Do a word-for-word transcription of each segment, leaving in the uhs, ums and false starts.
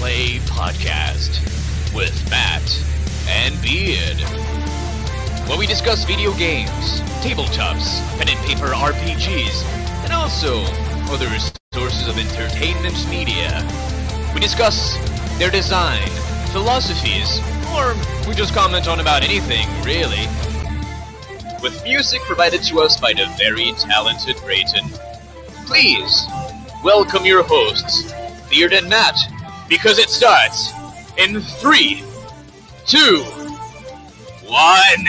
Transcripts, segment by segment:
Roleplay Podcast with Matt and Beard, where we discuss video games, tabletops, pen and paper R P Gs, and also other sources of entertainment media. We discuss their design, philosophies, or we just comment on about anything, really. With music provided to us by the very talented Brayton. Please, welcome your hosts, Beard and Matt, because it starts in three, two, one.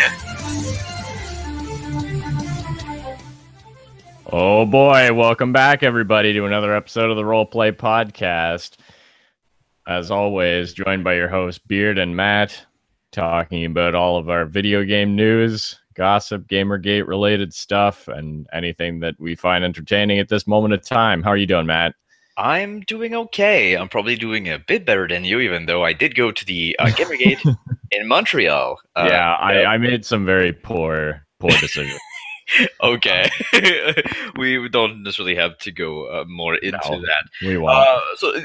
Oh boy, welcome back everybody to another episode of the Roleplay Podcast. As always, joined by your hosts Beard and Matt, talking about all of our video game news, gossip, Gamergate related stuff, and anything that we find entertaining at this moment of time. How are you doing, Matt? I'm doing okay. I'm probably doing a bit better than you, even though I did go to the uh, Gamergate in Montreal. Uh, yeah, I, yeah. I made some very poor, poor decisions. Okay. We don't necessarily have to go uh, more into No, that. We won't. Uh, so,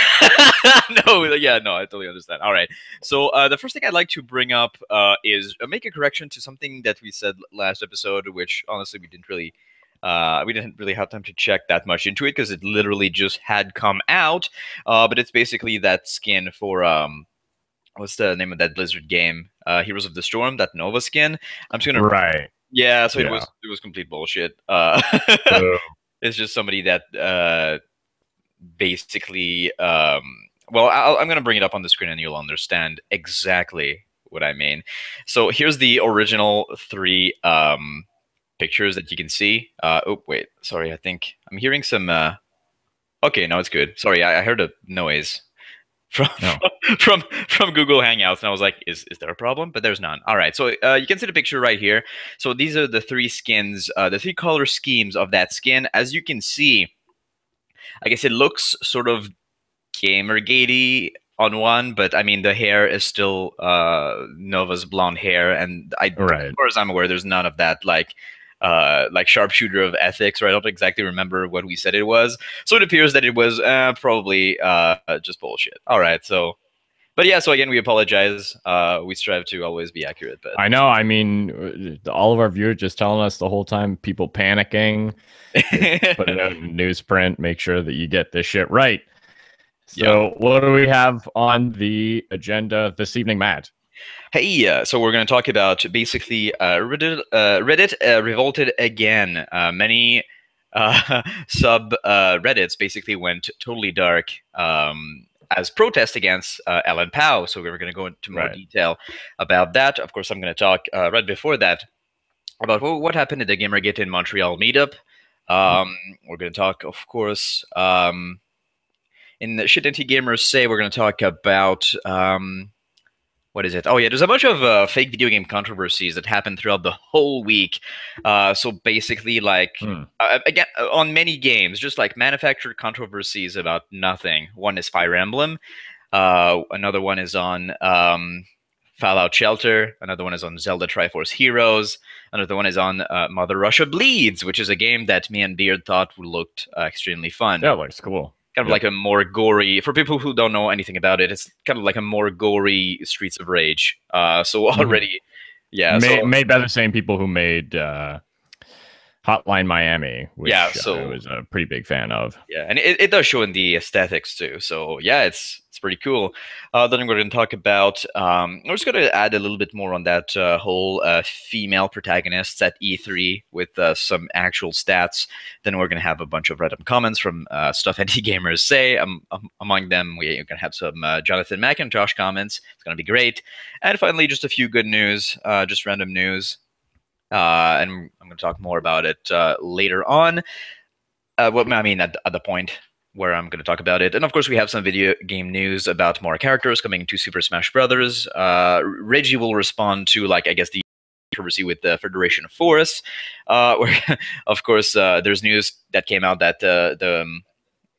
no, yeah, no, I totally understand. All right. So uh, the first thing I'd like to bring up uh, is uh, make a correction to something that we said last episode, which honestly we didn't really, uh, we didn't really have time to check that much into it because it literally just had come out. Uh, but it's basically that skin for um, what's the name of that Blizzard game? Uh, Heroes of the Storm, that Nova skin. I'm just gonna right. Yeah, so Yeah. it was it was complete bullshit. Uh, it's just somebody that uh, basically, um, well, I'll, I'm going to bring it up on the screen and you'll understand exactly what I mean. So here's the original three um, pictures that you can see. Uh, oh, wait, sorry, I think I'm hearing some... Uh... Okay, no, it's good. Sorry, I, I heard a noise. From, No. from from Google Hangouts, and I was like, is, is there a problem? But there's none. All right, so uh, you can see the picture right here. So these are the three skins, uh, the three color schemes of that skin. As you can see, I guess it looks sort of Gamergate-y on one, but I mean, the hair is still uh, Nova's blonde hair, and I, Right. as far as I'm aware, there's none of that, like, Uh, like sharpshooter of ethics, or I don't exactly remember what we said it was. So it appears that it was uh, probably uh, just bullshit. All right, so, but yeah, so again, we apologize. Uh, we strive to always be accurate, but I know. I mean, all of our viewers just telling us the whole time, people panicking. Put it out in newsprint. Make sure that you get this shit right. So, Yeah. what do we have on the agenda this evening, Matt? Hey, uh, so we're going to talk about basically uh, Reddit, uh, Reddit uh, revolted again. Uh, many uh, sub uh, Reddits basically went totally dark um, as protest against uh, Ellen Pao. So we're going to go into more Right. detail about that. Of course, I'm going to talk uh, right before that about what, what happened at the Gamergate in Montreal Meetup. Um, we're going to talk, of course, um, in the Shit Anti Gamers Say, we're going to talk about... Um, What is it? Oh, yeah, there's a bunch of uh, fake video game controversies that happened throughout the whole week. Uh, so basically, like, Hmm. uh, again, on many games, just like manufactured controversies about nothing. One is Fire Emblem. Uh, another one is on um, Fallout Shelter. Another one is on Zelda Triforce Heroes. Another one is on uh, Mother Russia Bleeds, which is a game that me and Beard thought looked uh, extremely fun. That looks cool. Kind of Yep. like a more gory, for people who don't know anything about it, it's kind of like a more gory Streets of Rage. Uh, so already, yeah. Ma- so, made by the same people who made uh, Hotline Miami, which Yeah, I so- was a pretty big fan of. yeah, and it, it does show in the aesthetics too. So yeah, it's it's pretty cool. Uh, then we're going to talk about. Um, we're just going to add a little bit more on that uh, whole uh, female protagonists at E three with uh, some actual stats. Then we're going to have a bunch of random comments from uh, stuff Anti Gamers Say. Um, um, among them, we're going to have some uh, Jonathan McIntosh comments. It's going to be great. And finally, just a few good news, uh, just random news. Uh, and I'm going to talk more about it uh, later on. Uh, what I mean at, at the point where I'm going to talk about it. And of course, we have some video game news about more characters coming to Super Smash Brothers. Uh, Reggie will respond to, like, I guess, the controversy with the Federation of Forests, uh, where, of course, uh, there's news that came out that uh, the um,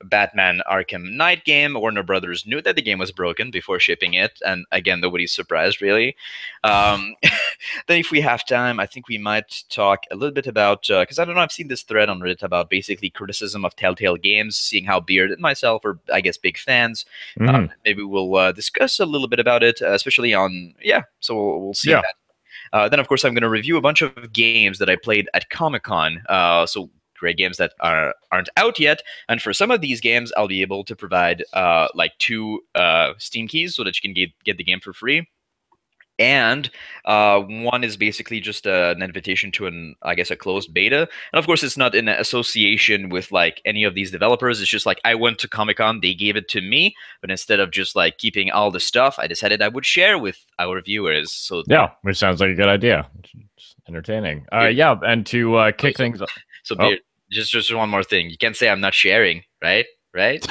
Batman Arkham Knight game. Warner Brothers knew that the game was broken before shipping it, and again, nobody's surprised really. Um, then, if we have time, I think we might talk a little bit about because uh, I don't know, I've seen this thread on Reddit about basically criticism of Telltale games, seeing how Beard and myself are, I guess, big fans. Mm-hmm. Uh, maybe we'll uh, discuss a little bit about it, uh, especially on yeah. So we'll, we'll see Yeah. that. Uh, then, of course, I'm going to review a bunch of games that I played at Comic-Con. Uh, so great games that are, aren't out yet. And for some of these games, I'll be able to provide uh, like two uh, Steam keys so that you can get, get the game for free. And uh, one is basically just uh, an invitation to an, I guess, a closed beta. And of course, it's not in association with like any of these developers. It's just like I went to Comic-Con, they gave it to me, but instead of just like keeping all the stuff, I decided I would share with our viewers. So yeah, which sounds like a good idea. It's entertaining. Uh, yeah, and to uh, kick so, things off. So, oh. just just one more thing. You can't say I'm not sharing, right? Right?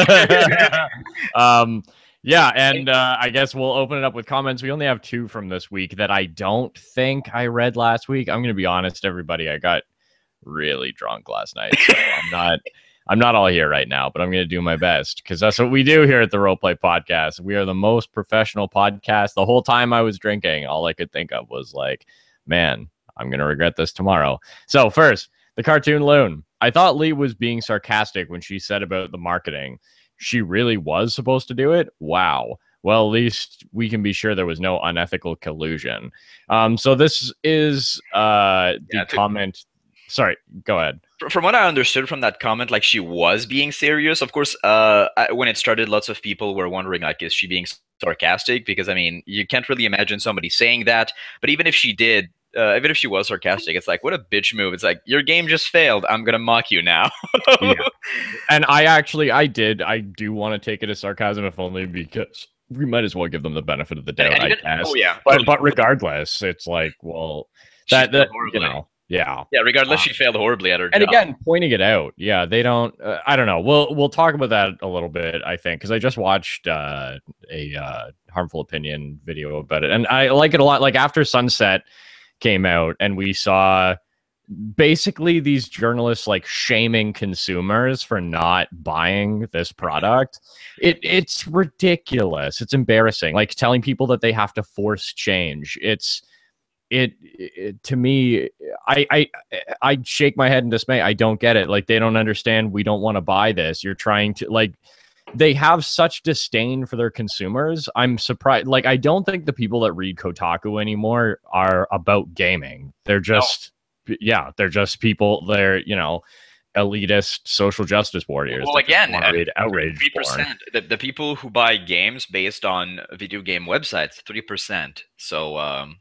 um. Yeah, and uh, I guess we'll open it up with comments. We only have two from this week that I don't think I read last week. I'm going to be honest, everybody. I got really drunk last night, so I'm not. I'm not all here right now, but I'm going to do my best because that's what we do here at the Roleplay Podcast. We are the most professional podcast. The whole time I was drinking, all I could think of was like, man, I'm going to regret this tomorrow. So first, the cartoon loon. I thought Lee was being sarcastic when she said about the marketing. She really was supposed to do it? Wow. Well, at least we can be sure there was no unethical collusion. Um, so this is uh, the Yeah, comment. Sorry, go ahead. From what I understood from that comment, like she was being serious. Of course, uh, when it started, lots of people were wondering, like, is she being sarcastic? Because, I mean, you can't really imagine somebody saying that. But even if she did, Uh, even if she was sarcastic, it's like, what a bitch move. It's like, your game just failed. I'm going to mock you now. Yeah. And I actually, I did, I do want to take it as sarcasm, if only because we might as well give them the benefit of the doubt, And I even, guess. oh, yeah. But, but regardless, it's like, well, that, that you know, yeah. Yeah, regardless, um, she failed horribly at her and job. again, pointing it out. Yeah, they don't, uh, I don't know. We'll, we'll talk about that a little bit, I think, because I just watched uh, a uh, Harmful Opinion video about it. And I like it a lot. Like after Sunset came out and we saw basically these journalists like shaming consumers for not buying this product. It it's ridiculous. It's embarrassing. Like telling people that they have to force change. It's it, it to me, I I I shake my head in dismay. I don't get it. Like they don't understand. We don't want to buy this. You're trying to like. They have such disdain for their consumers. I'm surprised. Like, I don't think the people that read Kotaku anymore are about gaming. They're just, no. yeah, they're just people. They're, you know, elitist social justice warriors. Well, again, uh, read outrage three percent. The, the people who buy games based on video game websites, three percent. So, um,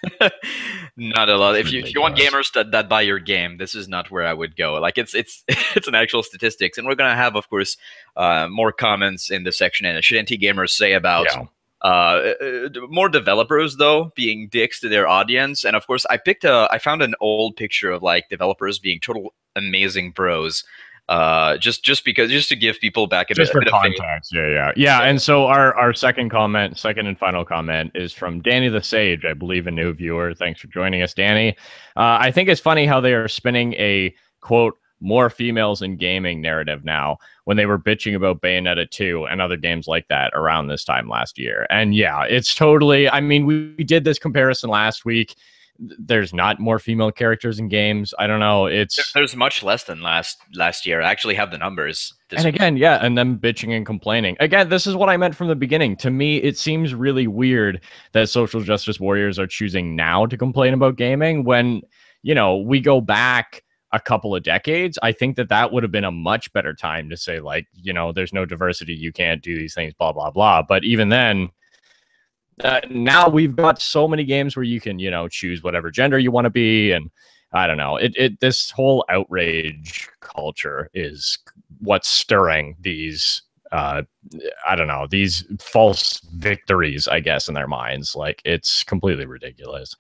not a lot. If you, if you want gamers that, that buy your game, this is not where I would go. Like it's it's it's an actual statistics, and we're gonna have, of course, uh, more comments in the section. And should anti-gamers say about yeah. uh, more developers though being dicks to their audience? And of course, I picked a I found an old picture of like developers being total amazing bros. Uh, just just because just to give people back a just bit, for a bit context, of yeah, yeah, yeah. And so our our second comment, second and final comment, is from Danny the Sage, I believe, a new viewer. Thanks for joining us, Danny. Uh, I think it's funny how they are spinning a quote more females in gaming narrative now when they were bitching about Bayonetta two and other games like that around this time last year. And yeah, it's totally. I mean, we, we did this comparison last week. There's not more female characters in games. I don't know. It's there's much less than last last year. I actually have the numbers. And again, yeah, and them bitching and complaining. Again, this is what I meant from the beginning. To me, it seems really weird that social justice warriors are choosing now to complain about gaming when, you know, we go back a couple of decades. I think that that would have been a much better time to say, like, you know, there's no diversity. You can't do these things, blah, blah, blah. But even then, Uh, now we've got so many games where you can, you know, choose whatever gender you want to be. And I don't know, it, it, this whole outrage culture is what's stirring these, uh, I don't know, these false victories, I guess, in their minds. Like it's completely ridiculous.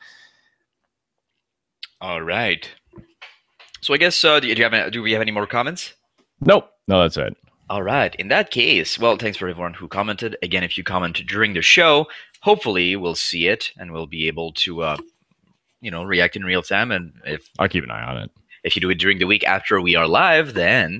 All right. So I guess, uh, do you have, do we have any more comments? Nope. No, that's it. All right. In that case, well, thanks for everyone who commented. Again, if you comment during the show, hopefully we'll see it and we'll be able to, uh, you know, react in real time. And if I'll keep an eye on it. If you do it during the week after we are live, then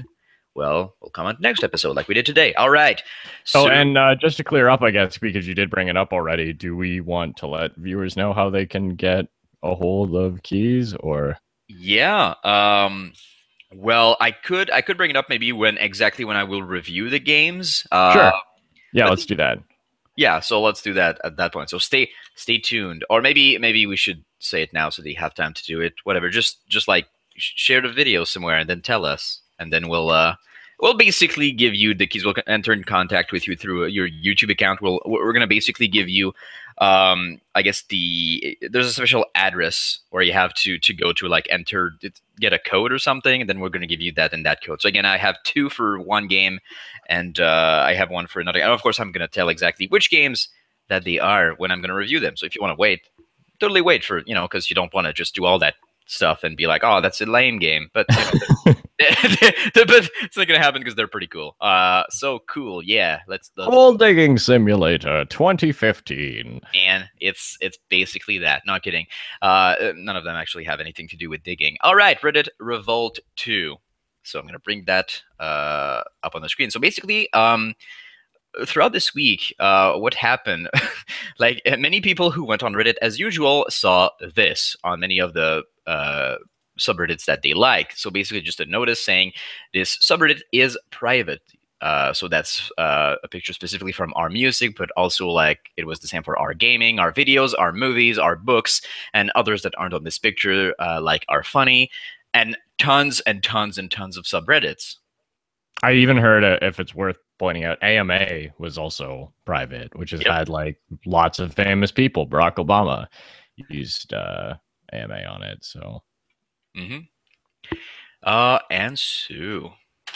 well, we'll comment next episode like we did today. All right. So, So, and uh, just to clear up, I guess, because you did bring it up already, do we want to let viewers know how they can get a hold of keys, or? yeah. Um, well, I could I could bring it up maybe when exactly when I will review the games. Uh, Sure. Yeah, but let's do that. yeah, so let's do that at that point. So stay stay tuned, or maybe maybe we should say it now so that you have time to do it. Whatever, just just like sh- share the video somewhere and then tell us, and then we'll uh we'll basically give you the keys. We'll enter in contact with you through your YouTube account. We'll we're gonna basically give you, um, I guess the there's a special address where you have to to go to like enter get a code or something, and then we're gonna give you that and that code. So again, I have two for one game, and uh, I have one for another. And of course, I'm gonna tell exactly which games that they are when I'm gonna review them. So if you want to wait, totally wait for you know because you don't want to just do all that stuff and be like, oh, that's a lame game, but. You know, but it's not gonna happen because they're pretty cool. Uh, so cool, yeah. Let's. let's Hole Digging Simulator twenty fifteen. And it's it's basically that. Not kidding. Uh, none of them actually have anything to do with digging. All right, Reddit Revolt two. So I'm gonna bring that uh, up on the screen. So basically, um, throughout this week, uh, what happened? Like many people who went on Reddit as usual saw this on many of the. Uh, subreddits that they like. So basically just a notice saying this subreddit is private. Uh, so that's uh, a picture specifically from our music, but also like it was the same for our gaming, our videos, our movies, our books, and others that aren't on this picture, uh, like are funny, and tons and tons and tons of subreddits. I even heard, uh, if it's worth pointing out, A M A was also private, which has Yep. had like lots of famous people. Barack Obama used uh, A M A on it, so. Mm-hmm. Uh, and Sue.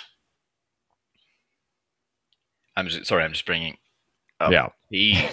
I'm just, sorry, I'm just bringing up Yeah. the.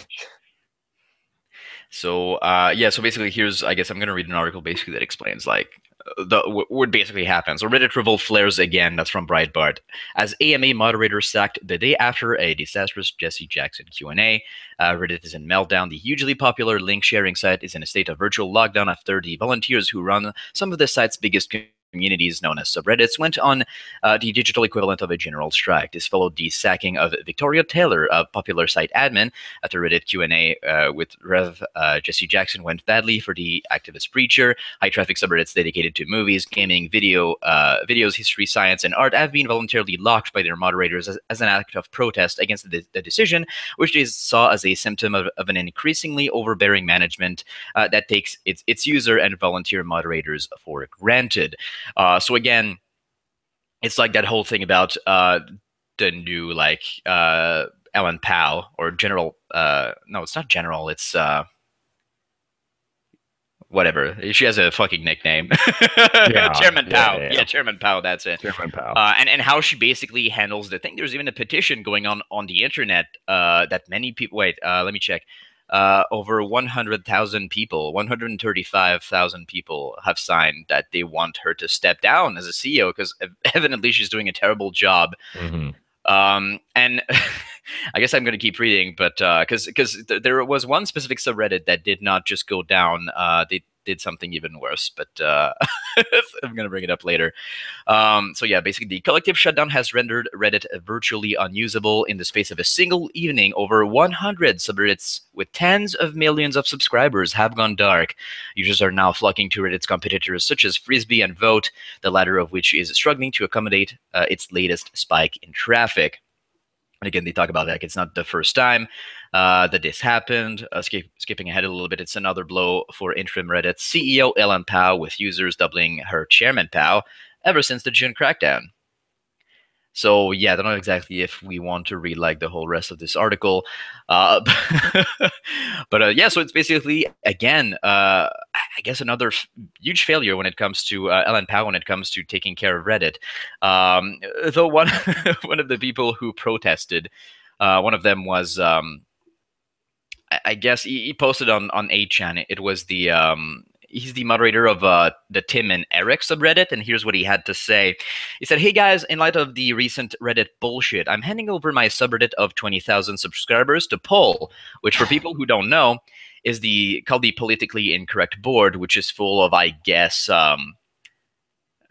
So, uh, yeah, so basically, here's, I guess I'm going to read an article basically that explains, like, the what basically happens. So Reddit revolt flares again. That's from Breitbart. As A M A moderator sacked the day after a disastrous Jesse Jackson Q and A, uh, Reddit is in meltdown. The hugely popular link sharing site is in a state of virtual lockdown after the volunteers who run some of the site's biggest communities, known as subreddits, went on uh, the digital equivalent of a general strike. This followed the sacking of Victoria Taylor, a popular site admin, after Reddit Q and A uh, with Rev uh, Jesse Jackson went badly for the activist preacher. High-traffic subreddits dedicated to movies, gaming, video, uh, videos, history, science, and art have been voluntarily locked by their moderators as, as an act of protest against the, the decision, which they saw as a symptom of, of an increasingly overbearing management uh, that takes its, its user and volunteer moderators for granted. Uh, so again, it's like that whole thing about uh, the new like uh, Ellen Pao or General. Uh, no, it's not General. It's uh, whatever. She has a fucking nickname. Yeah, Chairman yeah, Pao. yeah, Yeah, yeah. Chairman Pao. That's it. Chairman Pao. Uh, and and how she basically handles the thing. There's even a petition going on on the internet uh, that many people. Wait, uh, let me check. Uh, over one hundred thousand people, one hundred thirty-five thousand people have signed that they want her to step down as a C E O because evidently she's doing a terrible job. Mm-hmm. Um, and I guess I'm going to keep reading, but because uh, because th- there was one specific subreddit that did not just go down. Uh, they did something even worse, but uh, I'm going to bring it up later. Um, so yeah, basically the collective shutdown has rendered Reddit virtually unusable in the space of a single evening. Over one hundred subreddits with tens of millions of subscribers have gone dark. Users are now flocking to Reddit's competitors such as Frisbee and Vote, the latter of which is struggling to accommodate uh, its latest spike in traffic. And again, they talk about like it's not the first time uh, that this happened. Uh, skip, skipping ahead a little bit, it's another blow for interim Reddit C E O Ellen Pao, with users doubling her Chairman Pao ever since the June crackdown. So yeah, I don't know exactly if we want to read like the whole rest of this article, uh, but uh, yeah. So it's basically again, uh, I guess another f- huge failure when it comes to uh, Ellen Pao when it comes to taking care of Reddit. Um, though one one of the people who protested, uh, one of them was, um, I, I guess he, he posted on on eight chan. It was the um, he's the moderator of uh, the Tim and Eric subreddit, and here's what he had to say. He said, "Hey guys, in light of the recent Reddit bullshit, I'm handing over my subreddit of twenty thousand subscribers to Poll, which for people who don't know, is the called the politically incorrect board, which is full of, I guess, um,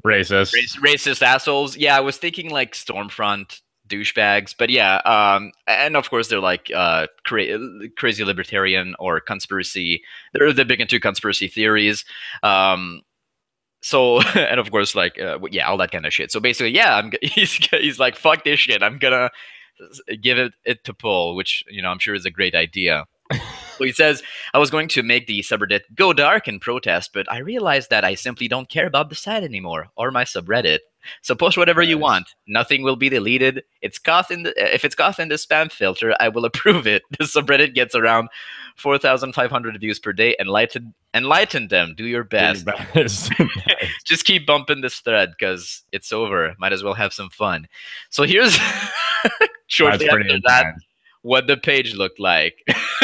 Racist. Race, racist assholes. Yeah, I was thinking like Stormfront douchebags, but yeah, um, and of course they're like uh, cra- crazy libertarian or conspiracy. They're they're big into conspiracy theories. Um, so and of course like uh, yeah, all that kind of shit. So basically, yeah, I'm he's he's like fuck this shit. I'm gonna give it it to Paul, which you know I'm sure is a great idea. So he says, I was going to make the subreddit go dark in protest, but I realized that I simply don't care about the site anymore or my subreddit. So post whatever nice. you want. Nothing will be deleted. It's caught in the, if it's caught in the spam filter, I will approve it. The subreddit gets around four thousand five hundred views per day. Enlighten, enlighten them. Do your best. Do your best. Nice. Just keep bumping this thread because it's over. Might as well have some fun. So here's shortly after intense. that. What the page looked like.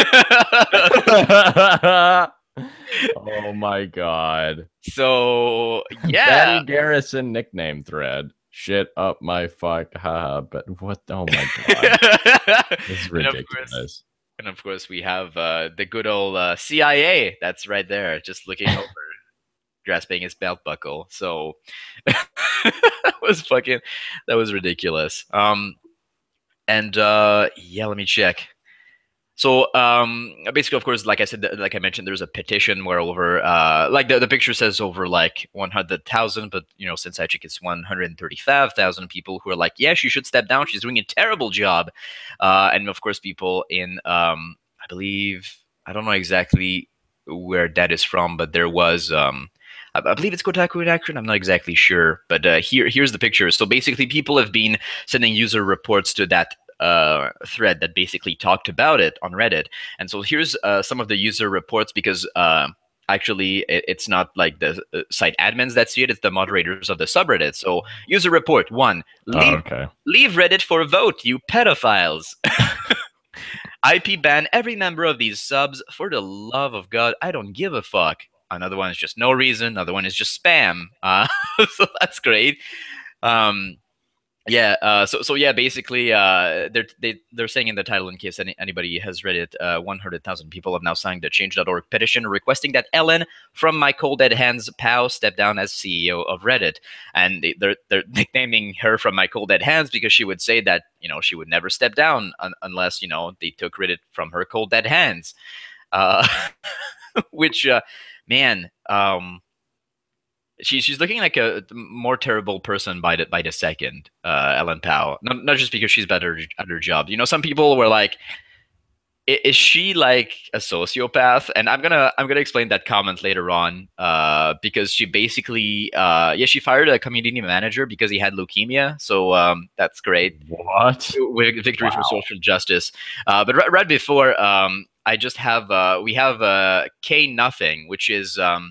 Oh my god. So yeah. Benny Garrison nickname thread. Shit up my fuck. Haha. But what? Oh my god. This is ridiculous. And of course, and of course we have uh, the good old uh, C I A that's right there, just looking over, grasping his belt buckle. So that was fucking, that was ridiculous. Um, And uh, yeah, let me check. So um, basically, of course, like I said, like I mentioned, there's a petition where over, uh, like the, the picture says over like one hundred thousand, but you know, since I check, it's one hundred thirty-five thousand people who are like, yeah, she should step down. She's doing a terrible job. Uh, and of course, people in, um, I believe, I don't know exactly where that is from, but there was, um, I, I believe it's Kotaku in action. I'm not exactly sure, but uh, here, here's the picture. So basically, people have been sending user reports to that uh, thread that basically talked about it on Reddit. And so here's uh, some of the user reports because uh, actually it, it's not like the uh, site admins that see it, it's the moderators of the subreddit. So user report one, leave, oh, okay. leave Reddit for a vote, you pedophiles. I P ban every member of these subs. For the love of God, I don't give a fuck. Another one is just no reason. Another one is just spam. Uh, so that's great. Um, Yeah, uh, so so yeah, basically, uh, they're they, they're saying in the title, in case any, anybody has read it, uh, one hundred thousand people have now signed the change dot org petition requesting that Ellen from My Cold Dead Hands Pao step down as C E O of Reddit, and they, they're they're nicknaming her from My Cold Dead Hands because she would say that you know she would never step down un unless you know they took Reddit from her cold dead hands, uh, which uh, man. Um, She, she's looking like a more terrible person by the by the second, uh, Ellen Pao. Not, not just because she's better at her job. You know, some people were like, "Is she like a sociopath?" And I'm gonna I'm gonna explain that comment later on, uh, because she basically, uh, yeah, she fired a community manager because he had leukemia. So um, that's great. What? Victory wow. for social justice. Uh, but right, right before, um, I just have uh, we have uh, K Nothing, which is. Um,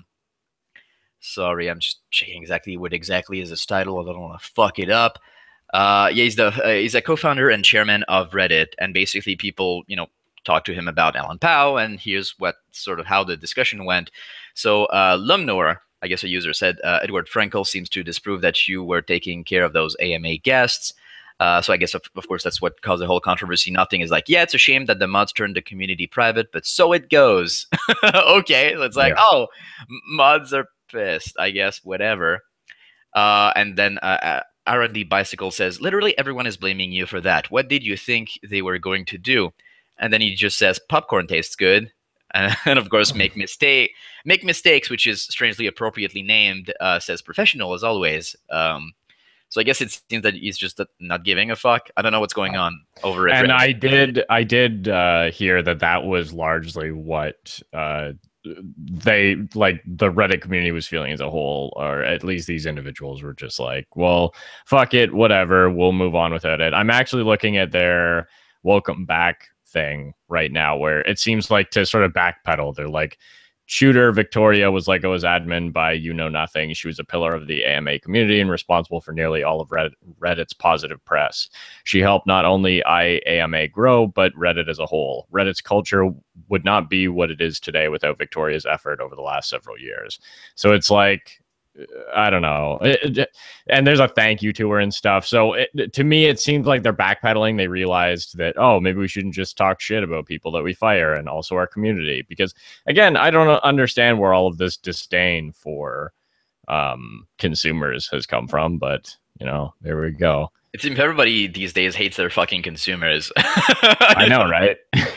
Sorry, I'm just checking exactly what exactly is his title. I don't want to fuck it up. Uh, yeah, he's the uh, he's a co-founder and chairman of Reddit, and basically people, you know, talk to him about Ellen Pao, and here's what sort of how the discussion went. So uh, Lumnor, I guess a user said, uh, Edward Frankel seems to disprove that you were taking care of those A M A guests. Uh, so I guess, of, of course, that's what caused the whole controversy. Nothing is like, yeah, it's a shame that the mods turned the community private, but so it goes. Okay, it's like, yeah. oh, mods are pissed, I guess, whatever. Uh, and then uh, R and D Bicycle says, literally everyone is blaming you for that. What did you think they were going to do? And then he just says, popcorn tastes good. And, and of course, make mistake, make mistakes, which is strangely appropriately named, uh, says professional as always. Um, so I guess it seems that he's just not giving a fuck. I don't know what's going on over at And Reddit. I did, I did uh, hear that that was largely what uh, they like the Reddit community was feeling as a whole, or at least these individuals were just like, well, fuck it, whatever, we'll move on without it. I'm actually looking at their welcome back thing right now, where it seems like to sort of backpedal. They're like, shooter Victoria was like, I was admin by You Know Nothing. She was a pillar of the A M A community and responsible for nearly all of Reddit, Reddit's positive press. She helped not only I A M A grow, but Reddit as a whole. Reddit's culture would not be what it is today without Victoria's effort over the last several years. So it's like, I don't know. It, it, and there's a thank you to her and stuff. So it, to me, it seems like they're backpedaling. They realized that, oh, maybe we shouldn't just talk shit about people that we fire and also our community. Because, again, I don't understand where all of this disdain for um, consumers has come from. But you know, there we go. It seems everybody these days hates their fucking consumers. I know, right?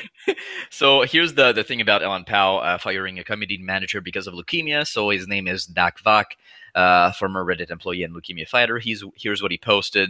So here's the the thing about Ellen Pao uh, firing a community manager because of leukemia. So his name is Dak Vak, uh, former Reddit employee and leukemia fighter. He's here's what he posted.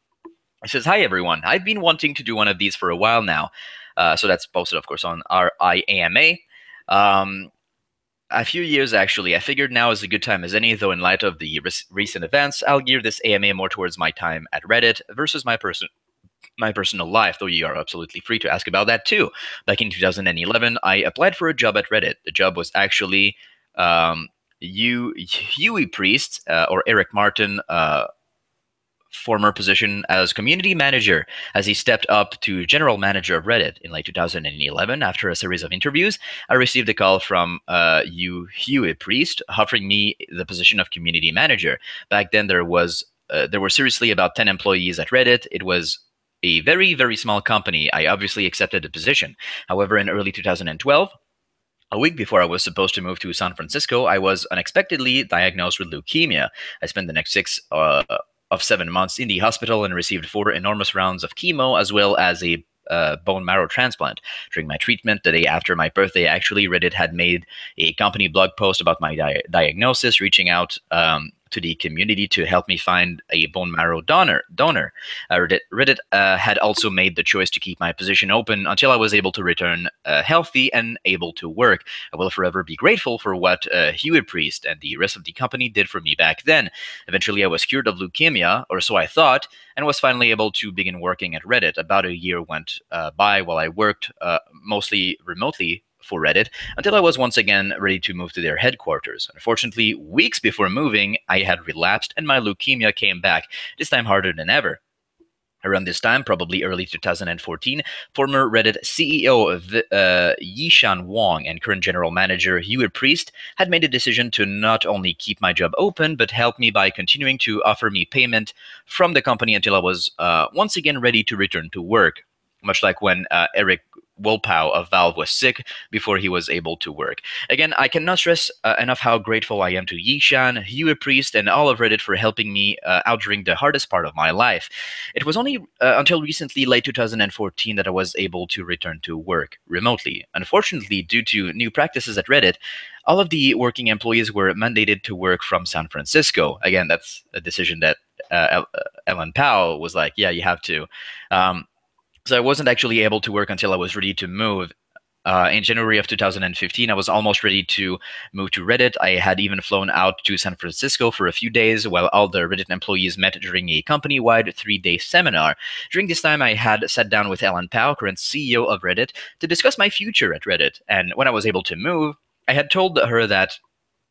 He says, "Hi everyone, I've been wanting to do one of these for a while now." Uh, so that's posted, of course, on our I A M A. Um, a few years actually. I figured now is a good time as any, though in light of the res- recent events, I'll gear this A M A more towards my time at Reddit versus my person. my personal life, though you are absolutely free to ask about that too. Back in two thousand eleven, I applied for a job at Reddit. The job was actually um, U- Huey Priest uh, or Eric Martin, uh, former position as community manager, as he stepped up to general manager of Reddit in late two thousand eleven. After a series of interviews, I received a call from uh, Huey Priest offering me the position of community manager. Back then, there was uh, there were seriously about ten employees at Reddit. It was a very, very small company. I obviously accepted the position. However, in early two thousand twelve, a week before I was supposed to move to San Francisco, I was unexpectedly diagnosed with leukemia. I spent the next six uh, of seven months in the hospital and received four enormous rounds of chemo, as well as a uh, bone marrow transplant. During my treatment, the day after my birthday, actually, Reddit had made a company blog post about my di- diagnosis, reaching out um, to the community to help me find a bone marrow donor. donor. Uh, Reddit, Reddit uh, had also made the choice to keep my position open until I was able to return uh, healthy and able to work. I will forever be grateful for what uh, Huey Priest and the rest of the company did for me back then. Eventually, I was cured of leukemia, or so I thought, and was finally able to begin working at Reddit. About a year went uh, by while I worked uh, mostly remotely for Reddit until I was once again ready to move to their headquarters. Unfortunately, weeks before moving, I had relapsed and my leukemia came back, this time harder than ever. Around this time, probably early two thousand fourteen, former Reddit C E O of, uh, Yishan Wang and current general manager Huey Priest had made a decision to not only keep my job open, but help me by continuing to offer me payment from the company until I was uh, once again ready to return to work. Much like when uh, Eric Wolpow of Valve was sick before he was able to work. Again, I cannot stress uh, enough how grateful I am to Yishan, Huey Priest, and all of Reddit for helping me uh, out during the hardest part of my life. It was only uh, until recently, late two thousand fourteen, that I was able to return to work remotely. Unfortunately, due to new practices at Reddit, all of the working employees were mandated to work from San Francisco. Again, that's a decision that uh, Ellen Pao was like, yeah, you have to. Um, So I wasn't actually able to work until I was ready to move. Uh, in January of two thousand fifteen, I was almost ready to move to Reddit. I had even flown out to San Francisco for a few days while all the Reddit employees met during a company-wide three-day seminar. During this time, I had sat down with Ellen Pao, current C E O of Reddit, to discuss my future at Reddit. And when I was able to move, I had told her that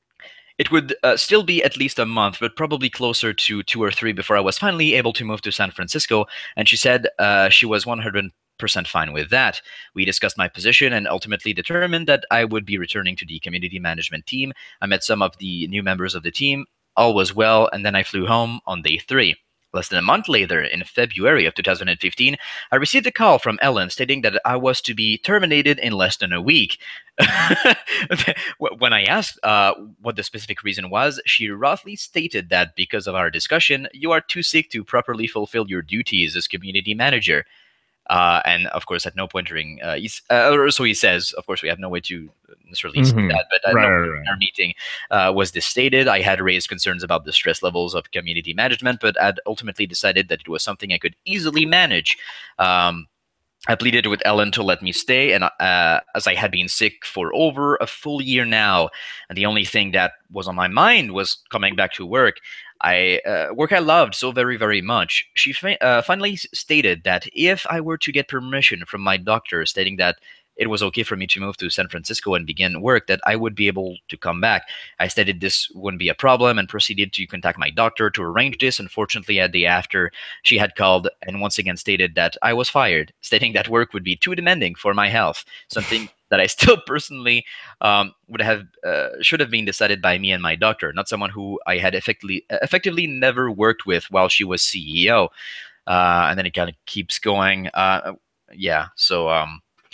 it would uh, still be at least a month, but probably closer to two or three before I was finally able to move to San Francisco. And she said uh, she was one hundred percent fine with that. We discussed my position and ultimately determined that I would be returning to the community management team. I met some of the new members of the team. All was well, and then I flew home on day three. Less than a month later, in February of two thousand fifteen, I received a call from Ellen stating that I was to be terminated in less than a week. When I asked uh, what the specific reason was, she roughly stated that because of our discussion, you are too sick to properly fulfill your duties as community manager. Uh, and of course, at no point during, uh, he's, uh, or so he says, of course, we have no way to necessarily Mm-hmm. see that, but at Right, no right, point right. in our meeting uh, was this stated. I had raised concerns about the stress levels of community management, but had ultimately decided that it was something I could easily manage. Um, I pleaded with Ellen to let me stay, and uh, as I had been sick for over a full year now, and the only thing that was on my mind was coming back to work. I uh, work I loved so very, very much. She fi- uh, finally stated that if I were to get permission from my doctor stating that it was okay for me to move to San Francisco and begin work, that I would be able to come back. I stated this wouldn't be a problem and proceeded to contact my doctor to arrange this. Unfortunately, a day after, she had called and once again stated that I was fired, stating that work would be too demanding for my health, something that I still personally um, would have uh, should have been decided by me and my doctor, not someone who I had effectively effectively never worked with while she was C E O. Uh, and then it kind of keeps going. Uh, yeah, so um,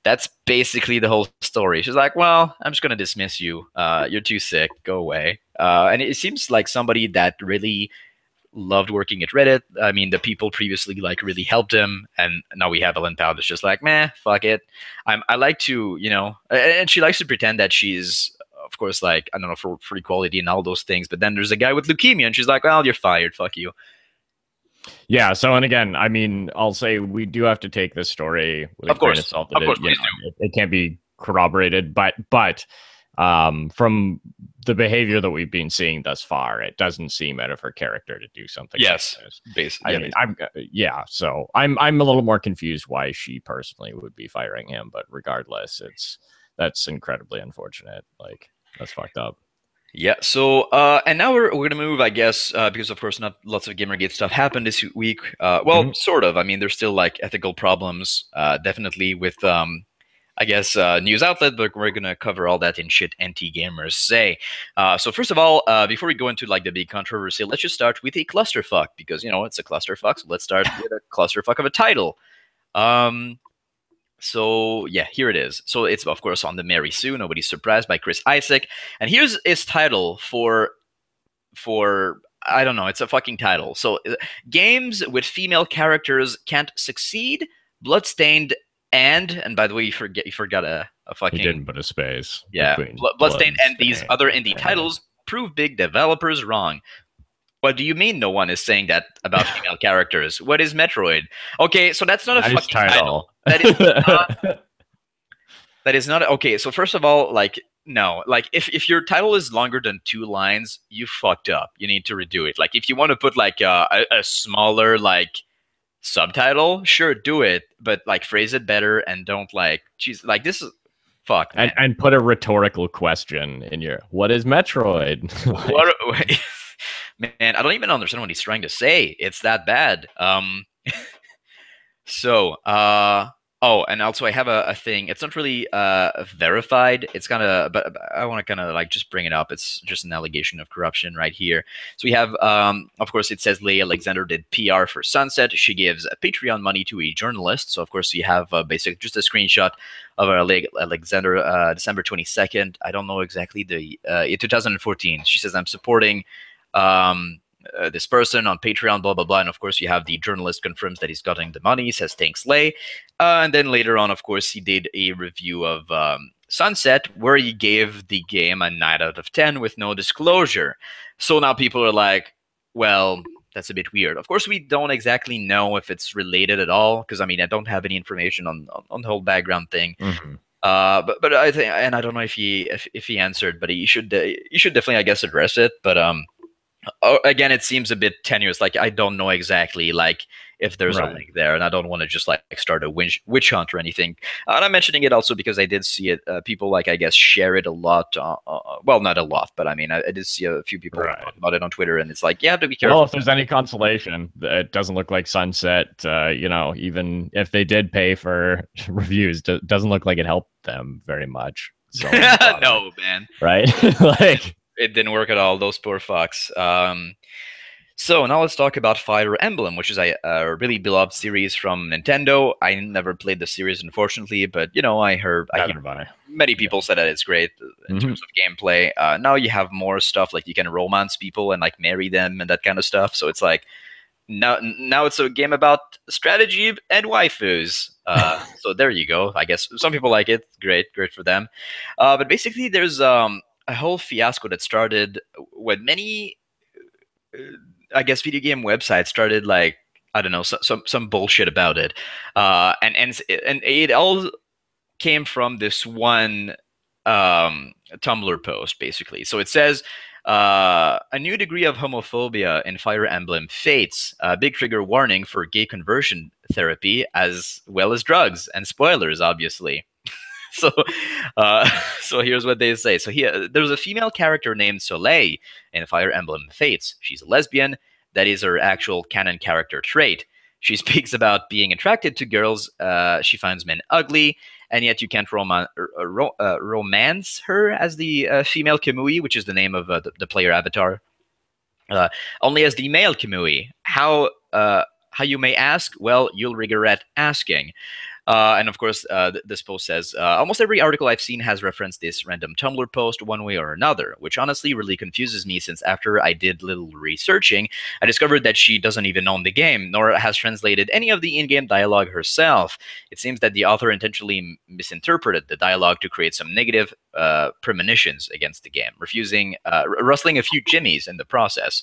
That's basically the whole story. She's like, well, I'm just going to dismiss you. Uh, you're too sick. Go away. Uh, and it seems like somebody that really loved working at Reddit. I mean, the people previously like really helped him, and now we have Ellen Pao that's just like, meh, fuck it. I'm, I like to, you know, and she likes to pretend that she's, of course, like, I don't know, for, for equality and all those things. But then there's a guy with leukemia, and she's like, well, you're fired. Fuck you. Yeah. So, and again, I mean, I'll say we do have to take this story with Of a grain course. of salt. Of That course, it, you please know, it, it can't be corroborated, but but um, from the behavior that we've been seeing thus far, it doesn't seem out of her character to do something. Yes, like this. basically. I Yeah, mean, basically. I'm yeah. So I'm I'm a little more confused why she personally would be firing him, but regardless, it's that's incredibly unfortunate. Like that's fucked up. Yeah. So, uh, and now we're we're gonna move, I guess, uh, because of course not lots of Gamergate stuff happened this week. Uh, well, Mhm. sort of. I mean, there's still like ethical problems, uh, definitely with um, I guess uh, news outlet, but we're gonna cover all that in shit anti gamers say. Uh, so first of all, uh, before we go into like the big controversy, let's just start with a clusterfuck because you know it's a clusterfuck. So let's start with a clusterfuck of a title. Um, so yeah, here it is. So it's of course on the Mary Sue. Nobody's surprised by Chris Isaac, and here's his title for for I don't know. It's a fucking title. So uh, games with female characters can't succeed. Bloodstained and and by the way, you forget you forgot a, a He fucking didn't put a space. yeah. between Blo- Bloodstained and these Bloodstained other indie and- titles prove big developers wrong. What do you mean no one is saying that about female characters? What is Metroid? Okay, so that's not a Nice fucking title. title. That is not that is not okay. So first of all, like no, like if if your title is longer than two lines, you fucked up. You need to redo it. Like if you want to put like a, a, a smaller like subtitle, sure, do it, but like phrase it better and don't like geez, like this is fuck man. and and put a rhetorical question in your what is Metroid? Like, What, man, I don't even understand what he's trying to say. It's that bad. Um, so, uh, oh, and also I have a, a thing. It's not really uh, verified. It's kind of, but, but I want to kind of like just bring it up. It's just an allegation of corruption right here. So we have, um, of course, it says Leigh Alexander did P R for Sunset. She gives Patreon money to a journalist. So of course you have uh, basically just a screenshot of uh, Leigh Alexander, uh, December twenty-second. I don't know exactly the uh, two thousand fourteen. She says I'm supporting. Um, uh, this person on Patreon, blah, blah, blah. And of course, you have the journalist confirms that he's gotten the money, says thanks, Leigh. Uh, and then later on, of course, he did a review of um, Sunset where he gave the game a nine out of ten with no disclosure. So now people are like, well, that's a bit weird. Of course, we don't exactly know if it's related at all because, I mean, I don't have any information on, on, on the whole background thing. mm-hmm. Uh, but but I think, and I don't know if he if, if he answered, but he should uh, he should definitely, I guess, address it. But um, oh, again, it seems a bit tenuous. Like I don't know exactly like if there's Right. a link there, and I don't want to just like start a witch, witch hunt or anything. Uh, and I'm mentioning it also because I did see it. Uh, people like I guess share it a lot. Uh, uh, well, not a lot, but I mean, I, I did see a few people Right. talk about it on Twitter, and it's like, yeah, to be careful. Well, if there's any consolation, it doesn't look like Sunset. Uh, you know, even if they did pay for reviews, it doesn't look like it helped them very much. So, no, man, right? Like it didn't work at all. Those poor fucks. Um, So now let's talk about Fire Emblem, which is a, a really beloved series from Nintendo. I never played the series, unfortunately, but you know, I heard I hear everybody. many people said that it's great in Mhm. terms of gameplay. Uh, now you have more stuff like you can romance people and like marry them and that kind of stuff. So it's like now now it's a game about strategy and waifus. Uh, so there you go. I guess some people like it. Great, great for them. Uh, but basically, there's um, a whole fiasco that started when many. Uh, I guess video game websites started like I don't know some some, some bullshit about it, uh, and and and it all came from this one um, Tumblr post basically. So it says uh, a new degree of homophobia in Fire Emblem Fates, a big trigger warning for gay conversion therapy as well as drugs and spoilers, obviously. So, uh, so here's what they say. So here, there's a female character named Soleil in Fire Emblem Fates. She's a lesbian. That is her actual canon character trait. She speaks about being attracted to girls. Uh, she finds men ugly, and yet you can't rom- ro- uh, romance her as the uh, female Kamui, which is the name of uh, the, the player avatar. Uh, only as the male Kamui. How? Uh, how you may ask? Well, you'll regret asking. Uh, and of course, uh, th- this post says, uh, almost every article I've seen has referenced this random Tumblr post one way or another, which honestly really confuses me since after I did little researching, I discovered that she doesn't even own the game, nor has translated any of the in-game dialogue herself. It seems that the author intentionally m- misinterpreted the dialogue to create some negative uh, premonitions against the game, refusing, uh, r- rustling a few jimmies in the process.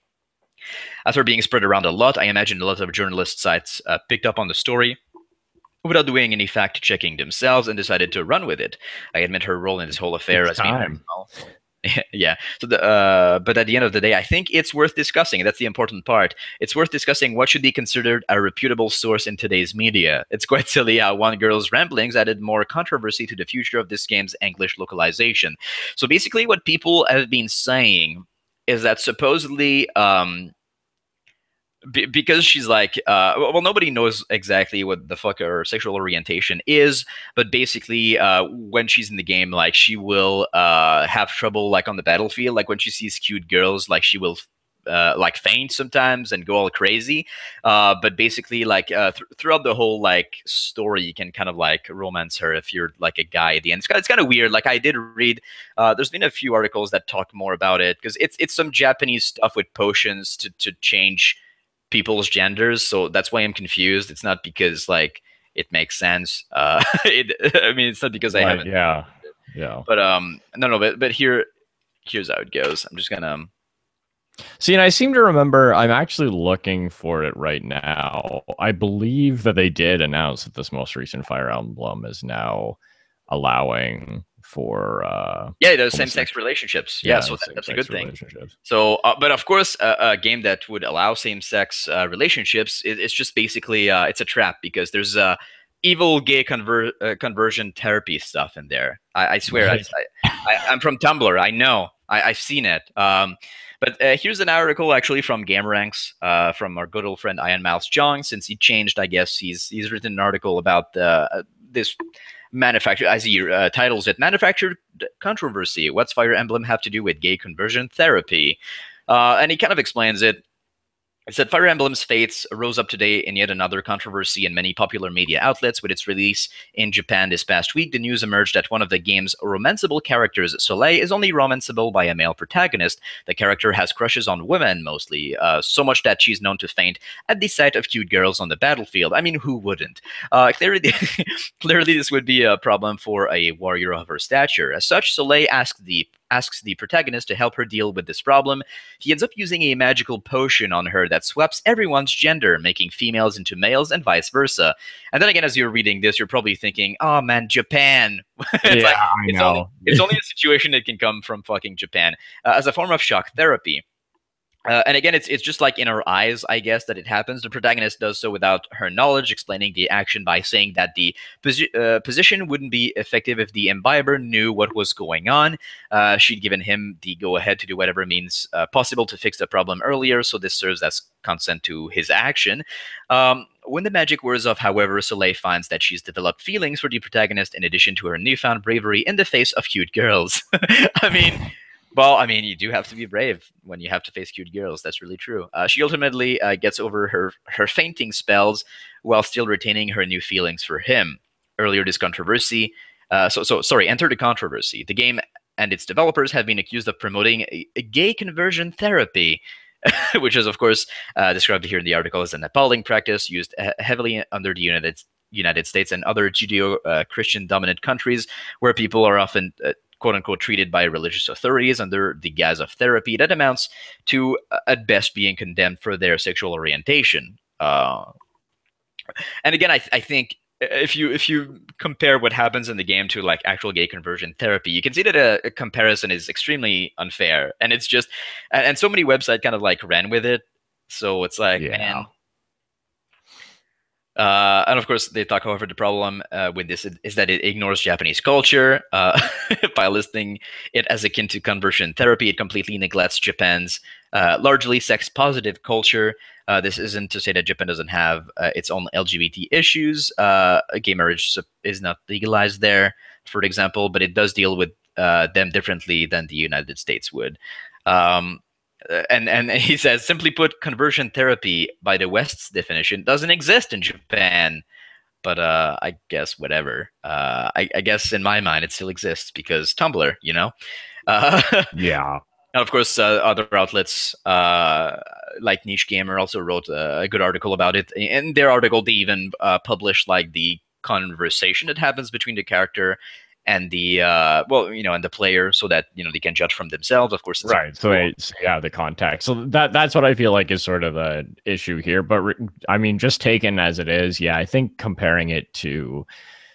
After being spread around a lot, I imagine a lot of journalist sites uh, picked up on the story without doing any fact checking themselves and decided to run with it. I admit her role in this whole affair It's has been very time. small. Yeah. So the uh, but at the end of the day, I think it's worth discussing. That's the important part. It's worth discussing what should be considered a reputable source in today's media. It's quite silly how one girl's ramblings added more controversy to the future of this game's English localization. So basically, what people have been saying is that supposedly. Um, be- because she's like, uh, well, nobody knows exactly what the fuck her sexual orientation is, but basically, uh, when she's in the game, like she will uh, have trouble, like on the battlefield, like when she sees cute girls, like she will. Uh, like faint sometimes and go all crazy, uh, but basically, like uh, th- throughout the whole like story, you can kind of like romance her if you're like a guy at the end. It's kind, it's kind of weird. Like I did read, uh, there's been a few articles that talk more about it because it's it's some Japanese stuff with potions to to change people's genders, so that's why I'm confused. It's not because like it makes sense. Uh, it, I mean, it's not because I Right. haven't. Yeah. Yeah. But um, no, no, but but here, here's how it goes. I'm just gonna. Um, See, and I seem to remember I'm actually looking for it right now. I believe that they did announce that this most recent Fire Emblem is now allowing for uh yeah, those homosex- same-sex relationships. Yeah, yeah, so that, that's a same-sex good thing. relationships. So, uh, but of course, uh, a game that would allow same-sex uh, relationships, it, it's just basically uh, it's a trap because there's uh, evil gay conver- uh, conversion therapy stuff in there. I, I swear, I, Right. I, I, I'm from Tumblr. I know, I, I've seen it. Um, but uh, here's an article actually from GameRanks, uh, from our good old friend Ian Mouse Jong. Since he changed, I guess he's he's written an article about uh, this manufacturer, as he uh, titles it, manufactured controversy. What's Fire Emblem have to do with gay conversion therapy? Uh, and he kind of explains it. It said Fire Emblem's fates rose up today in yet another controversy in many popular media outlets. With its release in Japan this past week, the news emerged that one of the game's romanceable characters, Soleil, is only romanceable by a male protagonist. The character has crushes on women, mostly, uh, so much that she's known to faint at the sight of cute girls on the battlefield. I mean, who wouldn't? Uh, clearly, clearly, this would be a problem for a warrior of her stature. As such, Soleil asked the asks the protagonist to help her deal with this problem. He ends up using a magical potion on her that swaps everyone's gender, making females into males and vice versa. And then again, as you're reading this, you're probably thinking, "Oh man, Japan!" It's Yeah, like I it's only know. it's only a situation that can come from fucking Japan uh, as a form of shock therapy. Uh, and again, it's it's just like in her eyes, I guess, that it happens. The protagonist does so without her knowledge, explaining the action by saying that the posi- uh, position wouldn't be effective if the imbiber knew what was going on. Uh, she'd given him the go-ahead to do whatever means uh, possible to fix the problem earlier, so this serves as consent to his action. Um, when the magic wears off, however, Soleil finds that she's developed feelings for the protagonist in addition to her newfound bravery in the face of cute girls. I mean... Well, I mean, you do have to be brave when you have to face cute girls. That's really true. Uh, she ultimately uh, gets over her, her fainting spells while still retaining her new feelings for him. Earlier, this controversy, uh, so, so sorry, enter the controversy. The game and its developers have been accused of promoting a, a gay conversion therapy, which is, of course, uh, described here in the article as an appalling practice used he- heavily under the United United States and other Judeo-Christian dominant countries, where people are often uh, quote unquote treated by religious authorities under the guise of therapy that amounts to, uh, at best, being condemned for their sexual orientation. Uh, and again, I, th- I think if you if you compare what happens in the game to like actual gay conversion therapy, you can see that a, a comparison is extremely unfair, and it's just and, and so many websites kind of like ran with it. So it's like, Yeah. man, uh, and of course, they talk, however, the problem uh, with this is, is that it ignores Japanese culture. Uh, by listing it as akin to conversion therapy, it completely neglects Japan's uh, largely sex-positive culture. Uh, this isn't to say that Japan doesn't have uh, its own L G B T issues. Uh, gay marriage is not legalized there, for example, but it does deal with uh, them differently than the United States would. Um, uh, and and he says, simply put, conversion therapy by the West's definition doesn't exist in Japan. but uh, I guess whatever. Uh, I, I guess in my mind it still exists because Tumblr, you know. Uh, Yeah. And of course, uh, other outlets uh, like Niche Gamer also wrote a, a good article about it. In their article, they even uh, published like the conversation that happens between the character and the uh, well, you know, and the player, so that you know they can judge from themselves. Of course, it's Right. So, cool. they, so yeah, the context. So that that's what I feel like is sort of a issue here. But re- I mean, just taken as it is, yeah, I think comparing it to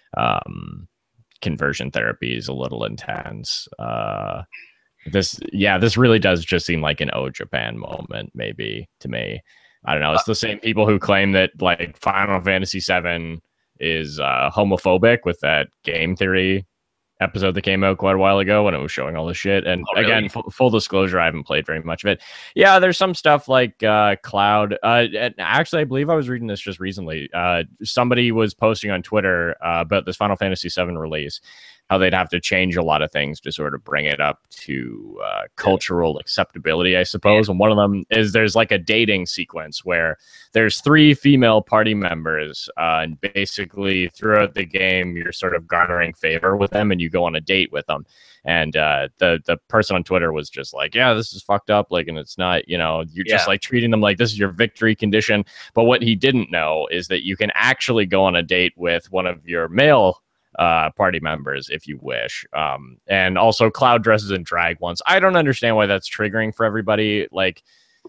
um, conversion therapy is a little intense. Uh, this, yeah, this really does just seem like an "Oh Japan" moment, maybe to me. I don't know. It's the same people who claim that like Final Fantasy seven is uh, homophobic with that game theory episode that came out quite a while ago when it was showing all this shit. And Oh, really? again, f- full disclosure, I haven't played very much of it. Yeah, there's some stuff like uh, Cloud. Uh, and actually, I believe I was reading this just recently. Uh, somebody was posting on Twitter uh, about this Final Fantasy seven release, how they'd have to change a lot of things to sort of bring it up to uh, cultural acceptability, I suppose. And one of them is there's like a dating sequence where there's three female party members, uh, and basically throughout the game, you're sort of garnering favor with them, and you go on a date with them. And uh, the the person on Twitter was just like, "Yeah, this is fucked up. Like, and it's not, you know, you're Yeah. just like treating them like this is your victory condition." But what he didn't know is that you can actually go on a date with one of your male uh party members if you wish. Um and also Cloud dresses in drag once. I don't understand why that's triggering for everybody. Like,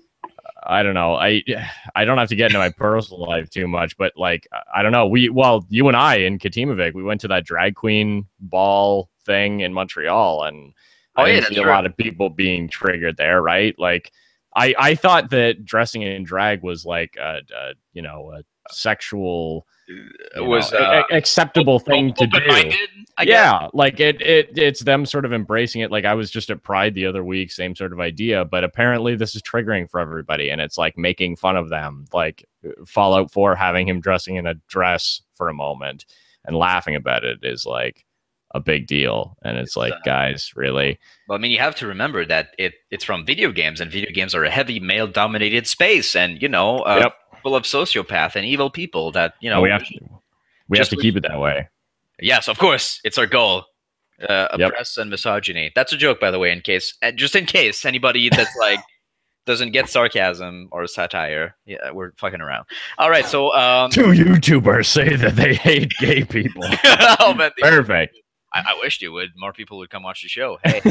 I don't know. I I don't have to get into my personal life too much, but like, I don't know. We well, you and I in Katimavik, we went to that drag queen ball thing in Montreal, and Oh, I yeah, didn't that's see a true. lot of people being triggered there, right? Like, I I thought that dressing in drag was like a, a you know a sexual It you was know, uh, a- a- acceptable thing to do. open-minded, I guess. Yeah, like it, it, it's them sort of embracing it. Like I was just at Pride the other week, same sort of idea. But apparently, this is triggering for everybody, and it's like making fun of them. Like Fallout four having him dressing in a dress for a moment and laughing about it is like a big deal. And it's, It's, like, uh, guys, really? Well, I mean, you have to remember that it it's from video games, and video games are a heavy male-dominated space, and you know, uh, Yep. full of sociopath and evil people that you And know. we have to, we have just to wish- keep it that way. Yes, of course, it's our goal. Uh, Yep. oppress and misogyny. That's a joke, by the way, in case, uh, just in case anybody that's like doesn't get sarcasm or satire. Yeah, we're fucking around. All right, so um, Two YouTubers say that they hate gay people. oh, man, they- Perfect. I, I wish you would. More people would come watch the show. Hey,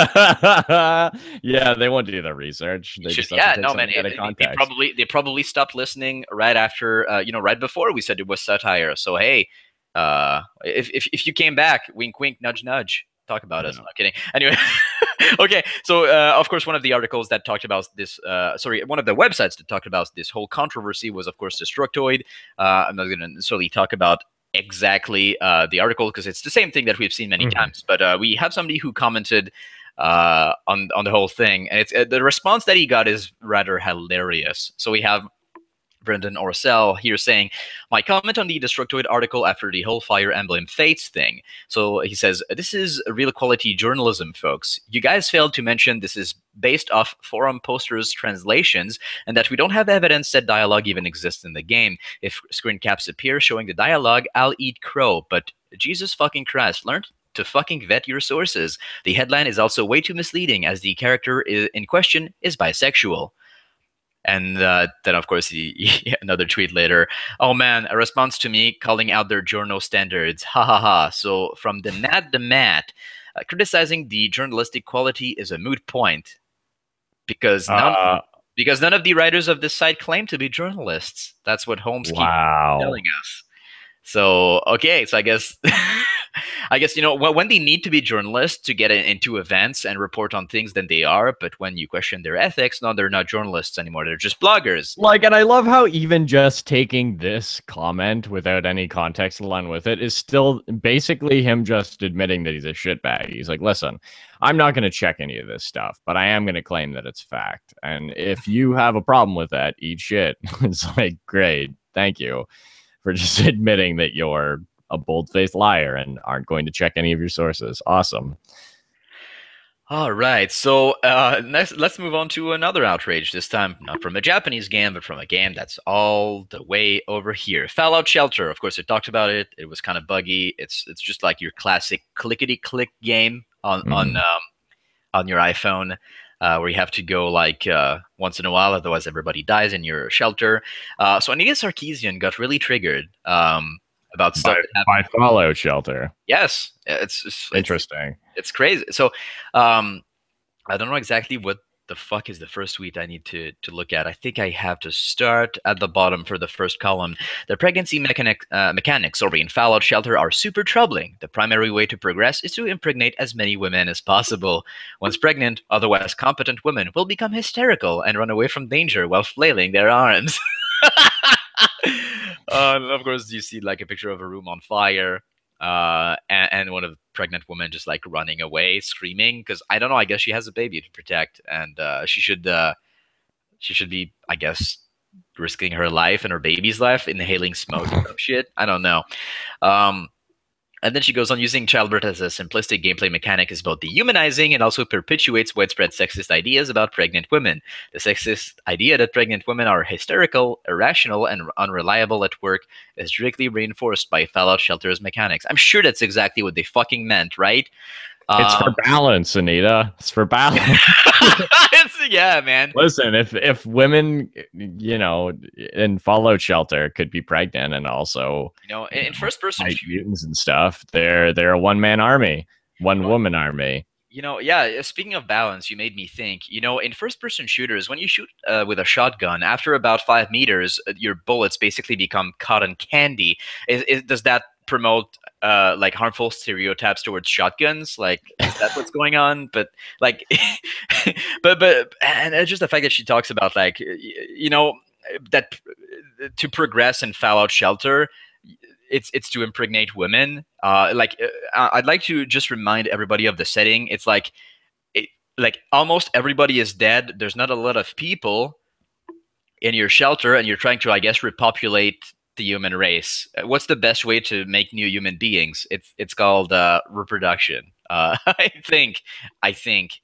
Yeah, they won't do their research. They should- just have yeah, to take no, man. something out They, of they context. probably they probably stopped listening right after, uh, you know, right before we said it was satire. So hey, uh, if if if you came back, wink, wink, nudge, nudge. Talk about us. No. Not kidding. Anyway, okay. So, uh, of course, one of the articles that talked about this, uh, sorry, one of the websites that talked about this whole controversy was, of course, Destructoid. Uh, I'm not going to necessarily talk about exactly uh, the article because it's the same thing that we've seen many Mhm. times. But uh, we have somebody who commented uh, on on the whole thing, and it's uh, the response that he got is rather hilarious. So we have Brendan Orcell here saying, "My comment on the Destructoid article after the whole Fire Emblem Fates thing." So he says, "This is real quality journalism, folks. You guys failed to mention this is based off forum posters' translations and that we don't have evidence that dialogue even exists in the game. If screen caps appear showing the dialogue, I'll eat crow. But Jesus fucking Christ, learn to fucking vet your sources. The headline is also way too misleading as the character in question is bisexual." And uh, then, of course, he, he, another tweet later. "Oh man, a response to me calling out their journal standards. Ha ha ha. So from the Nat the Mat, uh, criticizing the journalistic quality is a moot point because none Uh, because none of the writers of this site claim to be journalists. That's what Holmes keeps wow. telling us. So okay, so I guess I guess you know when when they need to be journalists to get in- into events and report on things, then they are. But when you question their ethics, no, they're not journalists anymore. They're just bloggers. Like, and I love how even just taking this comment without any context along with it is still basically him just admitting that he's a shitbag. He's like, listen, I'm not going to check any of this stuff, but I am going to claim that it's fact. And if you have a problem with that, eat shit. It's like, great. Thank you for just admitting that you're a bold-faced liar and aren't going to check any of your sources. Awesome. All right, so uh, next, let's move on to another outrage. This time, not from a Japanese game, but from a game that's all the way over here. Fallout Shelter. Of course, I talked about it. It was kind of buggy. It's it's just like your classic clickety-click game on Mm. on um, on your iPhone, uh, where you have to go like uh, once in a while, otherwise everybody dies in your shelter. Uh, so Anita Sarkeesian got really triggered um, about stuff By, that happened. by Fallout Shelter. Yes, it's, it's Interesting. It's, it's crazy. So um, I don't know exactly what the fuck is the first tweet I need to to look at. I think I have to start at the bottom for the first column. The pregnancy mechanic, uh, mechanics sorry, in Fallout Shelter are super troubling. The primary way to progress is to impregnate as many women as possible. Once pregnant, otherwise competent women will become hysterical and run away from danger while flailing their arms. uh, and of course, you see like a picture of a room on fire. Uh, and, and one of the pregnant women just like running away, screaming because I don't know. I guess she has a baby to protect, and uh, she should uh, she should be, I guess, risking her life and her baby's life, inhaling smoke and some shit. I don't know. Um, and then she goes on using childbirth as a simplistic gameplay mechanic is both dehumanizing and also perpetuates widespread sexist ideas about pregnant women. The sexist idea that pregnant women are hysterical, irrational, and unreliable at work is directly reinforced by Fallout Shelter's mechanics. I'm sure that's exactly what they fucking meant, right? It's Um, for balance, Anita. It's for balance. it's, yeah, man. Listen, if if women, you know, in Fallout Shelter could be pregnant and also, You know, in, in first person fight mutants and stuff, they're they're a one man army, one woman army. You know, yeah, speaking of balance, you made me think, you know, in first person shooters, when you shoot uh, with a shotgun, after about five meters, uh, your bullets basically become cotton candy. Is, is, does that promote uh, like harmful stereotypes towards shotguns? Like, is that what's going on? But like, but, but, and it's just the fact that she talks about like, you know, that to progress in Fallout Shelter, it's it's to impregnate women. Uh, like uh, I'd like to just remind everybody of the setting. It's like, it, like almost everybody is dead. There's not a lot of people in your shelter, and you're trying to, I guess, repopulate the human race. What's the best way to make new human beings? It's it's called uh, reproduction. Uh, I think, I think,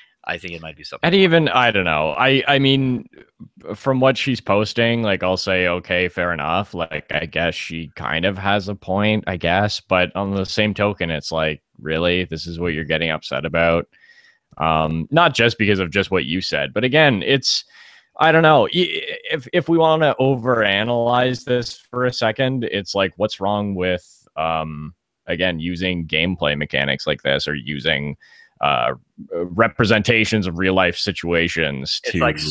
I think it might be something. And even I don't know. I I mean, from what she's posting, like I'll say, okay, fair enough. Like I guess she kind of has a point, I guess. But on the same token, it's like, really, this is what you're getting upset about. Um, not just because of just what you said, but again, it's I don't know. If if we want to overanalyze this for a second, it's like, what's wrong with um again using gameplay mechanics like this, or using uh representations of real life situations It's to like-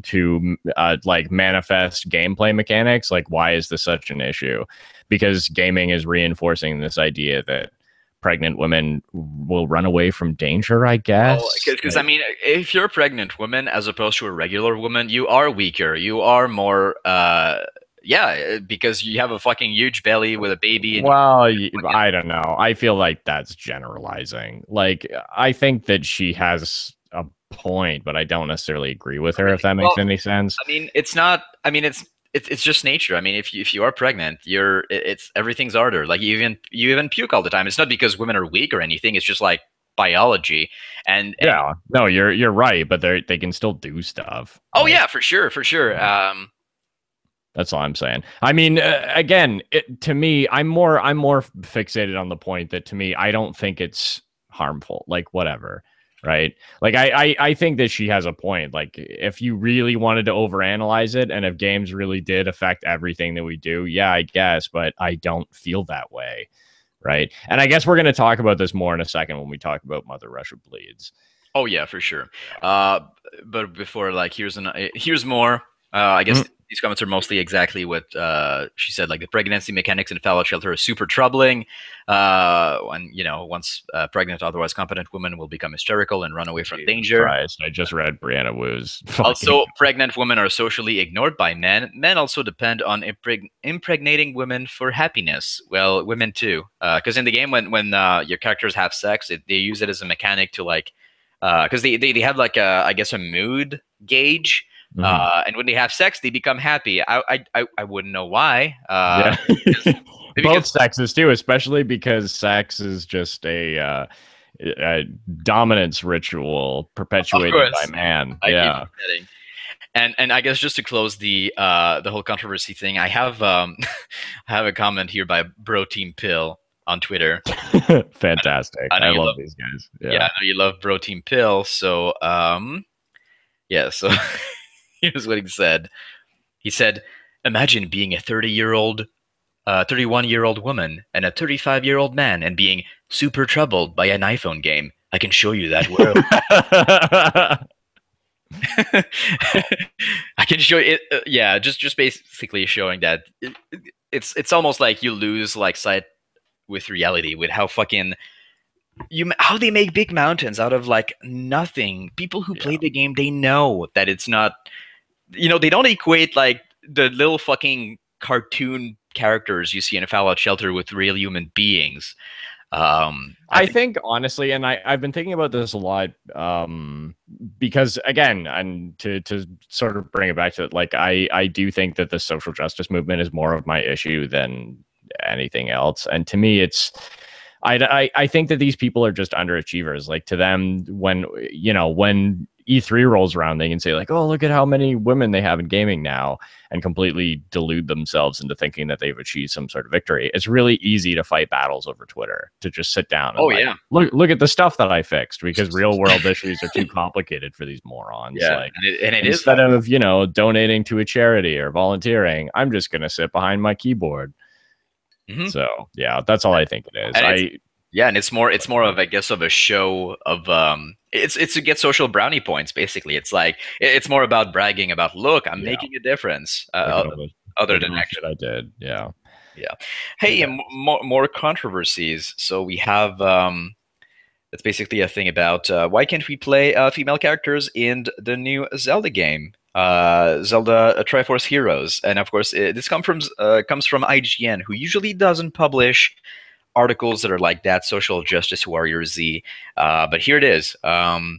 to uh, like manifest gameplay mechanics? Like, why is this such an issue? Because gaming is reinforcing this idea that pregnant women will run away from danger, I guess. Because I mean, if you're a pregnant woman as opposed to a regular woman, you are weaker. You are more, uh, yeah, because you have a fucking huge belly with a baby. And Well, y- I don't know. I feel like that's generalizing. Like, I think that she has a point, but I don't necessarily agree with her, if that makes Well, any sense. I mean, it's not. I mean, it's it's it's just nature. I mean, if you if you are pregnant, you're it- it's everything's harder. Like you even you even puke all the time. It's not because women are weak or anything. It's just like biology. And, and Yeah, no, you're you're right, but they they can still do stuff. oh Like, yeah, for sure, for sure. Um, that's all I'm saying. I mean, uh, again, it, to me, I'm more I'm more fixated on the point that to me, I don't think it's harmful. Like, whatever, right? Like, I, I I think that she has a point. Like, if you really wanted to overanalyze it, and if games really did affect everything that we do, yeah, I guess. But I don't feel that way, right? And I guess we're going to talk about this more in a second when we talk about Mother Russia Bleeds. oh yeah, for sure. Uh, but before, like, here's an uh, here's more. Uh, I guess Mhm. these comments are mostly exactly what uh, she said. Like the pregnancy mechanics in Fallout Shelter are super troubling. Uh, when you know, once uh, pregnant, otherwise competent women will become hysterical and run away from Jesus danger. Christ, I just read Brianna Wu's. Also, fucking- pregnant women are socially ignored by men. Men also depend on impreg- impregnating women for happiness. Well, women too, because in the game, when when uh, your characters have sex, it, they use it as a mechanic to like, because they, they they have like a I guess a mood gauge. Mhm. Uh, and when they have sex, they become happy. I I I, I wouldn't know why. Uh, yeah. maybe Both because- sexes too, especially because sex is just a uh uh, dominance ritual perpetuated by man. I yeah. keep forgetting. And and I guess just to close the uh, the whole controversy thing, I have um, I have a comment here by Bro Team Pill on Twitter. Fantastic. I, I, I love, love these guys. Yeah. yeah, I know you love Bro Team Pill. So um, yeah. So here's what he said. He said, "Imagine being a thirty-year-old, uh, thirty-one-year-old woman and a thirty-five-year-old man, and being super troubled by an iPhone game. I can show you that world." I can show it. Uh, yeah, just just basically showing that it, it's it's almost like you lose like sight with reality with how fucking you how they make big mountains out of like nothing. People who yeah. play the game, they know that it's not. You know, they don't equate like the little fucking cartoon characters you see in a Fallout shelter with real human beings. Um, I, I think, think honestly, and I, I've been thinking about this a lot, um, because again, and to, to sort of bring it back to it, like, I, I do think that the social justice movement is more of my issue than anything else. And to me, it's, I, I, I think that these people are just underachievers. Like, to them, when, you know, when E three rolls around, they can say like, oh, look at how many women they have in gaming now, and completely delude themselves into thinking that they've achieved some sort of victory. It's really easy to fight battles over Twitter, to just sit down and oh like, yeah, look look at the stuff that I fixed, because real world issues are too complicated for these morons. Yeah, like, and it, and it instead is of, you know, donating to a charity or volunteering, I'm just gonna sit behind my keyboard. Mm-hmm. So yeah, that's all I think it is. I yeah, and it's more it's more of I guess of a show of um it's it's to get social brownie points. Basically, it's like it's more about bragging about, look, I'm yeah. making a difference. Uh, the, other than actually, I did, yeah, yeah. Hey, yeah. more more controversies. So we have um, that's basically a thing about uh, why can't we play uh, female characters in the new Zelda game, uh, Zelda Triforce Heroes, and of course it, this comes from uh, comes from I G N, who usually doesn't publish articles that are like that, social justice warrior Z, uh, but here it is. Um,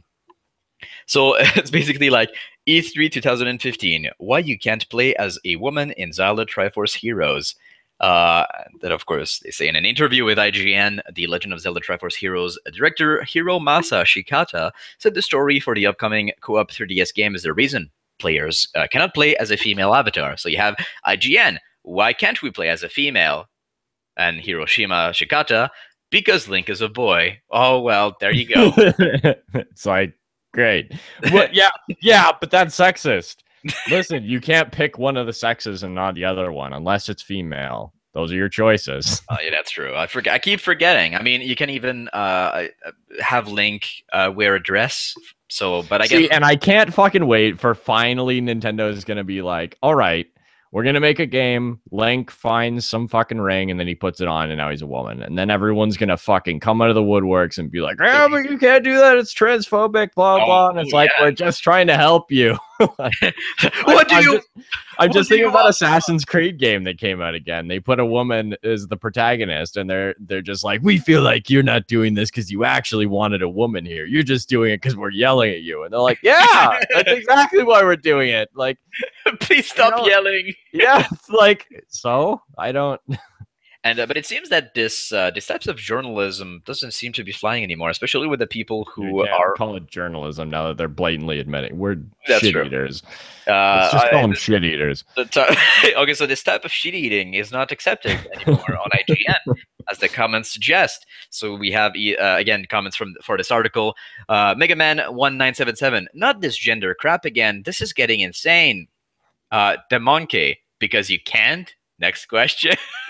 so it's basically like E three twenty fifteen, why you can't play as a woman in Zelda Triforce Heroes. Uh, that, of course, they say in an interview with I G N, the Legend of Zelda Triforce Heroes director Hiromasa Shikata said the story for the upcoming co-op three D S game is the reason players uh, cannot play as a female avatar. So you have I G N, why can't we play as a female? And Hiroshima Shikata, because Link is a boy. Oh, well, there you go. It's like, great. Well, yeah, yeah, but that's sexist. Listen, you can't pick one of the sexes and not the other one unless it's female. Those are your choices. Oh, yeah, that's true. I forget. I keep forgetting. I mean, you can even uh, have Link uh, wear a dress. So, but I See, guess, and I can't fucking wait for finally Nintendo is going to be like, all right, we're going to make a game. Link finds some fucking ring and then he puts it on and now he's a woman. And then everyone's going to fucking come out of the woodworks and be like, oh, but you can't do that. It's transphobic, blah, blah. And it's oh, like, yeah. we're just trying to help you. Like, what do I'm you... Just, I'm just thinking about Assassin's Creed game that came out again. They put a woman as the protagonist and they're they're just like, we feel like you're not doing this because you actually wanted a woman here. You're just doing it because we're yelling at you. And they're like, yeah, that's exactly why we're doing it. Like, please stop yelling. Yeah, it's like, so I don't. And uh, but it seems that this uh, this types of journalism doesn't seem to be flying anymore, especially with the people who you are call it journalism now that they're blatantly admitting we're That's shit true. eaters. Uh, Let's just call I, them shit eaters. Okay, so this type of shit eating is not accepted anymore on I G N, as the comments suggest. So we have uh, again comments from for this article. Uh, Mega Man one nine seven seven, not this gender crap again. This is getting insane. Uh, the monkey, because you can't. Next question.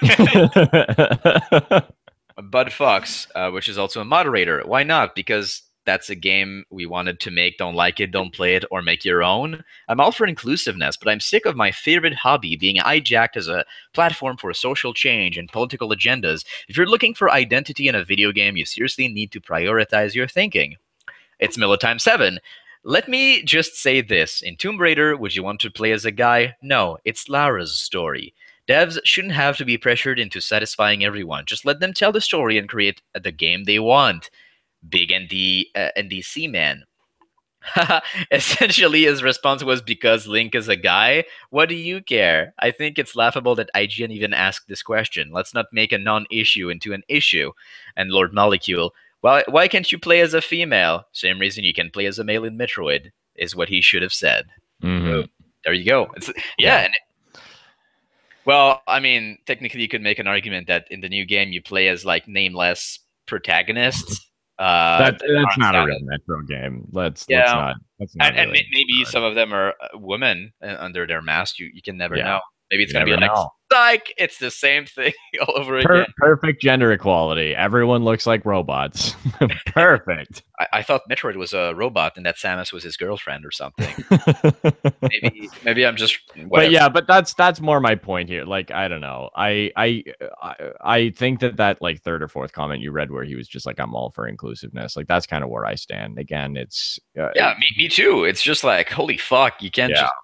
Bud Fox, uh, which is also a moderator. Why not? Because that's a game we wanted to make. Don't like it, don't play it, or make your own. I'm all for inclusiveness, but I'm sick of my favorite hobby being hijacked as a platform for social change and political agendas. If you're looking for identity in a video game, you seriously need to prioritize your thinking. It's Militime seven. Let me just say this. In Tomb Raider, would you want to play as a guy? No, it's Lara's story. Devs shouldn't have to be pressured into satisfying everyone. Just let them tell the story and create the game they want. Big N D, uh, N D C man. Essentially, his response was, because Link is a guy? What do you care? I think it's laughable that I G N even asked this question. Let's not make a non-issue into an issue. And Lord Molecule, Why why can't you play as a female? Same reason you can play as a male in Metroid, is what he should have said. Mm-hmm. Boom. There you go. It's, yeah. Yeah. And it, well, I mean, technically, you could make an argument that in the new game you play as like nameless protagonists. Uh, That, that that's aren't not a sounded- real Metro game. Let's Yeah. let's not. That's not and, and really may- maybe good. some of them are uh, women uh, under their mask. You you can never Yeah. know. Maybe it's You gonna be never like, know. psych, it's the same thing all over Per- again. perfect gender equality. Everyone looks like robots. Perfect. I, I thought Metroid was a robot and that Samus was his girlfriend or something. maybe maybe I'm just. Whatever. But yeah, but that's that's more my point here. Like, I don't know. I I I, I think that that like third or fourth comment you read where he was just like, I'm all for inclusiveness. Like, that's kind of where I stand. Again, it's uh, Yeah, me, me too. It's just like, holy fuck, you can't Yeah. just.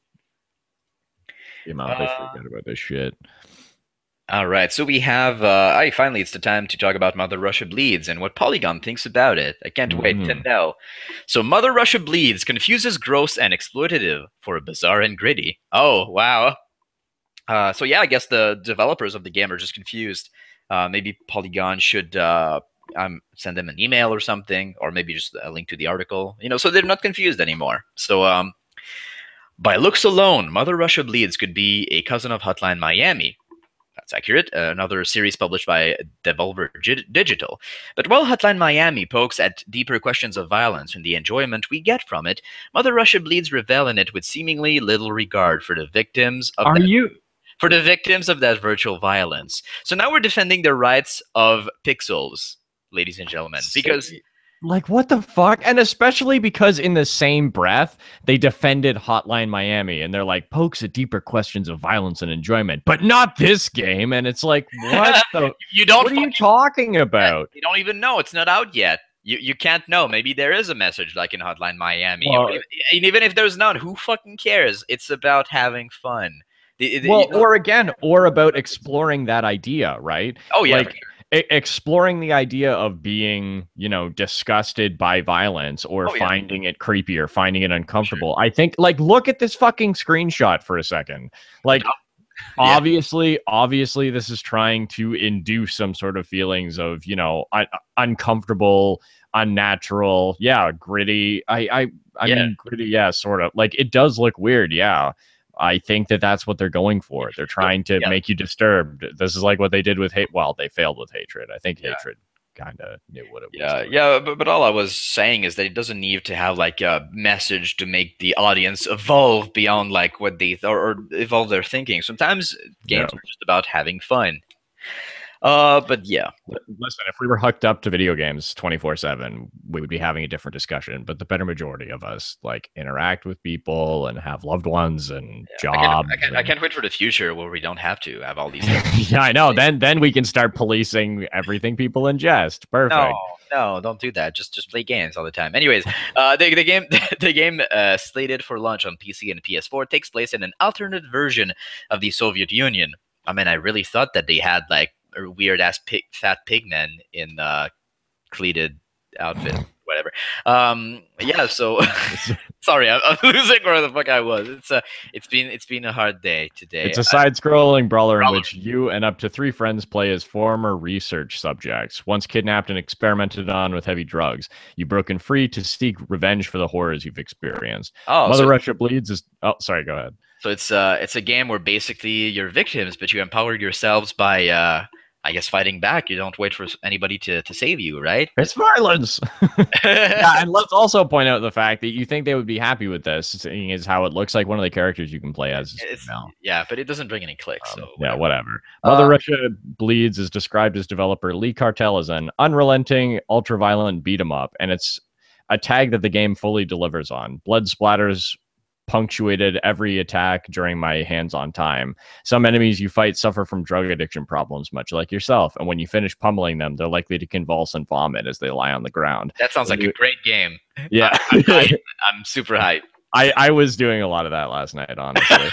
the amount they Uh, forget about this shit. All right, so we have. Uh, I finally, it's the time to talk about Mother Russia Bleeds and what Polygon thinks about it. I can't wait to Mhm. know. So, Mother Russia Bleeds confuses gross and exploitative for bizarre and gritty. Oh wow. Uh, so yeah, I guess the developers of the game are just confused. Uh, maybe Polygon should uh, um, send them an email or something, or maybe just a link to the article. You know, so they're not confused anymore. So. Um, By looks alone, Mother Russia Bleeds could be a cousin of Hotline Miami. That's accurate. Uh, another series published by Devolver G- Digital. But while Hotline Miami pokes at deeper questions of violence and the enjoyment we get from it, Mother Russia Bleeds revel in it with seemingly little regard for the victims of Are that, you? for the victims of that virtual violence. So now we're defending the rights of pixels, ladies and gentlemen, because. Like, what the fuck? And especially because in the same breath, they defended Hotline Miami and they're like, pokes at deeper questions of violence and enjoyment, but not this game. And it's like, what the? You don't. What are you talking about? You don't even know. It's not out yet. You you can't know. Maybe there is a message like in Hotline Miami. Well, or even, and even if there's not, who fucking cares? It's about having fun. The, the, Well, you know, or again, or about exploring that idea, right? oh yeah. Like, e- exploring the idea of being, you know, disgusted by violence or Oh, yeah. finding it creepy or finding it uncomfortable. I think, like, look at this fucking screenshot for a second. Like, Yeah. obviously, obviously, this is trying to induce some sort of feelings of, you know, un- uncomfortable, unnatural, yeah, gritty. I, I, I Yeah. mean, gritty, yeah, sort of. Like, it does look weird, yeah. I think that that's what they're going for. They're trying to Yeah. make you disturbed. This is like what they did with hate. Well, they failed with hatred. I think Yeah. hatred kind of knew what it was. Yeah, doing. yeah, but, but all I was saying is that it doesn't need to have like a message to make the audience evolve beyond like what they th- or, or evolve their thinking. Sometimes games Yeah. are just about having fun. Uh, but yeah, Listen, if we were hooked up to video games twenty-four seven, we would be having a different discussion. But the better majority of us like interact with people and have loved ones and I jobs. can't, I, can't, I and- can't wait for the future where we don't have to have all these. yeah, I know. Then then we can start policing everything people ingest. Perfect. No, no, don't do that. Just just play games all the time. Anyways, uh, the, the game the game uh, slated for launch on P C and P S four takes place in an alternate version of the Soviet Union. I mean, I really thought that they had like a weird ass pig, fat pigmen in uh, cleated outfit, whatever. Um, yeah. So sorry, I'm, I'm losing where the fuck I was. It's uh, it's been it's been a hard day today. It's a side-scrolling brawler in Brawler. which you and up to three friends play as former research subjects, once kidnapped and experimented on with heavy drugs. You've broken free to seek revenge for the horrors you've experienced. oh, Mother so, Russia Bleeds is... Oh, sorry, go ahead. so it's uh it's a game where basically you're victims, but you empower yourselves by uh. I guess fighting back. You don't wait for anybody to, to save you, right? It's violence! Yeah, and let's also point out the fact that you think they would be happy with this, seeing as how it looks like one of the characters you can play as is It's- female. yeah, but it doesn't bring any clicks. Um, So yeah, whatever. whatever. Mother Uh, Russia Bleeds is described as developer Lee Cartel as an unrelenting, ultra-violent beat-em-up, and it's a tag that the game fully delivers on. Blood splatters punctuated every attack during my hands-on time. Some enemies you fight suffer from drug addiction problems, much like yourself, and when you finish pummeling them, they're likely to convulse and vomit as they lie on the ground. That sounds like a great game. Yeah. I'm, hyped. I'm super hyped. I, I was doing a lot of that last night, honestly.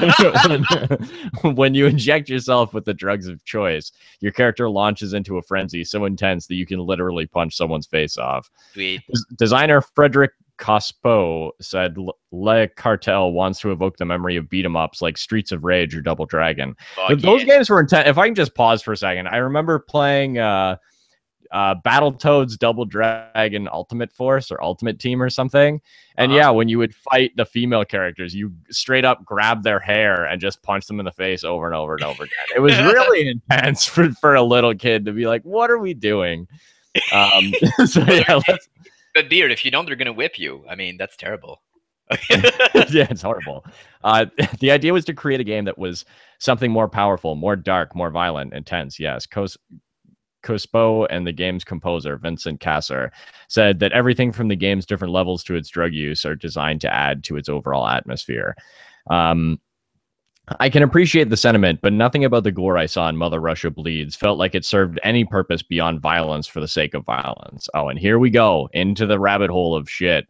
when, when you inject yourself with the drugs of choice, your character launches into a frenzy so intense that you can literally punch someone's face off. Sweet. Des- Designer Frederick Cospo said Le Cartel wants to evoke the memory of beat-em-ups like Streets of Rage or Double Dragon. Fuck But those yeah. games were intense. If I can just pause for a second, I remember playing... Uh, uh, Battletoads Double Dragon Ultimate Force or Ultimate Team or something. And Uh-huh. yeah, when you would fight the female characters, you straight up grab their hair and just punch them in the face over and over and over again. It was really intense for, for a little kid to be like, what are we doing? Um, so yeah, let's... But Beard, if you don't, they're gonna whip you. I mean, that's terrible. Yeah, it's horrible. Uh, the idea was to create a game that was something more powerful, more dark, more violent, intense. Yes, Cos- Cospo and the game's composer, Vincent Kasser, said that everything from the game's different levels to its drug use are designed to add to its overall atmosphere. Um, I can appreciate the sentiment, but nothing about the gore I saw in Mother Russia Bleeds felt like it served any purpose beyond violence for the sake of violence. Oh, and here we go into the rabbit hole of shit.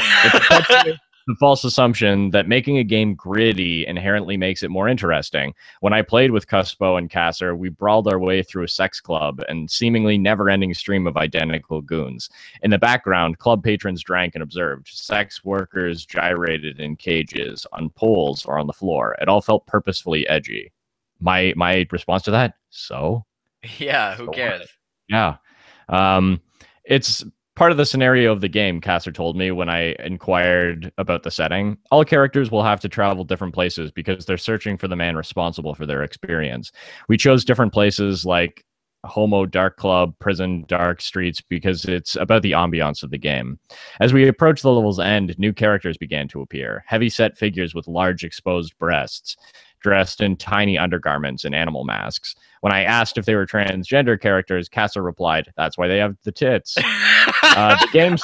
The false assumption that making a game gritty inherently makes it more interesting. When I played with Cuspo and Kasser, we brawled our way through a sex club and seemingly never-ending stream of identical goons. In the background, club patrons drank and observed. Sex workers gyrated in cages, on poles, or on the floor. It all felt purposefully edgy. My my response to that? So? Yeah, who So cares? what? Yeah. Um, it's... part of the scenario of the game, Kasser told me when I inquired about the setting. All characters will have to travel different places because they're searching for the man responsible for their experience. We chose different places like Homo Dark Club, Prison, Dark Streets, because it's about the ambiance of the game. As we approached the level's end, new characters began to appear. Heavy-set figures with large exposed breasts, dressed in tiny undergarments and animal masks. When I asked if they were transgender characters, Kasser replied, "That's why they have the tits." Uh, the game's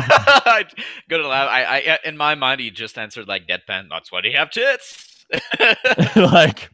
Good to laugh. I, I, in my mind, he just answered like deadpan. That's why they have tits. Like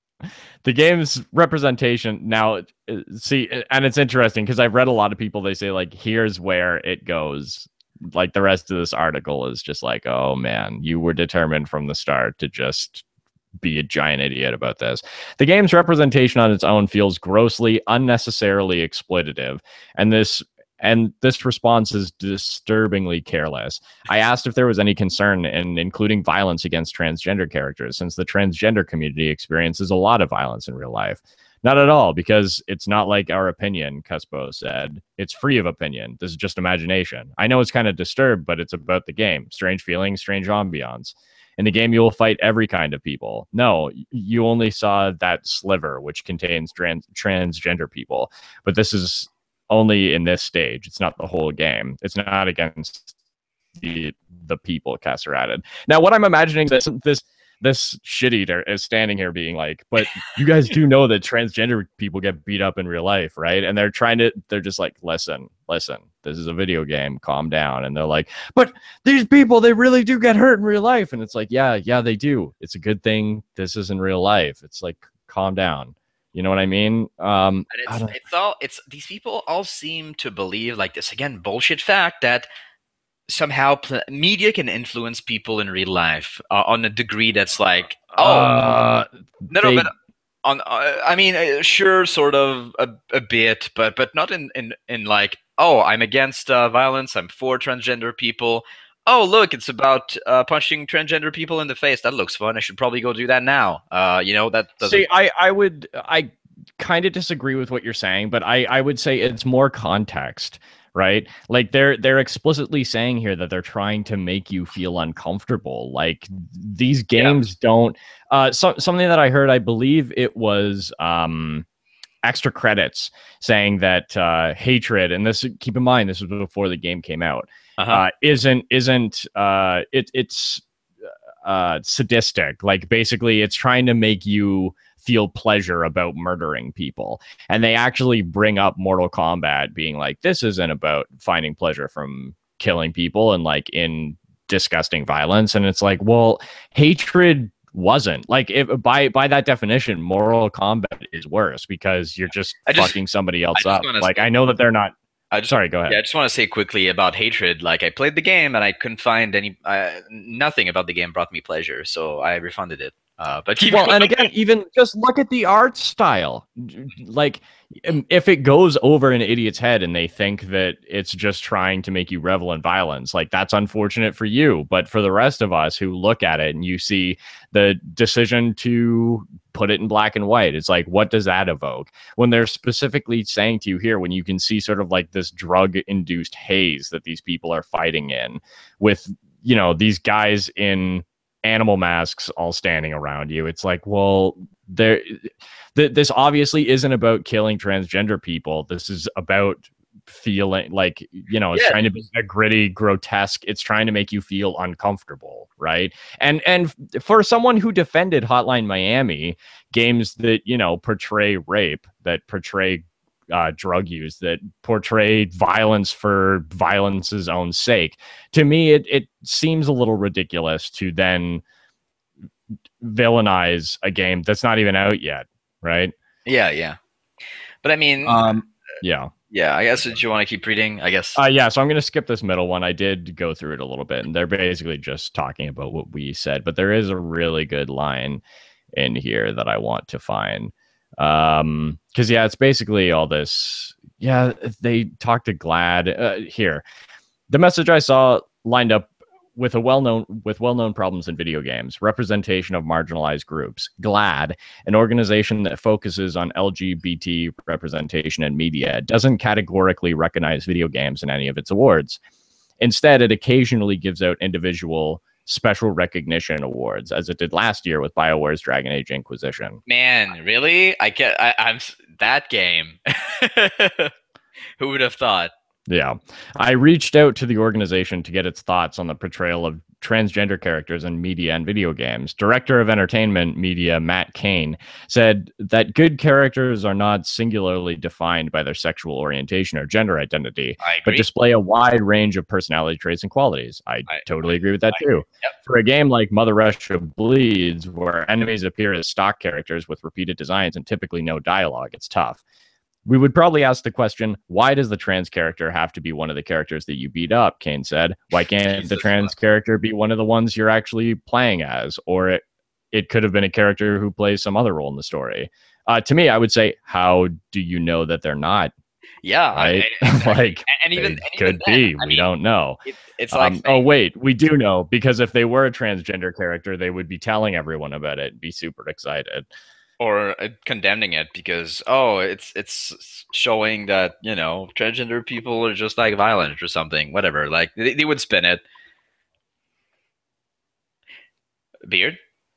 the game's representation now. See, and it's interesting because I've read a lot of people. They say like, here's where it goes. Like the rest of this article is just like, oh man, you were determined from the start to just be a giant idiot about this. The game's representation on its own feels grossly, unnecessarily exploitative, and this and this response is disturbingly careless. I asked if there was any concern in including violence against transgender characters, since the transgender community experiences a lot of violence in real life. Not at all, because it's not like our opinion, Cuspo said. It's free of opinion. This is just imagination. I know it's kind of disturbed, but it's about the game. Strange feelings, strange ambiance. In the game, you will fight every kind of people. No, you only saw that sliver, which contains trans- transgender people. But this is only in this stage. It's not the whole game. It's not against the the people, Kasser added. Now, what I'm imagining is that this this shit eater is standing here being like, but you guys do know that transgender people get beat up in real life, right? And they're trying to, they're just like, listen, listen, this is a video game, calm down. And they're like, but these people, they really do get hurt in real life. And it's like, yeah, yeah, they do. It's a good thing this isn't real life. It's like, calm down. You know what I mean? Um, and it's, it's all, it's, these people all seem to believe like this, again, bullshit fact that somehow pl- media can influence people in real life uh, on a degree that's like, oh, uh, no, they, no, but on, uh, I mean, uh, sure, sort of a, a bit, but but not in, in, in like, oh, I'm against uh, violence, I'm for transgender people. Oh, look, it's about uh, punching transgender people in the face. That looks fun. I should probably go do that now. Uh, you know, that doesn't. See, I, I would, I kind of disagree with what you're saying, but I, I would say it's more context. Right? Like they're they're explicitly saying here that they're trying to make you feel uncomfortable. Like these games yeah. don't uh so, something that I heard, I believe it was um extra credits saying that uh hatred, and this, keep in mind this was before the game came out, uh-huh. uh isn't isn't uh it it's uh sadistic. Like basically it's trying to make you feel pleasure about murdering people. And they actually bring up Mortal Kombat being like, this isn't about finding pleasure from killing people and like in disgusting violence. And it's like, well, hatred wasn't like, if by by that definition, Mortal Kombat is worse because you're just, just fucking somebody else up. Like say, I know that they're not. I just, Sorry, go ahead. Yeah, I just want to say quickly about hatred. Like I played the game and I couldn't find any, uh, nothing about the game brought me pleasure, so I refunded it. Uh, but keep well, going. And again, even just look at the art style. Like, if it goes over an idiot's head and they think that it's just trying to make you revel in violence, like, that's unfortunate for you. But for the rest of us who look at it and you see the decision to put it in black and white, it's like, what does that evoke? When they're specifically saying to you here, when you can see sort of like this drug-induced haze that these people are fighting in with, you know, these guys in animal masks all standing around you. It's like, well, there th- this obviously isn't about killing transgender people. This is about feeling like, you know, it's Yeah. trying to be a gritty, grotesque. It's trying to make you feel uncomfortable, right? And and for someone who defended Hotline Miami, games that, you know, portray rape, that portray Uh, drug use, that portray violence for violence's own sake. To me, it, it seems a little ridiculous to then villainize a game that's not even out yet, right? Yeah, yeah. But I mean, um, yeah. Yeah, I guess, did you want to keep reading? I guess. Uh, yeah, so I'm going to skip this middle one. I did go through it a little bit, and they're basically just talking about what we said, but there is a really good line in here that I want to find. Um, because, yeah, it's basically all this. Yeah, they talked to Glad. Uh, here, the message I saw lined up with a well-known with well-known problems in video games: representation of marginalized groups. Glad, an organization that focuses on L G B T representation in media, doesn't categorically recognize video games in any of its awards. Instead, it occasionally gives out individual special recognition awards, as it did last year with BioWare's Dragon Age Inquisition. Man, really? I get. I, I'm that game. Who would have thought? Yeah. I reached out to the organization to get its thoughts on the portrayal of transgender characters in media and video games. Director of Entertainment Media, Matt Kane, said that good characters are not singularly defined by their sexual orientation or gender identity, but display a wide range of personality traits and qualities. I, I totally I, agree with that I, too. Yep. For a game like Mother Russia Bleeds, where enemies appear as stock characters with repeated designs and typically no dialogue, it's tough. We would probably ask the question, why does the trans character have to be one of the characters that you beat up? Kane said. Why can't Jesus the trans God. character be one of the ones you're actually playing as? Or it, it could have been a character who plays some other role in the story. Uh, to me, I would say, how do you know that they're not? Yeah. Right? I, I, like, and even, they and could even then, be. I we mean, don't know. It, it's like um, saying, oh, wait, we do know. Because if they were a transgender character, they would be telling everyone about it and be super excited. Or uh, condemning it because, oh, it's it's showing that, you know, transgender people are just like violent or something, whatever. Like they, they would spin it. Beard,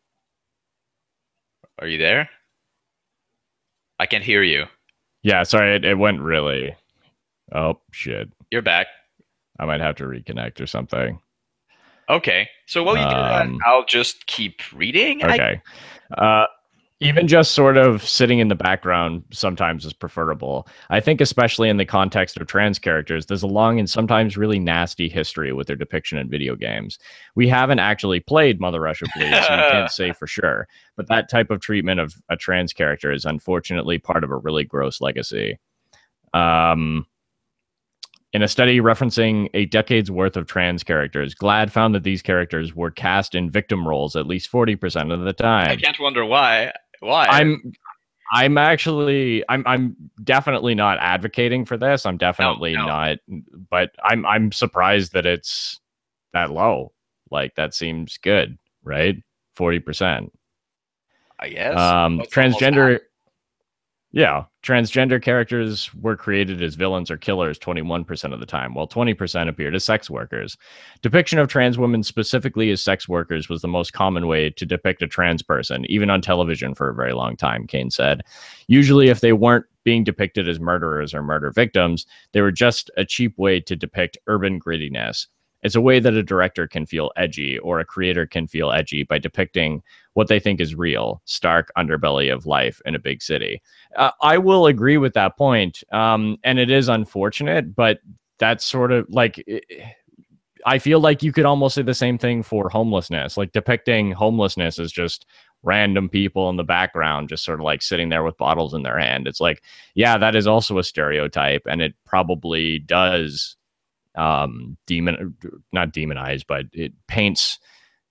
are you there? I can't hear you. Yeah, sorry, it, it went really. Oh shit! You're back. I might have to reconnect or something. Okay, so while you do that, Um, I'll just keep reading. Okay. I... Uh, Even just sort of sitting in the background sometimes is preferable. I think especially in the context of trans characters, there's a long and sometimes really nasty history with their depiction in video games. We haven't actually played Mother Russia Bleeds, so we can't say for sure. But that type of treatment of a trans character is unfortunately part of a really gross legacy. Um... In a study referencing a decade's worth of trans characters, GLAAD found that these characters were cast in victim roles at least forty percent of the time. I can't wonder why. Why? I'm I'm actually I'm I'm definitely not advocating for this. I'm definitely no, no. not, but I'm I'm surprised that it's that low. Like, that seems good, right? forty percent. I guess. Um That's transgender Yeah, transgender characters were created as villains or killers twenty-one percent of the time, while twenty percent appeared as sex workers. Depiction of trans women specifically as sex workers was the most common way to depict a trans person, even on television for a very long time, Kane said. Usually, if they weren't being depicted as murderers or murder victims, they were just a cheap way to depict urban grittiness. It's a way that a director can feel edgy, or a creator can feel edgy, by depicting what they think is real, stark underbelly of life in a big city. Uh, I will agree with that point, um, and it is unfortunate, but that's sort of like, I feel like you could almost say the same thing for homelessness, like depicting homelessness as just random people in the background, just sort of like sitting there with bottles in their hand. It's like, yeah, that is also a stereotype, and it probably does um demon not demonize, but it paints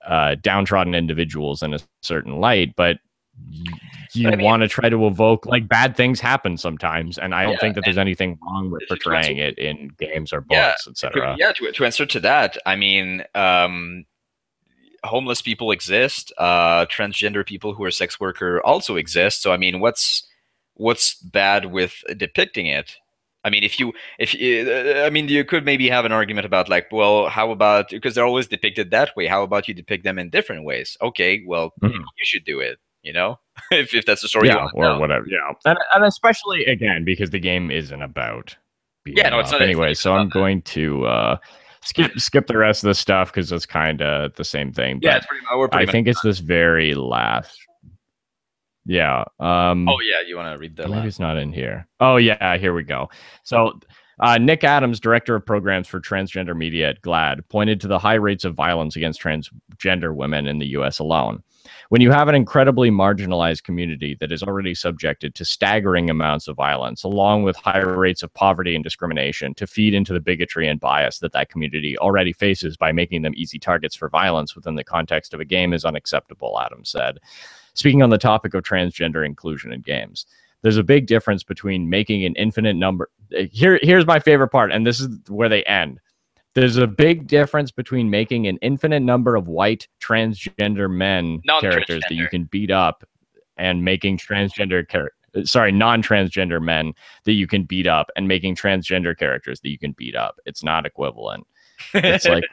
uh, downtrodden individuals in a certain light, but you I mean, want to try to evoke like bad things happen sometimes, and I don't yeah, think that there's anything wrong with to- to portraying answer- it in games or yeah, books, to, etc. yeah. To, to answer to that, I mean, um, homeless people exist. Uh, transgender people who are sex worker also exist. So I mean, what's what's bad with depicting it? I mean, if you if you, uh, I mean, you could maybe have an argument about like, well, how about because they're always depicted that way? How about you depict them in different ways? Okay, well, Mhm. maybe you should do it. You know, if if that's the story you Yeah, want to or tell. whatever. Yeah, and, and especially again because the game isn't about beating Yeah, no, them it's up not. It's not anyway. even So about I'm that. going to uh, skip skip the rest of the stuff because it's kind of the same thing. Yeah, But it's pretty. We're pretty I much. think it's this very last. Yeah. Um, Oh yeah, you want to read that? maybe Last. it's not in here. Oh yeah, here we go. So. Uh, Nick Adams, director of programs for transgender media at GLAAD, pointed to the high rates of violence against transgender women in the U S alone. When you have an incredibly marginalized community that is already subjected to staggering amounts of violence, along with higher rates of poverty and discrimination, to feed into the bigotry and bias that that community already faces by making them easy targets for violence within the context of a game is unacceptable, Adams said. Speaking on the topic of transgender inclusion in games, there's a big difference between making an infinite number. Here, here's my favorite part, and this is where they end. There's a big difference between making an infinite number of white transgender men characters that you can beat up and making transgender characters. Sorry, non-transgender men that you can beat up and making transgender characters that you can beat up. It's not equivalent. It's like,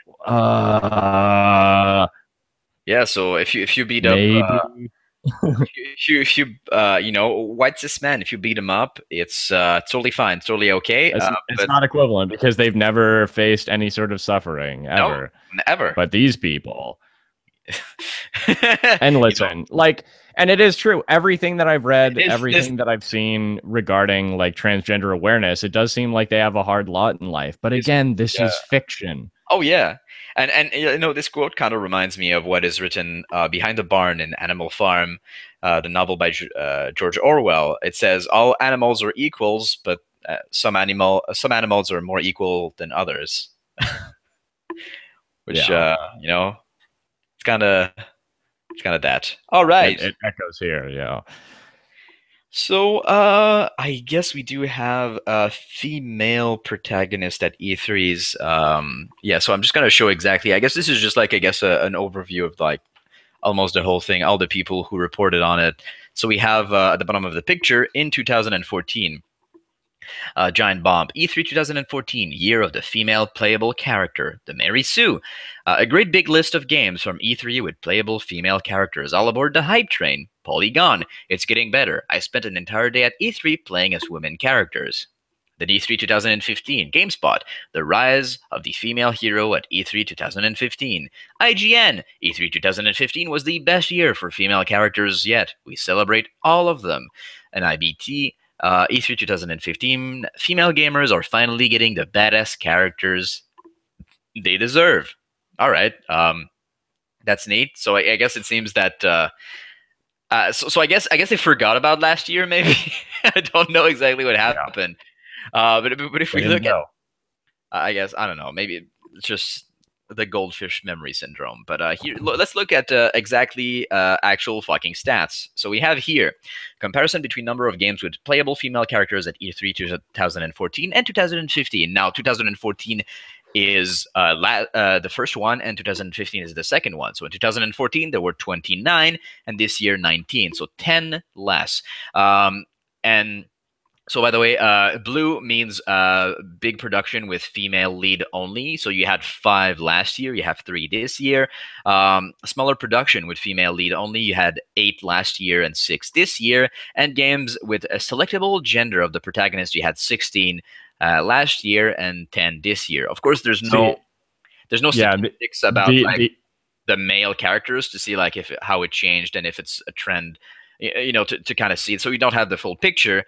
uh, yeah. So if you if you beat maybe. up. Uh, if you, if you, uh, you know, white cis men, if you beat them up, it's uh, totally fine, totally okay. It's, uh, it's but not equivalent because they've never faced any sort of suffering ever. No, ever. But these people. And listen, you know, like, and it is true. Everything that I've read, it's, everything it's, that I've seen regarding like transgender awareness, it does seem like they have a hard lot in life. But again, this yeah. is fiction. Oh yeah. And and you know, this quote kind of reminds me of what is written uh, behind the barn in Animal Farm, uh, the novel by uh, George Orwell. It says all animals are equals, but uh, some animal some animals are more equal than others. Which yeah. uh, you know, it's kind of it's kind of that. All right, it, it echoes here. Yeah. So, uh, I guess we do have a female protagonist at E threes. Um, yeah, so I'm just going to show exactly, I guess this is just like, I guess, a, an overview of like almost the whole thing, all the people who reported on it. So we have uh, at the bottom of the picture in two thousand fourteen, uh, Giant Bomb, E three twenty fourteen, year of the female playable character, the Mary Sue. Uh, a great big list of games from E three with playable female characters, all aboard the hype train. Polygon, it's getting better. I spent an entire day at E three playing as women characters. Then E three twenty fifteen, GameSpot, the rise of the female hero at E three twenty fifteen. I G N, E three twenty fifteen was the best year for female characters yet. We celebrate all of them. And I B T, uh, E three twenty fifteen, female gamers are finally getting the badass characters they deserve. All right, um, that's neat. So I, I guess it seems that... Uh, Uh, so, so I guess I guess they forgot about last year. Maybe I don't know exactly what happened. Yeah. Uh, but but if we look know. at, I guess I don't know. Maybe it's just the goldfish memory syndrome. But uh, here, lo let's look at uh, exactly uh, actual fucking stats. So we have here comparison between number of games with playable female characters at E three twenty fourteen and two thousand fifteen. Now, two thousand fourteen is uh, la uh, the first one, and two thousand fifteen is the second one. So in two thousand fourteen, there were twenty-nine, and this year, nineteen. So ten less. Um, and so, by the way, uh, blue means uh, big production with female lead only. So you had five last year. You have three this year. Um, smaller production with female lead only. You had eight last year and six this year. And games with a selectable gender of the protagonist, you had sixteen Uh, last year and ten this year. Of course, there's no see, there's no statistics yeah, the, about the, like, the, the male characters to see like if it, how it changed and if it's a trend, you know, to, to kind of see it. So we don't have the full picture.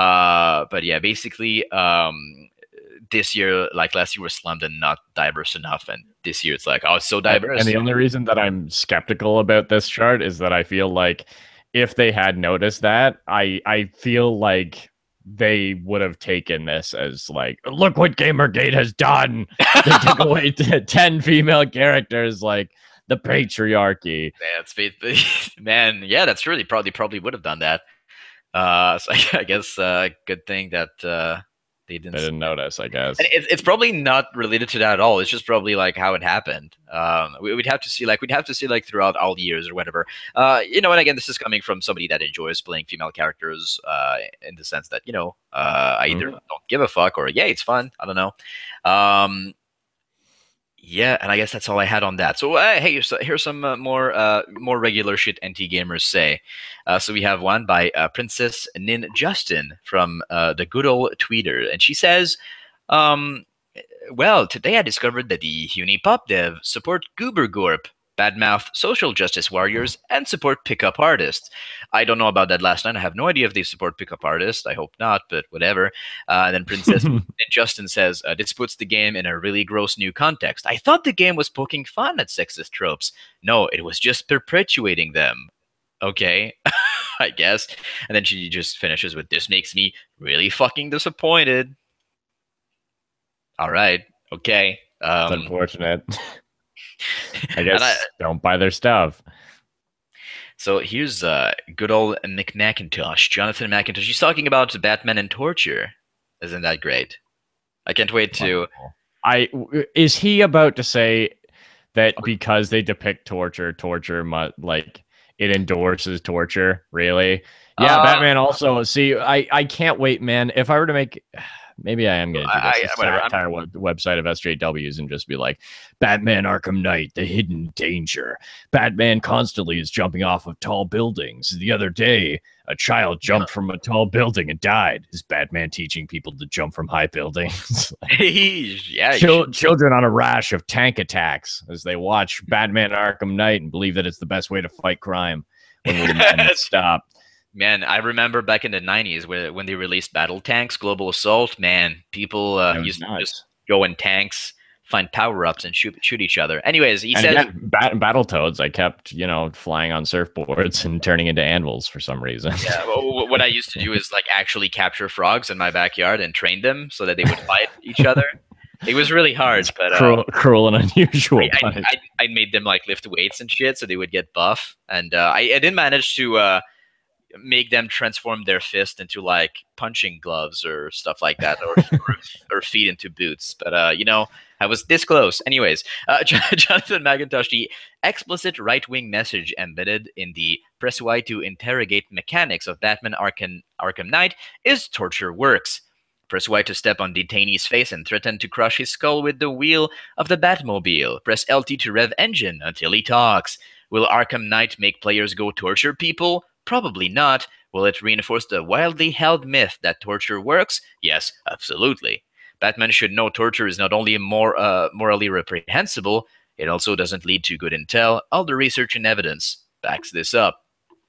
Uh, but yeah, basically, um, this year, like last year, was slammed and not diverse enough, and this year it's like, oh, it's so diverse. And, and the only reason that I'm skeptical about this chart is that I feel like if they had noticed that, I I feel like they would have taken this as like, look what Gamergate has done. They took away ten female characters. Like, the patriarchy. Yeah, it's man, yeah, that's true. They probably probably would have done that. Uh, so I, I guess uh, good thing that uh, they didn't. They didn't notice, I guess. And it's it's probably not related to that at all. It's just probably like how it happened. Um, we, we'd have to see, like we'd have to see, like throughout all the years or whatever. Uh, you know, and again, this is coming from somebody that enjoys playing female characters. Uh, in the sense that you know, uh, I either Mm-hmm. don't give a fuck or yeah, it's fun. I don't know. Um, Yeah, and I guess that's all I had on that. So, uh, hey, here's, here's some uh, more uh, more regular shit N T gamers say. Uh, so we have one by uh, Princess Nin Justin from uh, the good old Tweeter, and she says, um, "Well, today I discovered that the Unipop dev support Goober Gorp, badmouth social justice warriors, and support pickup artists. I don't know about that last night. I have no idea if they support pickup artists. I hope not, but whatever." Uh, then Princess Justin says, uh, "This puts the game in a really gross new context. I thought the game was poking fun at sexist tropes. No, it was just perpetuating them." Okay, I guess. And then she just finishes with, "This makes me really fucking disappointed." All right, okay. Um, It's unfortunate. I guess I, don't buy their stuff. So here's uh, good old McMacintosh, Jonathan McIntosh. He's talking about Batman and torture. Isn't that great? I can't wait to. Wonderful. I is he about to say that because they depict torture, torture mu- like it endorses torture? Really? Yeah, Uh, Batman also. See, I I can't wait, man. If I were to make. Maybe I am going to do I- this. I- whatever, I'm- entire web, website of S J Ws and just be like, Batman Arkham Knight, the hidden danger. Batman constantly is jumping off of tall buildings. The other day, a child jumped from a tall building and died. Is Batman teaching people to jump from high buildings? yeah, you Chil- should- children on a rash of tank attacks as they watch Batman Arkham Knight and believe that it's the best way to fight crime. When will the madness stop? Man, I remember back in the nineties where when they released Battle Tanks, Global Assault. Man, people uh, That was used to nuts. just go in tanks, find power ups, and shoot shoot each other. Anyways, he And says, again, bat- Battletoads, I kept, you know, flying on surfboards and turning into anvils for some reason. yeah, well, what I used to do is like actually capture frogs in my backyard and train them so that they would fight each other. It was really hard, It's but uh, cruel, cruel and unusual. I, I, but- I, I made them like lift weights and shit so they would get buff, and uh, I, I didn't manage to uh, make them transform their fist into like punching gloves or stuff like that, or or, or feet into boots. But uh, you know, I was this close. Anyways, uh, Jonathan McIntosh, the explicit right-wing message embedded in the press Y to interrogate mechanics of Batman Arkham Arkham Knight is torture works. Press Y to step on detainee's face and threaten to crush his skull with the wheel of the Batmobile. Press L T to rev engine until he talks. Will Arkham Knight make players go torture people? Probably not. Will it reinforce the wildly held myth that torture works? Yes, absolutely. Batman should know torture is not only more uh, morally reprehensible, it also doesn't lead to good intel. All the research and evidence backs this up.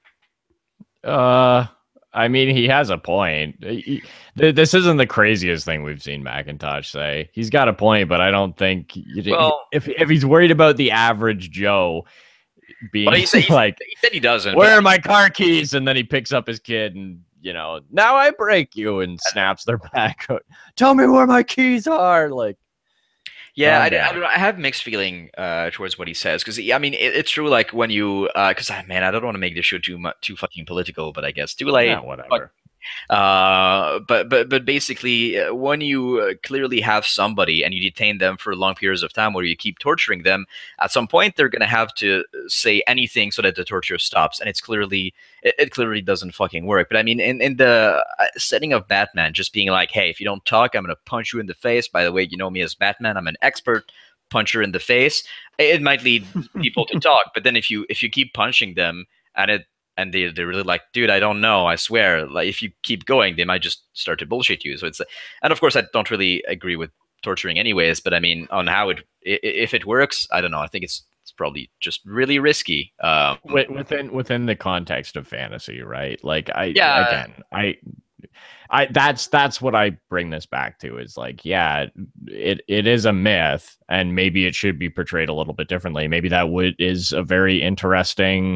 Uh, I mean, he has a point. He- th- this isn't the craziest thing we've seen McIntosh say. He's got a point, but I don't think you- Well- if if he's worried about the average Joe being Well, he said, he, like, he said he doesn't. "Where but- are my car keys?" and then he picks up his kid and, you know, "Now I break you," and snaps their back. "Tell me where my keys are." Like, Yeah, Calm I, I, down. don't know, I have mixed feeling uh, towards what he says because I mean it, it's true. Like when you, because man, I don't want to make this show too much too fucking political, but I guess too late. yeah, whatever. Uh, but but but basically, uh, when you uh, clearly have somebody and you detain them for long periods of time, where you keep torturing them, at some point they're gonna have to say anything so that the torture stops. And it's clearly it, it clearly doesn't fucking work. But I mean, in in the uh, setting of Batman, just being like, hey, if you don't talk, I'm gonna punch you in the face. By the way, you know me as Batman. I'm an expert puncher in the face. It, it might lead people to talk, but then if you if you keep punching them and it and they, they're really like, dude, I don't know, I swear. Like, if you keep going, they might just start to bullshit you. So it's, and of course, I don't really agree with torturing anyways, but I mean, on how it, i- if it works, I don't know. I think it's, it's probably just really risky. Um, Wi- within within the context of fantasy, right? Like, I Yeah. again, I I that's that's what I bring this back to is like, yeah, it it is a myth, and maybe it should be portrayed a little bit differently. Maybe that would is a very interesting,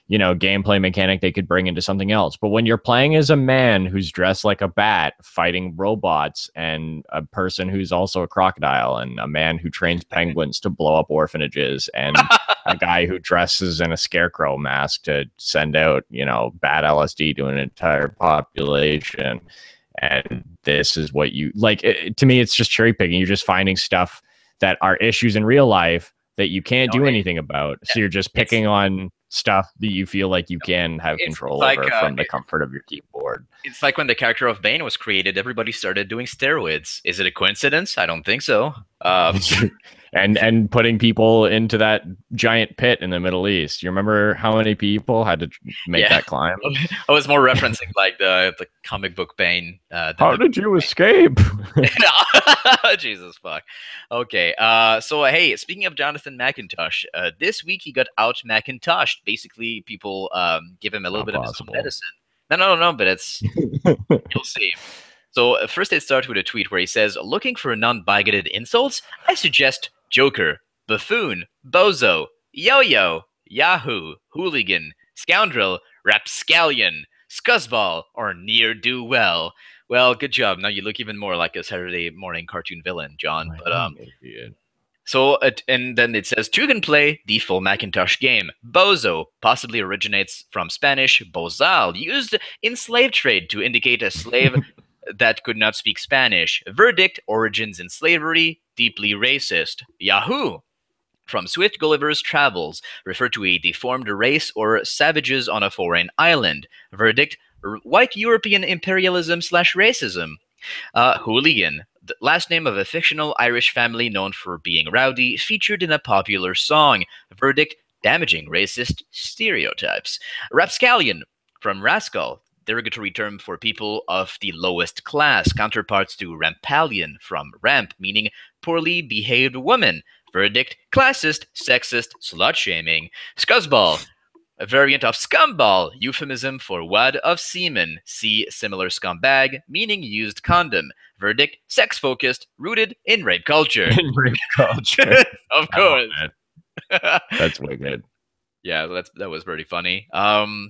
you know, gameplay mechanic they could bring into something else. But when you're playing as a man who's dressed like a bat fighting robots, and a person who's also a crocodile, and a man who trains penguins to blow up orphanages, and a guy who dresses in a scarecrow mask to send out, you know, bad L S D to an entire population, and this is what you like, it, to me it's just cherry picking. You're just finding stuff that are issues in real life that you can't do anything about. So you're just picking on stuff that you feel like you can have control like, over uh, from the comfort of your keyboard. It's like when the character of Bane was created, everybody started doing steroids. Is it a coincidence? I don't think so. Um, and and putting people into that giant pit in the Middle East. You remember how many people had to make yeah. that climb? I was more referencing like the the comic book Bane. Uh, how the, did you escape? Jesus fuck. Okay. Uh, so hey, speaking of Jonathan McIntosh, uh, this week he got out Macintoshed. Basically, people um, give him a little Not bit possible. of his own medicine. No, no, no, no. But it's you'll see. So uh, first, it starts with a tweet where he says, "Looking for non-bigoted insults? I suggest Joker, buffoon, bozo, yo-yo, yahoo, hooligan, scoundrel, rapscallion, scuzzball, or ne'er-do-well." Well, good job. Now you look even more like a Saturday morning cartoon villain, John. But um, so it, and then it says, "Two can play the full Macintosh game. Bozo possibly originates from Spanish bozal, used in slave trade to indicate a slave that could not speak Spanish. Verdict, origins in slavery, deeply racist. Yahoo! From Swift Gulliver's Travels, refer to a deformed race or savages on a foreign island. Verdict, white European imperialism slash racism. Uh, hooligan, the last name of a fictional Irish family known for being rowdy, featured in a popular song. Verdict, damaging racist stereotypes. Rapscallion, from rascal, derogatory term for people of the lowest class, counterparts to rampallion, from ramp, meaning poorly behaved woman. Verdict, classist, sexist, slut-shaming. Scuzzball, a variant of scumball, euphemism for wad of semen. See similar scumbag, meaning used condom. Verdict, sex-focused, rooted in rape culture. In rape culture. Of course. That's wicked. Yeah, that's, that was pretty funny. Um...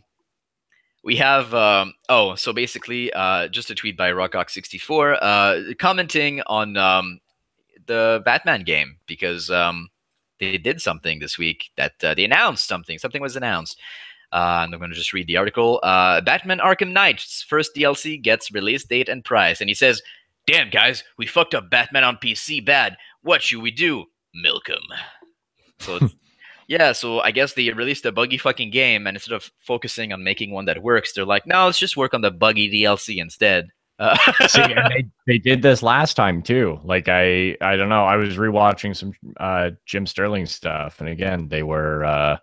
We have, um, oh, so basically, uh, just a tweet by Rockox sixty-four, uh, commenting on um, the Batman game, because um, they did something this week that uh, they announced something. Something was announced. Uh, and I'm going to just read the article. Uh, Batman Arkham Knight's first D L C gets release date and price. And he says, "Damn, guys, we fucked up Batman on P C bad. What should we do? Milk him." So it's yeah, so I guess they released a buggy fucking game, and instead of focusing on making one that works, they're like, no, let's just work on the buggy D L C instead. Uh, See, and they, they did this last time too. Like I, I don't know. I was rewatching some uh, Jim Sterling stuff, and again, they were. Uh,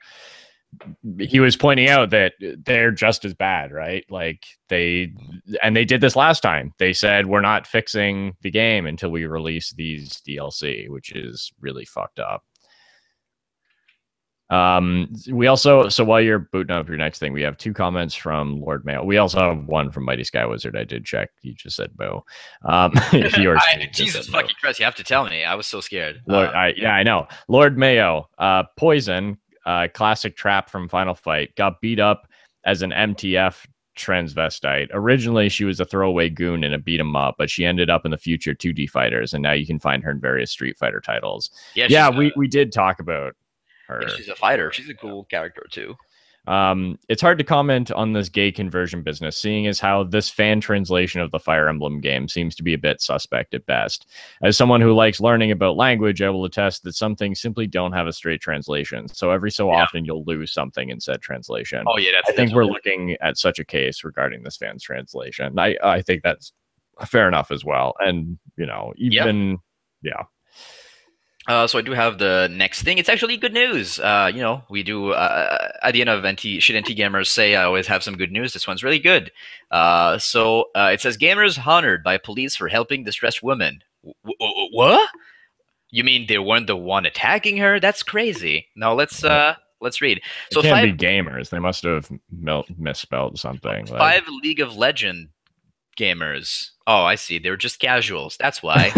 he was pointing out that they're just as bad, right? Like they, and they did this last time. They said we're not fixing the game until we release these D L C, which is really fucked up. Um, we also, so while you're booting up your next thing, we have two comments from Lord Mayo. We also have one from Mighty Sky Wizard. I did check. He just said boo. Um, yours, I, Jesus fucking Christ, you have to tell me. I was so scared. Lord, uh, I, yeah, I know. Lord Mayo, uh, Poison, uh, classic trap from Final Fight, got beat up as an M T F transvestite. Originally, she was a throwaway goon in a beat 'em up, but she ended up in the future two D fighters, and now you can find her in various Street Fighter titles. Yeah, yeah we, a- we did talk about her. Yeah, she's a fighter. She's a cool character too. Um, it's hard to comment on this gay conversion business, seeing as how this fan translation of the Fire Emblem game seems to be a bit suspect at best. As someone who likes learning about language, I will attest that some things simply don't have a straight translation. So every so yeah. often you'll lose something in said translation. Oh yeah, that's, I think that's we're really looking at such a case regarding this fan's translation. I I think that's fair enough as well. And you know, even yep. yeah. Uh, so I do have the next thing. It's actually good news. Uh, you know, we do uh, at the end of N T shit N T gamers say I always have some good news. This one's really good. Uh, so uh, it says gamers honored by police for helping distressed women. W- what? You mean they weren't the one attacking her? That's crazy. Now let's uh, let's read. So it can't five, be gamers. They must have mil- misspelled something. Five like. League of Legends gamers. Oh, I see. They're just casuals. That's why.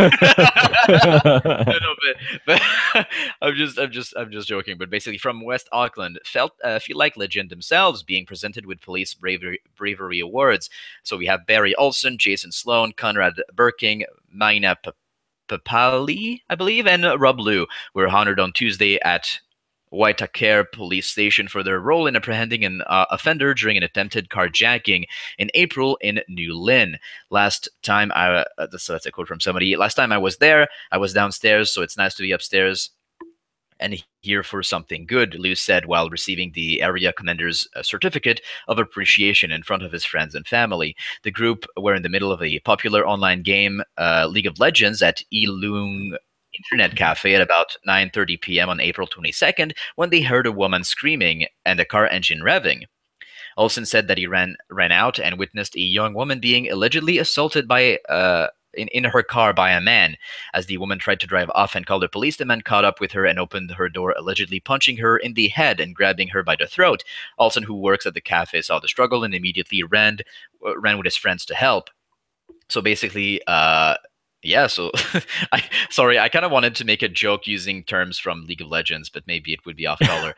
No, no, but, but I'm just, I'm just, I'm just joking. But basically, from West Auckland, felt uh, feel like legend themselves, being presented with police bravery bravery awards. So we have Barry Olson, Jason Sloan, Conrad Burking, Maina P- Papali, I believe, and uh, Rob Liu were honored on Tuesday at Waitakere Police Station for their role in apprehending an uh, offender during an attempted carjacking in April in New Lynn. Last time I, uh, so that's a quote from somebody. Last time I was there, I was downstairs, so it's nice to be upstairs and here for something good, Liu said while receiving the area commander's uh, certificate of appreciation in front of his friends and family. The group were in the middle of a popular online game, uh, League of Legends, at Ilung Internet Cafe at about nine thirty p m on April twenty-second when they heard a woman screaming and a car engine revving. Olsen said that he ran ran out and witnessed a young woman being allegedly assaulted by uh, in, in her car by a man. As the woman tried to drive off and call the police, the man caught up with her and opened her door, allegedly punching her in the head and grabbing her by the throat. Olsen, who works at the cafe, saw the struggle and immediately ran uh, ran with his friends to help. So basically, uh, yeah, so I sorry, I kind of wanted to make a joke using terms from League of Legends, but maybe it would be off color.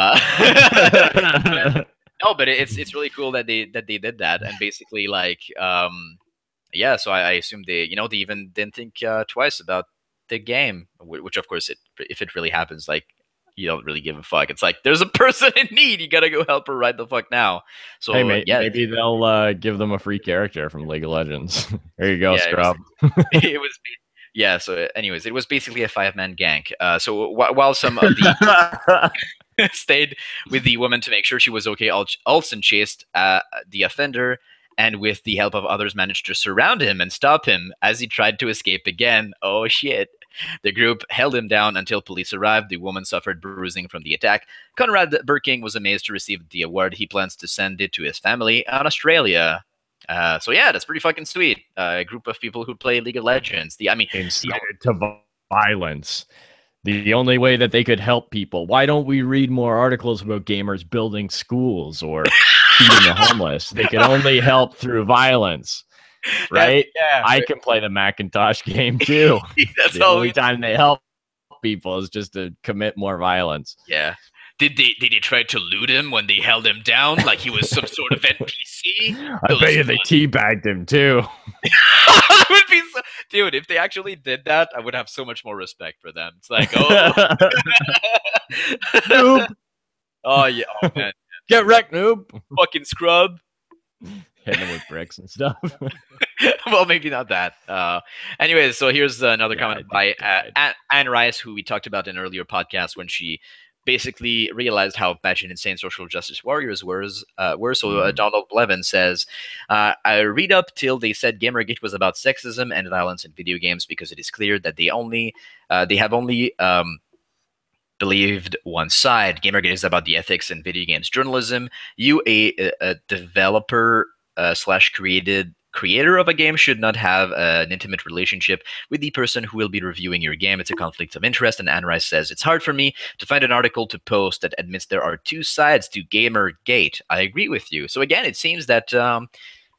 Uh, no, but it's it's really cool that they that they did that, and basically like um, yeah. So I, I assume they you know they even didn't think uh, twice about the game, which of course it if it really happens, like you don't really give a fuck. It's like there's a person in need, you gotta go help her right the fuck now. So hey, may- yeah, maybe they'll uh, give them a free character from League of Legends. There you go, yeah, Scrub. It was, it was yeah. So anyways, it was basically a five man gank. Uh, so wh- while some of the stayed with the woman to make sure she was okay, Olsen chased uh, the offender and with the help of others managed to surround him and stop him as he tried to escape again. Oh shit. The group held him down until police arrived. The woman suffered bruising from the attack. Conrad Burking was amazed to receive the award. He plans to send it to his family in Australia. Uh, so yeah, that's pretty fucking sweet. Uh, a group of people who play League of Legends. The I mean, Incited to violence. The only way that they could help people. Why don't we read more articles about gamers building schools or feeding the homeless? They can only help through violence, right? Yeah, I can play the Macintosh game too. that's the all only we... time they help people is just to commit more violence. Yeah. Did they did they try to loot him when they held him down like he was some sort of N P C? I bet you they teabagged him too. That would be so, dude. If they actually did that, I would have so much more respect for them. It's like, oh, noob. Oh yeah, oh man, get wrecked, noob. Fucking scrub. Hitting him with bricks and stuff. Well, maybe not that. Uh, anyways, so here's another yeah, comment by uh, Anne Rice, who we talked about in an earlier podcast when she basically realized how batshit insane social justice warriors were. Uh, were. So uh, Donald Blevin says, uh, I read up till they said Gamergate was about sexism and violence in video games because it is clear that they only uh, they have only um, believed one side. Gamergate is about the ethics in video games journalism. You, a, a developer uh, slash created creator of a game, should not have uh, an intimate relationship with the person who will be reviewing your game. It's a conflict of interest. And Anne Rice says, it's hard for me to find an article to post that admits there are two sides to Gamergate. I agree with you. So again, it seems that, um,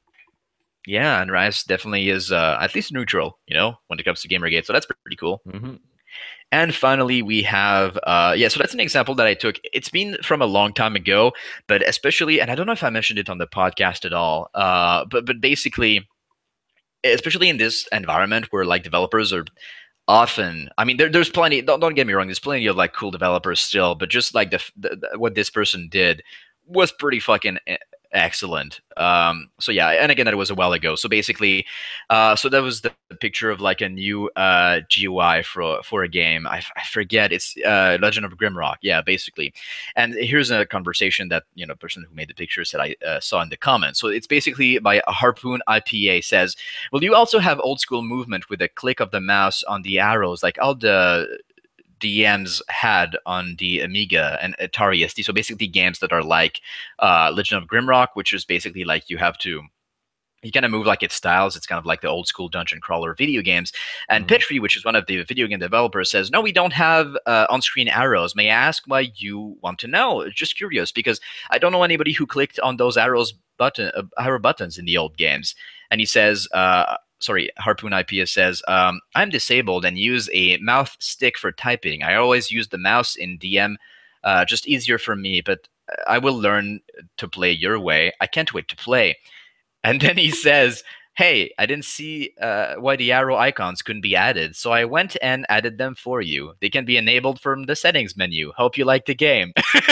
yeah, Anne Rice definitely is uh, at least neutral, you know, when it comes to Gamergate. So that's pretty cool. Mm-hmm. And finally, we have, uh, yeah, so that's an example that I took. It's been from a long time ago, but especially, and I don't know if I mentioned it on the podcast at all, uh, but but basically, especially in this environment where like developers are often, I mean, there, there's plenty, don't, don't get me wrong, there's plenty of like cool developers still, but just like the, the, the what this person did was pretty fucking excellent. Um, so yeah, and again, that was a while ago. So basically, uh, so that was the, the picture of like a new uh, G U I for for a game. I, I forget. It's uh, Legend of Grimrock. Yeah, basically. And here's a conversation that you know, the person who made the picture said I uh, saw in the comments. So it's basically by a Harpoon I P A says, "Will you also have old school movement with a click of the mouse on the arrows, like all the D Ms had on the Amiga and Atari S T. So basically games that are like uh, Legend of Grimrock, which is basically like you have to, you kind of move like its styles. It's kind of like the old school dungeon crawler video games. And mm-hmm. Petri, which is one of the video game developers, says, no, we don't have uh, on-screen arrows. May I ask why you want to know? Just curious, because I don't know anybody who clicked on those arrows button, uh, arrow buttons in the old games. and he says, uh, sorry, Harpoon I P S says, um, I'm disabled and use a mouth stick for typing. I always use the mouse in D M, uh, just easier for me, but I will learn to play your way. I can't wait to play. And then he says, hey, I didn't see uh, why the arrow icons couldn't be added, so I went and added them for you. They can be enabled from the settings menu. Hope you like the game.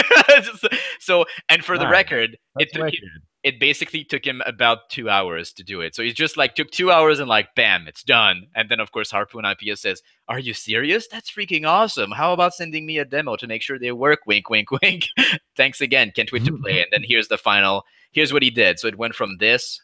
So, and for the Nice. record, That's it took wicked. him, it basically took him about two hours to do it. So he just like took two hours and like, bam, it's done. And then of course Harpoon I P S says, are you serious? That's freaking awesome. How about sending me a demo to make sure they work? Wink, wink, wink. Thanks again. Can't wait to play. And then here's the final. Here's what he did. So it went from this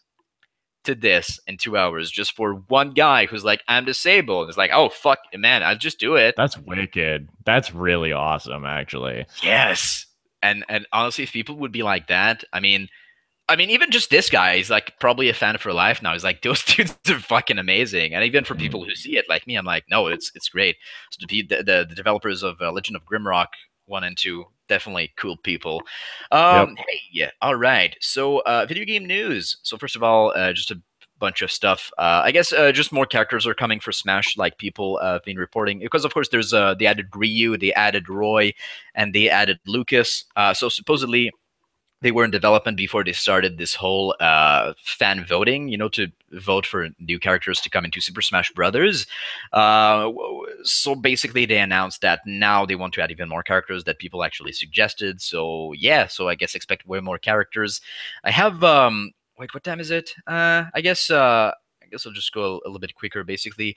to this in two hours just for one guy who's like, I'm disabled. It's like, oh, fuck, man, I'll just do it. That's wicked. That's really awesome, actually. Yes. And and honestly, if people would be like that, I mean, I mean, even just this guy is like probably a fan for life now. He's like, those dudes are fucking amazing. And even for people who see it like me, I'm like, no, it's it's great. So the the, the developers of uh, Legend of Grimrock one and two, definitely cool people. Um, Yep. Hey, yeah, all right. So uh, video game news. So first of all, uh, just a bunch of stuff. Uh, I guess uh, just more characters are coming for Smash, like people uh, have been reporting. Because of course, there's uh, they added Ryu, they added Roy, and they added Lucas. Uh, so supposedly they were in development before they started this whole uh, fan voting, you know, to vote for new characters to come into Super Smash Brothers. Uh, so basically, they announced that now they want to add even more characters that people actually suggested. So yeah, so I guess expect way more characters. I have um, wait, what time is it? Uh, I guess uh, I guess I'll just go a, a little bit quicker. Basically,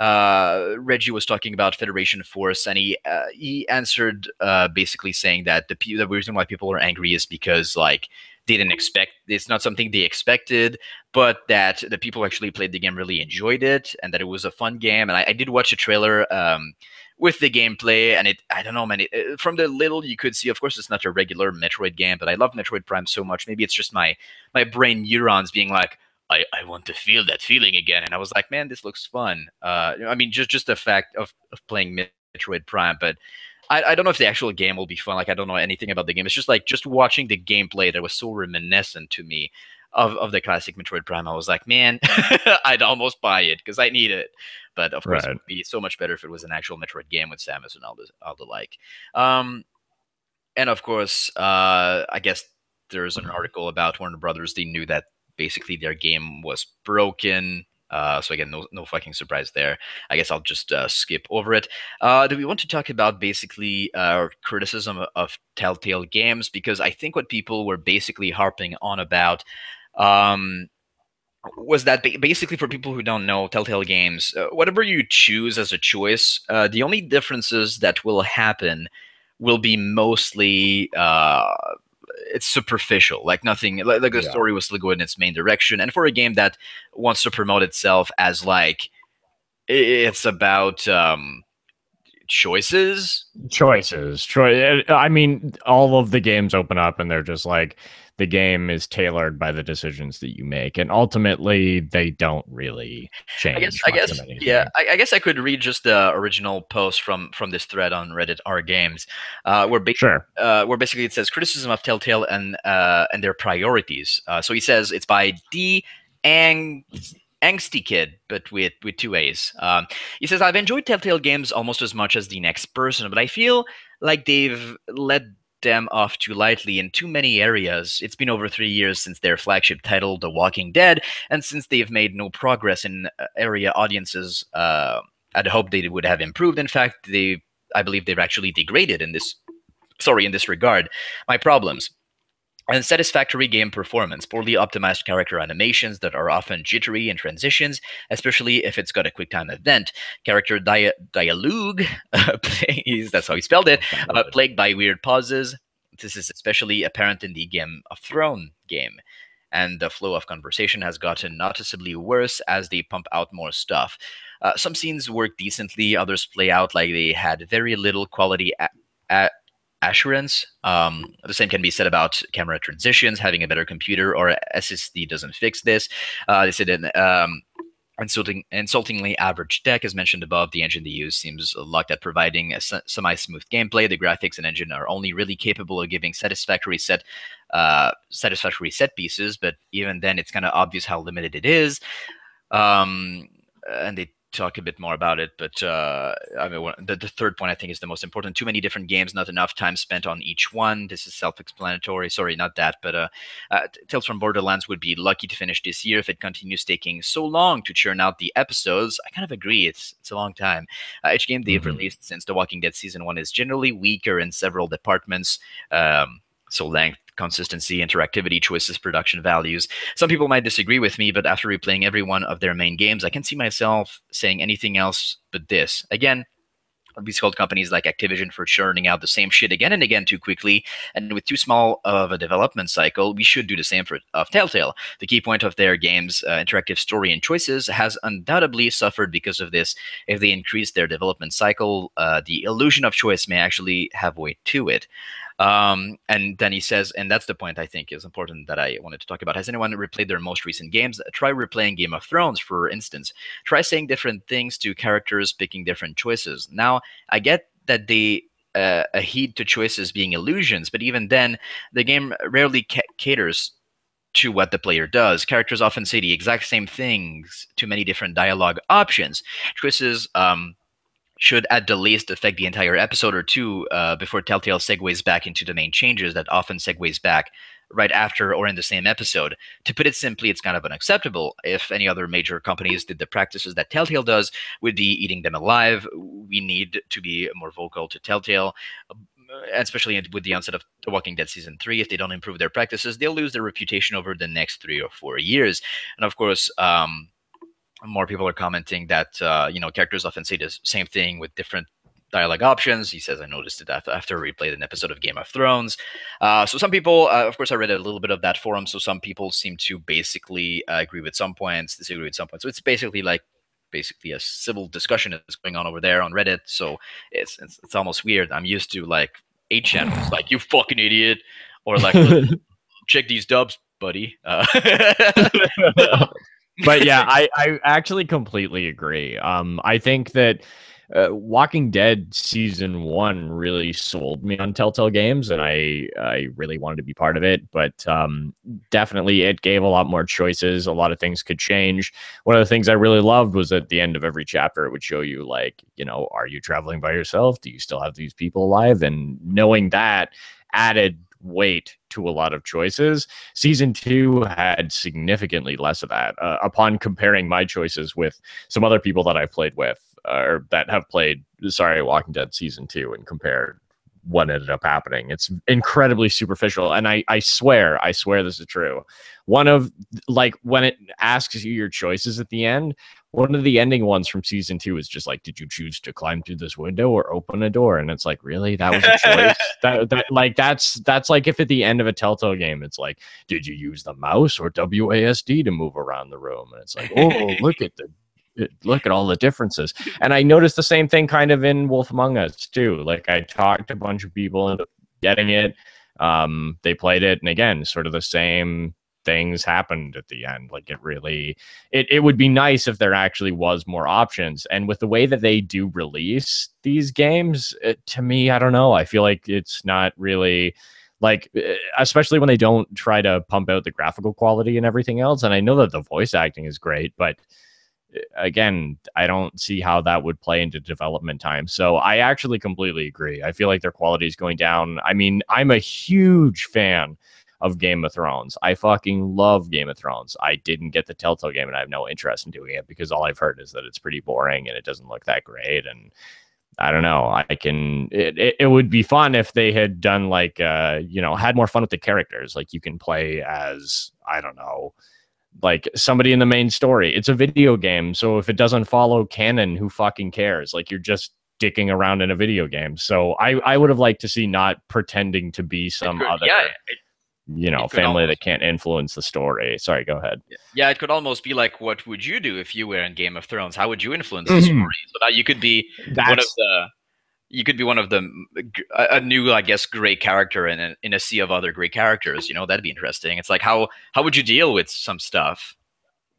uh, Reggie was talking about Federation Force, and he uh, he answered uh, basically saying that the the reason why people are angry is because like they didn't expect it's not something they expected, but that the people who actually played the game really enjoyed it, and that it was a fun game. And I, I did watch a trailer. Um, with the gameplay, and it I don't know, man, it, from the little you could see, of course it's not a regular Metroid game, but I love Metroid Prime so much. Maybe it's just my my brain neurons being like, I, I want to feel that feeling again. And I was like, man, this looks fun. Uh, I mean, just just the fact of, of playing Metroid Prime, but I, I don't know if the actual game will be fun. Like, I don't know anything about the game. It's just like just watching the gameplay that was so reminiscent to me of, of the classic Metroid Prime. I was like, man, I'd almost buy it because I need it. But of course, Right. it would be so much better if it was an actual Metroid game with Samus and all the all the like. Um, and of course, uh, I guess there's an article about Warner Brothers. They knew that basically their game was broken. Uh, so again, no, no fucking surprise there. I guess I'll just uh, skip over it. Uh, do we want to talk about basically uh, criticism of Telltale games? Because I think what people were basically harping on about um, was that ba- basically for people who don't know Telltale games, uh, whatever you choose as a choice, uh, the only differences that will happen will be mostly uh, it's superficial, like nothing, like, like the Yeah. story will still go in its main direction. And for a game that wants to promote itself as like i- it's about um, choices. Choices. Choice. I mean, all of the games open up and they're just like, the game is tailored by the decisions that you make, and ultimately they don't really change I guess, I much guess, of anything. yeah. I, I guess I could read just the original post from from this thread on Reddit R Games, uh, where ba- Sure. uh, where basically it says criticism of Telltale and uh, and their priorities. Uh, so he says it's by D. Ang. Angsty Kid, but with with two A's. Um, he says, I've enjoyed Telltale games almost as much as the next person, but I feel like they've let them off too lightly in too many areas. It's been over three years since their flagship title, The Walking Dead, and since they've made no progress in uh, area audiences, uh, I'd hoped they would have improved. In fact, they, I believe they've actually degraded in this, sorry, in this regard. My problems. Unsatisfactory game performance, poorly optimized character animations that are often jittery in transitions, especially if it's got a QuickTime event. Character dia- dialogue, uh, plays, that's how he spelled it, uh, plagued by weird pauses. This is especially apparent in the Game of Thrones game. And the flow of conversation has gotten noticeably worse as they pump out more stuff. Uh, some scenes work decently, others play out like they had very little quality a- a- assurance. Um, the same can be said about camera transitions. Having a better computer or S S D doesn't fix this. Uh, they said in, um, Insulting, insultingly average tech, as mentioned above. The engine they use seems locked at providing a semi-smooth gameplay. The graphics and engine are only really capable of giving satisfactory set, uh, satisfactory set pieces, but even then, it's kind of obvious how limited it is. Um, and they talk a bit more about it, but uh, I mean, the, the third point I think is the most important. Too many different games, not enough time spent on each one. This is self-explanatory. Sorry, not that, but uh, uh, Tales from Borderlands would be lucky to finish this year if it continues taking so long to churn out the episodes. I kind of agree. It's it's a long time. Uh, each game they've mm-hmm. released since The Walking Dead Season one is generally weaker in several departments. Um, so length, consistency, interactivity, choices, production values. Some people might disagree with me, but after replaying every one of their main games, I can see myself saying anything else but this. Again, we scold companies like Activision for churning out the same shit again and again too quickly, and with too small of a development cycle, we should do the same for of Telltale. The key point of their games, uh, interactive story and choices, has undoubtedly suffered because of this. If they increase their development cycle, uh, the illusion of choice may actually have weight to it. Um, and then he says, and that's the point I think is important that I wanted to talk about. Has anyone replayed their most recent games? Try replaying Game of Thrones, for instance. Try saying different things to characters, picking different choices. Now, I get that they uh, heed to choices being illusions, but even then, the game rarely ca caters to what the player does. Characters often say the exact same things to many different dialogue options. Choices um, should at the least affect the entire episode or two uh, before Telltale segues back into the main changes that often segues back right after or in the same episode. To put it simply, it's kind of unacceptable. If any other major companies did the practices that Telltale does, we'd be eating them alive. We need to be more vocal to Telltale, especially with the onset of The Walking Dead Season three. If they don't improve their practices, they'll lose their reputation over the next three or four years. And of course, um, more people are commenting that, uh, you know, characters often say the same thing with different dialogue options. He says, I noticed it after, after we played an episode of Game of Thrones. Uh, so some people, uh, of course, I read a little bit of that forum. So some people seem to basically uh, agree with some points, disagree with some points. So it's basically like, basically a civil discussion that's going on over there on Reddit. So it's, it's, it's almost weird. I'm used to like eight channels, like, you fucking idiot. Or like, check these dubs, buddy. Uh, But yeah, I, I actually completely agree. Um, I think that uh, Walking Dead Season one really sold me on Telltale Games, and I, I really wanted to be part of it. But um, definitely it gave a lot more choices. A lot of things could change. One of the things I really loved was at the end of every chapter, it would show you, like, you know, are you traveling by yourself? Do you still have these people alive? And knowing that added weight to a lot of choices. Season two had significantly less of that. Uh, upon comparing my choices with some other people that I've played with, uh, or that have played, sorry, Walking Dead Season two, and compared what ended up happening, it's incredibly superficial. And I, I swear, I swear this is true. One of, like, when it asks you your choices at the end, one of the ending ones from season two is just like, did you choose to climb through this window or open a door? And it's like, really? That was a choice? that, that like, that's, that's like if at the end of a Telltale game, it's like, did you use the mouse or W A S D to move around the room? And it's like, oh, look at the, look at all the differences. And I noticed the same thing kind of in Wolf Among Us too. Like, I talked to a bunch of people into getting it. Um, they played it, and again, sort of the same things happened at the end. Like, it really, it, it would be nice if there actually was more options. And with the way that they do release these games, it, to me, I don't know. I feel like it's not really, like, especially when they don't try to pump out the graphical quality and everything else. And I know that the voice acting is great, but again, I don't see how that would play into development time. So I actually completely agree. I feel like their quality is going down. I mean, I'm a huge fan of Game of Thrones. I fucking love Game of Thrones. I didn't get the Telltale game, and I have no interest in doing it because all I've heard is that it's pretty boring and it doesn't look that great. And I don't know. I can. It, it, it would be fun if they had done like, uh, you know, had more fun with the characters. Like, you can play as, I don't know, like somebody in the main story. It's a video game, so if it doesn't follow canon, who fucking cares? Like, you're just dicking around in a video game. So I, I would have liked to see not pretending to be some could, other, yeah, it, you know, family almost, that can't influence the story. Sorry, go ahead. Yeah, it could almost be like, what would you do if you were in Game of Thrones? How would you influence the story? So now you could be That's, one of the. You could be one of the a new, I guess, great character in a, in a sea of other great characters. You know, that'd be interesting. It's like, how how would you deal with some stuff?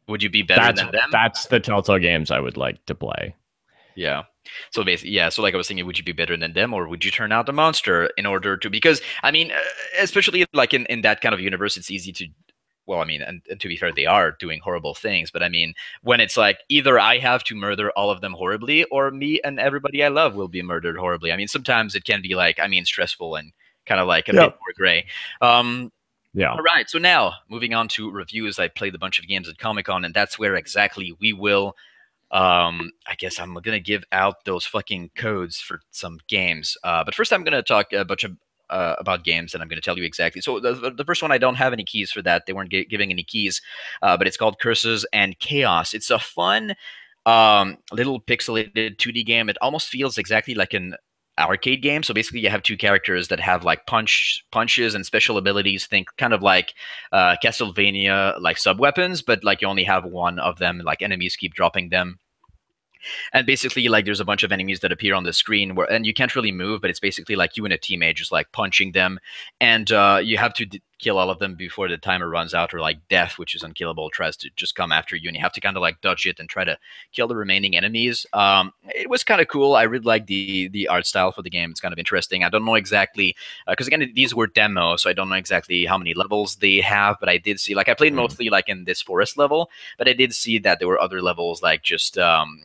Would you be better that's, than them? That's the Telltale games I would like to play. Yeah. So basically, yeah. So like I was thinking, would you be better than them, or would you turn out a monster in order to? Because I mean, uh, especially like in, in that kind of universe, it's easy to. Well, I mean, and, and to be fair, they are doing horrible things. But I mean, when it's like either I have to murder all of them horribly, or me and everybody I love will be murdered horribly. I mean, sometimes it can be like, I mean, stressful and kind of like a Yep. bit more gray. Um, Yeah. All right. So now moving on to reviews, I played a bunch of games at Comic-Con, and that's where exactly we will. Um, I guess I'm gonna give out those fucking codes for some games. Uh, but first, I'm gonna talk a bunch of uh, about games, and I'm gonna tell you exactly. So the, the first one, I don't have any keys for that. They weren't gi- giving any keys, uh, but it's called Curses and Chaos. It's a fun, um, little pixelated two D game. It almost feels exactly like an arcade game. So basically, you have two characters that have like punch punches and special abilities. Think kind of like uh, Castlevania, like sub weapons, but like you only have one of them. Like enemies keep dropping them. And basically, like there's a bunch of enemies that appear on the screen where, and you can't really move, but it's basically like you and a teammate just like punching them, and uh, you have to d- kill all of them before the timer runs out, or like death, which is unkillable, tries to just come after you, and you have to kind of like dodge it and try to kill the remaining enemies. Um, it was kind of cool. I really like the the art style for the game. It's kind of interesting. I don't know exactly because uh, again, these were demos, so I don't know exactly how many levels they have, but I did see like I played Mm. mostly like in this forest level, but I did see that there were other levels like just. Um,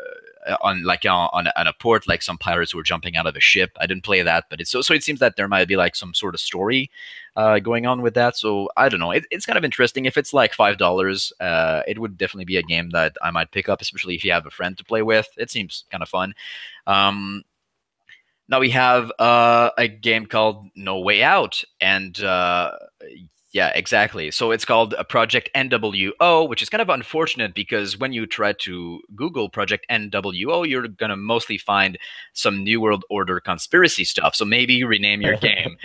on like on, on a port, like some pirates were jumping out of a ship. I didn't play that, but it's so so it seems that there might be like some sort of story uh, going on with that. So I don't know. It, it's kind of interesting. If it's like five dollars, uh, it would definitely be a game that I might pick up, especially if you have a friend to play with. It seems kind of fun. Um, now we have uh, a game called No Way Out, and uh, yeah, exactly. So it's called a Project N W O, which is kind of unfortunate because when you try to Google Project N W O, you're going to mostly find some New World Order conspiracy stuff. So maybe you rename your game.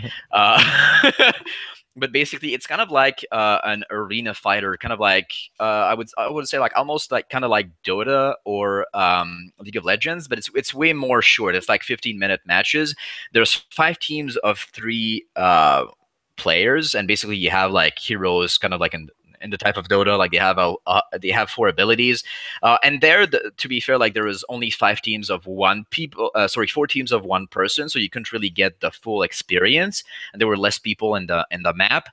Uh, but basically, it's kind of like uh, an arena fighter, kind of like uh, I would I would say like almost like kind of like Dota or um, League of Legends, but it's it's way more short. It's like fifteen minute matches. There's five teams of three. Uh, players, and basically you have like heroes kind of like in in the type of Dota, like they have a uh, they have four abilities, uh, and there the, to be fair, like there was only five teams of one people uh, sorry four teams of one person, so you couldn't really get the full experience, and there were less people in the in the map.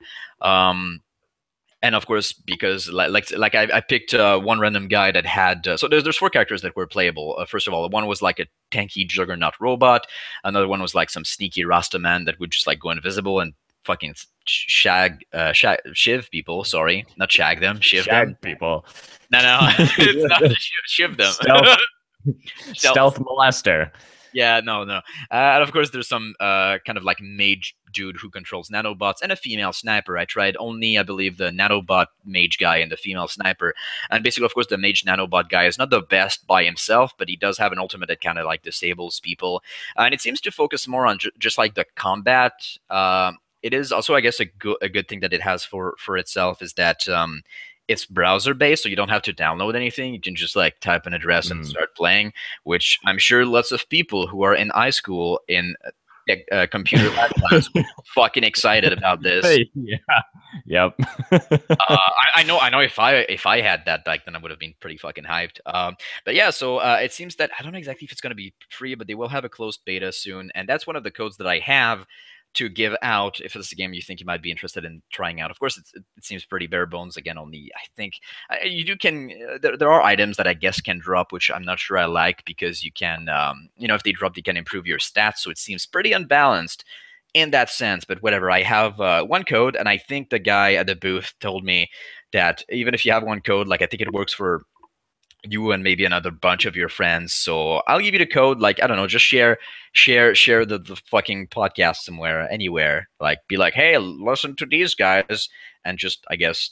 um and of course, because like like, like I, I picked uh, one random guy that had uh, so there's there's four characters that were playable. Uh, first of all, one was like a tanky juggernaut robot. Another one was like some sneaky Rasta man that would just like go invisible and fucking shag, uh, shag, shiv people. Sorry, not shag them, shiv Shag them. people. No, no, it's not shiv, shiv them. Stealth, Stealth. stealth molester. Yeah, no, no. Uh, and of course, there's some uh, kind of like mage dude who controls nanobots and a female sniper. I tried only, I believe, the nanobot mage guy and the female sniper. And basically, of course, the mage nanobot guy is not the best by himself, but he does have an ultimate that kind of like disables people. Uh, and it seems to focus more on ju- just like the combat. Uh, it is also, I guess, a good a good thing that it has for for itself is that. Um, it's browser based, so you don't have to download anything. You can just like type an address and Mm. start playing, which I'm sure lots of people who are in high school in uh, uh, computer lab class are fucking excited about this. Yeah. Yep. uh, I, I know, I know. If I if I had that back then, I would have been pretty fucking hyped. Um, but yeah, so uh, it seems that I don't know exactly if it's going to be free, but they will have a closed beta soon, and that's one of the codes that I have to give out if it's a game you think you might be interested in trying out. Of course, it's, it seems pretty bare bones. Again, only I think uh, you do can. Uh, there, there are items that I guess can drop, which I'm not sure I like because you can, um, you know, if they drop, they can improve your stats. So it seems pretty unbalanced in that sense. But whatever. I have uh, one code, and I think the guy at the booth told me that even if you have one code, like I think it works for you and maybe another bunch of your friends. So I'll give you the code. Like, I don't know, just share, share, share the, the fucking podcast somewhere, anywhere. Like, be like, hey, listen to these guys, and just, I guess,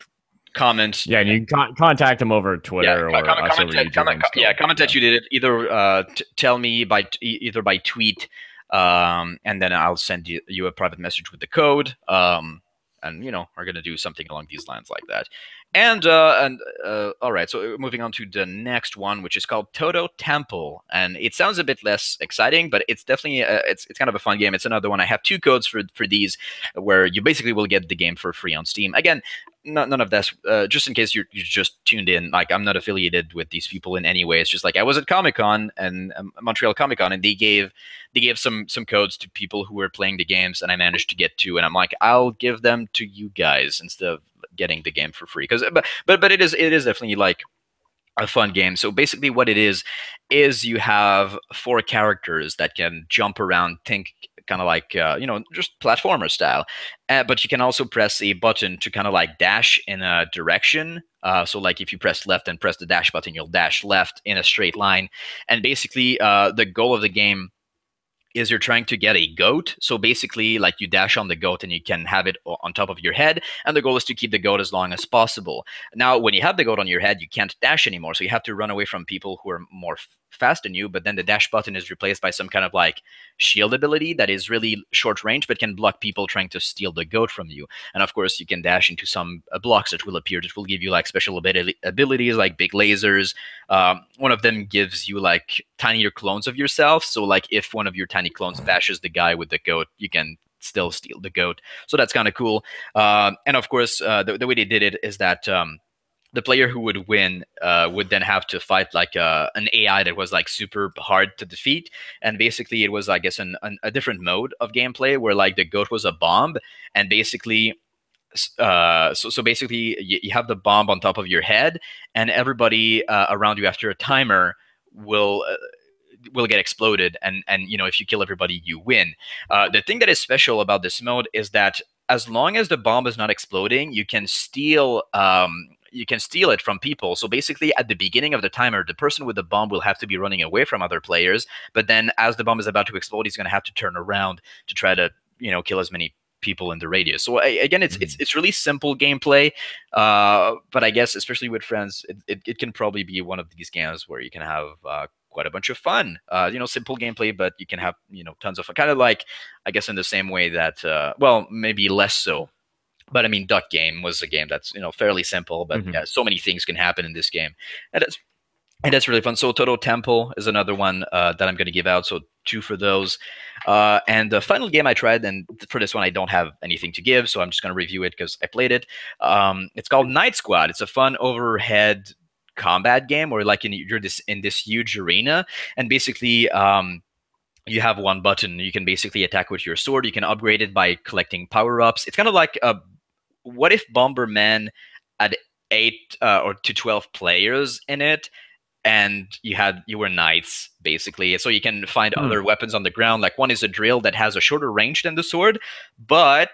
comment. Yeah, and you can con- contact them over Twitter yeah, or comment, us comment, over YouTube. comment, and yeah, stuff. comment that you did it. Either uh, t- tell me by t- either by tweet, um, and then I'll send you, you a private message with the code. Um, and you know, we're gonna do something along these lines like that. And uh, and uh, all right, so moving on to the next one, which is called Toto Temple, and it sounds a bit less exciting, but it's definitely a, it's it's kind of a fun game. It's another one. I have two codes for for these, where you basically will get the game for free on Steam. Again, not, none of this. Uh, just in case you're, you just tuned in, like I'm not affiliated with these people in any way. It's just like I was at Comic Con and um, Montreal Comicon, and they gave they gave some some codes to people who were playing the games, and I managed to get two. And I'm like, I'll give them to you guys instead of getting the game for free. Because but but but it is it is definitely like a fun game. So basically, what it is is you have four characters that can jump around, think kind of like uh, you know, just platformer style, uh, but you can also press a button to kind of like dash in a direction. Uh, so like if you press left and press the dash button, you'll dash left in a straight line. And basically, uh, the goal of the game is you're trying to get a goat. So basically, like you dash on the goat and you can have it on top of your head. And the goal is to keep the goat as long as possible. Now, when you have the goat on your head, you can't dash anymore. So you have to run away from people who are more f- fast than you. But then the dash button is replaced by some kind of like shield ability that is really short range, but can block people trying to steal the goat from you. And of course, you can dash into some uh, blocks that will appear that will give you like special ability- abilities like big lasers. Um, one of them gives you like tinier clones of yourself. So like if one of your tiny clones bashes the guy with the goat, you can still steal the goat. So that's kind of cool. Uh, and of course, uh, the, the way they did it is that um, the player who would win uh, would then have to fight like uh, an A I that was like super hard to defeat. And basically, it was, I guess, an, an, a different mode of gameplay where like the goat was a bomb, and basically. Uh, so, so basically, you, you have the bomb on top of your head, and everybody uh, around you after a timer will uh, will get exploded, and and you know, if you kill everybody, you win. Uh, the thing that is special about this mode is that as long as the bomb is not exploding, you can steal um, you can steal it from people. So basically, at the beginning of the timer, the person with the bomb will have to be running away from other players. But then, as the bomb is about to explode, he's going to have to turn around to try to you know kill as many people in the radius. So again, it's mm-hmm. it's it's really simple gameplay, uh, but I guess especially with friends, it, it, it can probably be one of these games where you can have uh, quite a bunch of fun. Uh, you know, simple gameplay, but you can have you know tons of fun. Kind of like I guess in the same way that uh, well, maybe less so. But I mean, Duck Game was a game that's you know fairly simple, but mm-hmm. yeah, so many things can happen in this game, and it's and that's really fun. So Toto Temple is another one uh, that I'm going to give out. So two for those. Uh, and the final game I tried, and for this one I don't have anything to give, so I'm just going to review it because I played it. Um, it's called Night Squad. It's a fun overhead combat game where like in, you're this in this huge arena, and basically um, you have one button. You can basically attack with your sword. You can upgrade it by collecting power-ups. It's kind of like a, what if Bomberman had eight uh, or to twelve players in it, and you had you were knights basically, so you can find hmm. other weapons on the ground. Like one is a drill that has a shorter range than the sword, but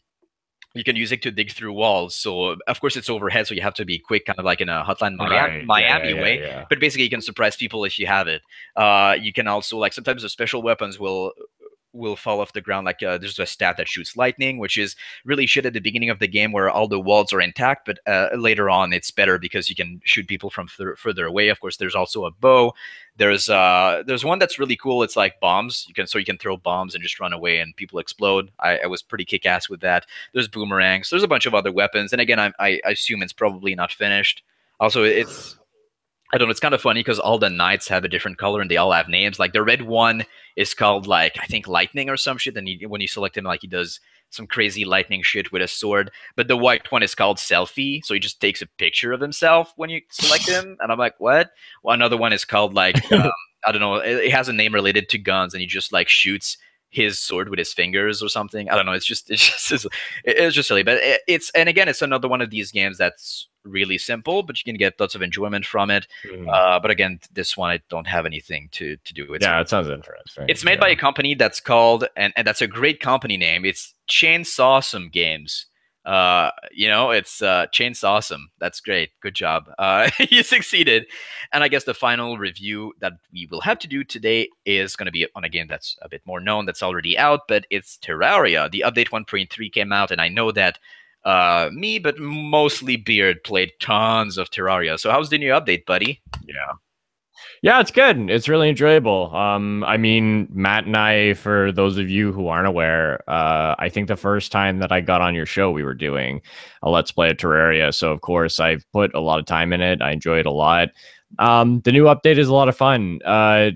you can use it to dig through walls. So of course it's overhead, so you have to be quick, kind of like in a Hotline Miami, right. Miami yeah, yeah, way. Yeah, yeah. But basically, you can surprise people if you have it. Uh, you can also like sometimes the special weapons will. will fall off the ground. Like uh, there's a stat that shoots lightning, which is really shit at the beginning of the game where all the walls are intact, but uh, later on it's better because you can shoot people from further, further away. Of course, there's also a bow. There's uh, there's one that's really cool. It's like bombs. You can so you can throw bombs and just run away and people explode. I, I was pretty kick-ass with that. There's boomerangs. There's a bunch of other weapons. And again, I, I assume it's probably not finished. Also, it's I don't know. It's kind of funny because all the knights have a different color and they all have names. Like the red one is called like I think lightning or some shit. And he, when you select him, like he does some crazy lightning shit with a sword. But the white one is called selfie, so he just takes a picture of himself when you select him. And I'm like, what? Well, another one is called like um, I don't know. It, it has a name related to guns, and he just like shoots his sword with his fingers or something. I don't know. It's just it's just it's, it's just silly. But it, it's and again, it's another one of these games that's really simple, but you can get lots of enjoyment from it. Mm. Uh, but again, this one I don't have anything to to do with. Yeah, it sounds interesting. It's made yeah. by a company that's called, and, and that's a great company name. It's Chainsawsome Games. Uh, you know, it's uh, Chainsawsome. That's great. Good job. Uh, you succeeded. And I guess the final review that we will have to do today is going to be on a game that's a bit more known, that's already out, but it's Terraria. The update one point three came out, and I know that uh, me, but mostly Beard, played tons of Terraria. So how's the new update, buddy? Yeah. Yeah, it's good. It's really enjoyable. Um, I mean, Matt and I, for those of you who aren't aware, uh, I think the first time that I got on your show, we were doing a Let's Play of Terraria. So, of course, I've put a lot of time in it. I enjoy it a lot. Um, the new update is a lot of fun. Uh,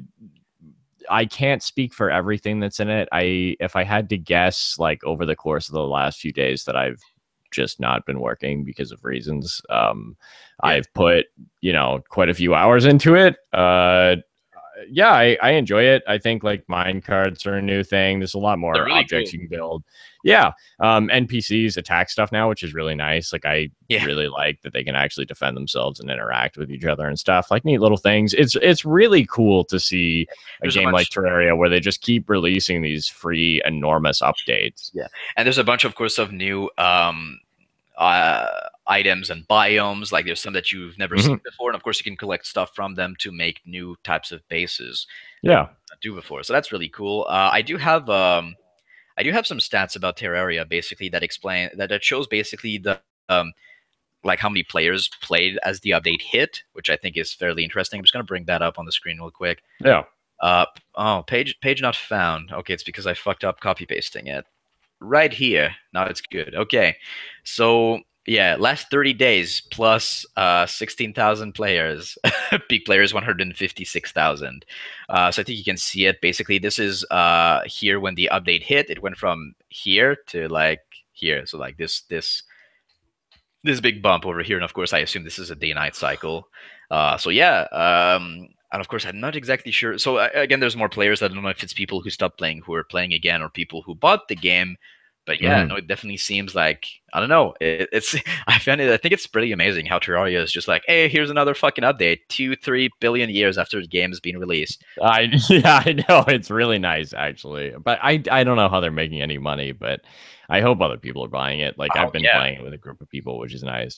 I can't speak for everything that's in it. I, if I had to guess, like over the course of the last few days that I've just not been working because of reasons. Um, Yeah. I've put, you know, quite a few hours into it. Uh, yeah, I, I enjoy it. I think like mine cards are a new thing. There's a lot more They're really objects cool. you can build. Yeah. Um, N P Cs attack stuff now, which is really nice. Like I Yeah. really like that they can actually defend themselves and interact with each other and stuff. Like neat little things. It's it's really cool to see a There's a game like bunch- Terraria where they just keep releasing these free enormous updates. Yeah, and there's a bunch, of course, of new um, uh, items and biomes. Like there's some that you've never Mhm. seen before, and of course you can collect stuff from them to make new types of bases. Yeah. Do before, so that's really cool. Uh, I do have um, I do have some stats about Terraria, basically that explain that that shows basically the um, like how many players played as the update hit, which I think is fairly interesting. I'm just gonna bring that up on the screen real quick. Yeah. Uh, oh, page page not found. Okay, it's because I fucked up copy pasting it. Right here. Now it's good. Okay, so yeah, last thirty days plus uh, sixteen thousand players. Peak players one hundred fifty-six thousand. Uh, so I think you can see it. Basically, this is uh, here when the update hit. It went from here to like here. So like this this this big bump over here. And of course, I assume this is a day-night cycle. Uh, so yeah, um, and of course, I'm not exactly sure. So uh, again, there's more players. I don't know if it's people who stopped playing who are playing again, or people who bought the game. But yeah, Mhm. no, it definitely seems like I don't know. It, it's I find it. I think it's pretty amazing how Terraria is just like, hey, here's another fucking update. Two, three billion years after the game has been released. I yeah, I know it's really nice actually, but I I don't know how they're making any money, but I hope other people are buying it. Like Oh, I've been yeah. playing it with a group of people, which is nice.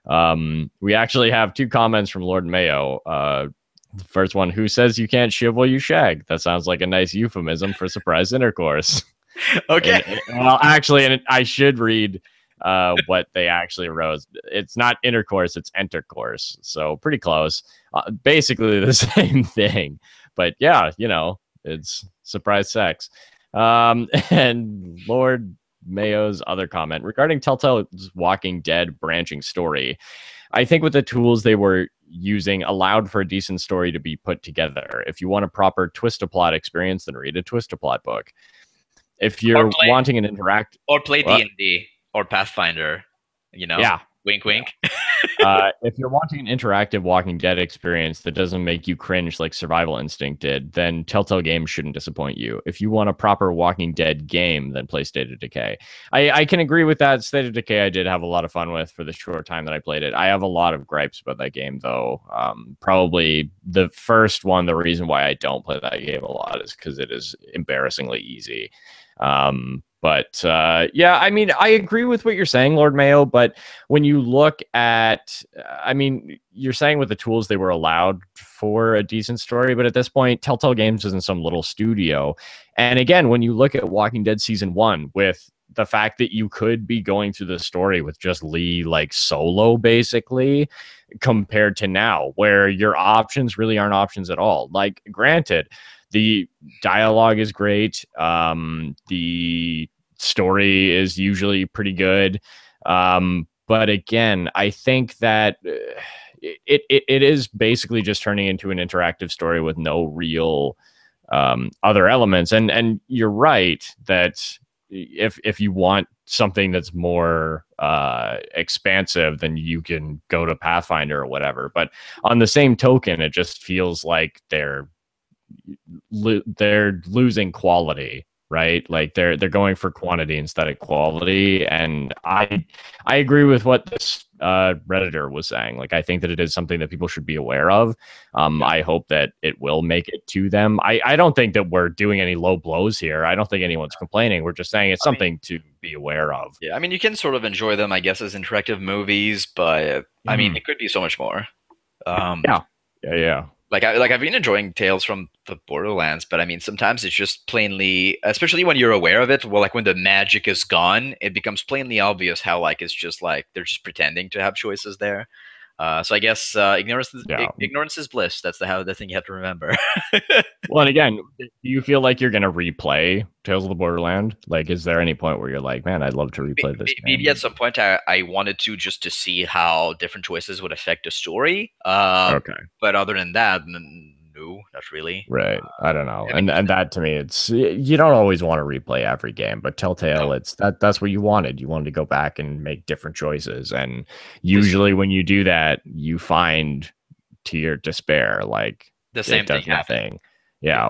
Um, we actually have two comments from Lord Mayo. Uh, the first one, who says you can't shiv while you shag? That sounds like a nice euphemism for surprise intercourse. Okay. And- and- well, actually, and it, I should read uh, what they actually wrote. It's not intercourse, it's intercourse. So pretty close. Uh, basically the same thing. But yeah, you know, it's surprise sex. Um, and Lord Mayo's other comment regarding Telltale's Walking Dead branching story. I think with the tools they were using allowed for a decent story to be put together. If you want a proper twist-a-plot experience, then read a twist-a-plot book. If you're play- wanting an interact Or play What? D and D or Pathfinder. You know. yeah, Wink, wink. uh, if you're wanting an interactive Walking Dead experience that doesn't make you cringe like Survival Instinct did, then Telltale Games shouldn't disappoint you. If you want a proper Walking Dead game, then play State of Decay. I, I can agree with that. State of Decay I did have a lot of fun with for the short time that I played it. I have a lot of gripes about that game, though. Um, probably the first one, the reason why I don't play that game a lot is because it is embarrassingly easy. Um, But uh, yeah, I mean, I agree with what you're saying, Lord Mayo. But when you look at, I mean, you're saying with the tools they were allowed for a decent story. But at this point, Telltale Games isn't some little studio. And again, when you look at Walking Dead season one, with the fact that you could be going through the story with just Lee like solo, basically, compared to now, where your options really aren't options at all. Like, granted, the dialogue is great. Um, the story is usually pretty good. Um, but again, I think that uh, it, it it is basically just turning into an interactive story with no real um, other elements. And and you're right that if if you want something that's more uh, expansive, then you can go to Pathfinder or whatever. But on the same token, it just feels like they're lo- they're losing quality, right? Like they're they're going for quantity instead of quality. And I I agree with what this uh, Redditor was saying. Like I think that it is something that people should be aware of. Um, I hope that it will make it to them. I I don't think that we're doing any low blows here. I don't think anyone's complaining. We're just saying it's I mean- something to be aware of. Yeah, I mean, you can sort of enjoy them, I guess, as interactive movies, but I mean, Mhm. it could be so much more. Um, Yeah. Yeah, yeah. like I like I've been enjoying Tales from the Borderlands, but I mean, sometimes it's just plainly, especially when you're aware of it. Well, like when the magic is gone, it becomes plainly obvious how like it's just like they're just pretending to have choices there. Uh, so I guess uh, ignorance is, Yeah. ignorance is bliss. That's the how the thing you have to remember. Well, and again, do you feel like you're gonna replay Tales of the Borderland? Like, is there any point where you're like, man, I'd love to replay this? Maybe game? at some point I, I wanted to just to see how different choices would affect the story. Um, Okay. But other than that, n- no. not really. Right. I don't know. I mean, And and that to me, it's you don't always want to replay every game, but Telltale, no, it's that that's what you wanted. You wanted to go back and make different choices. And this usually when you do that, you find to your despair, like the it same thing does happened. nothing. Yeah.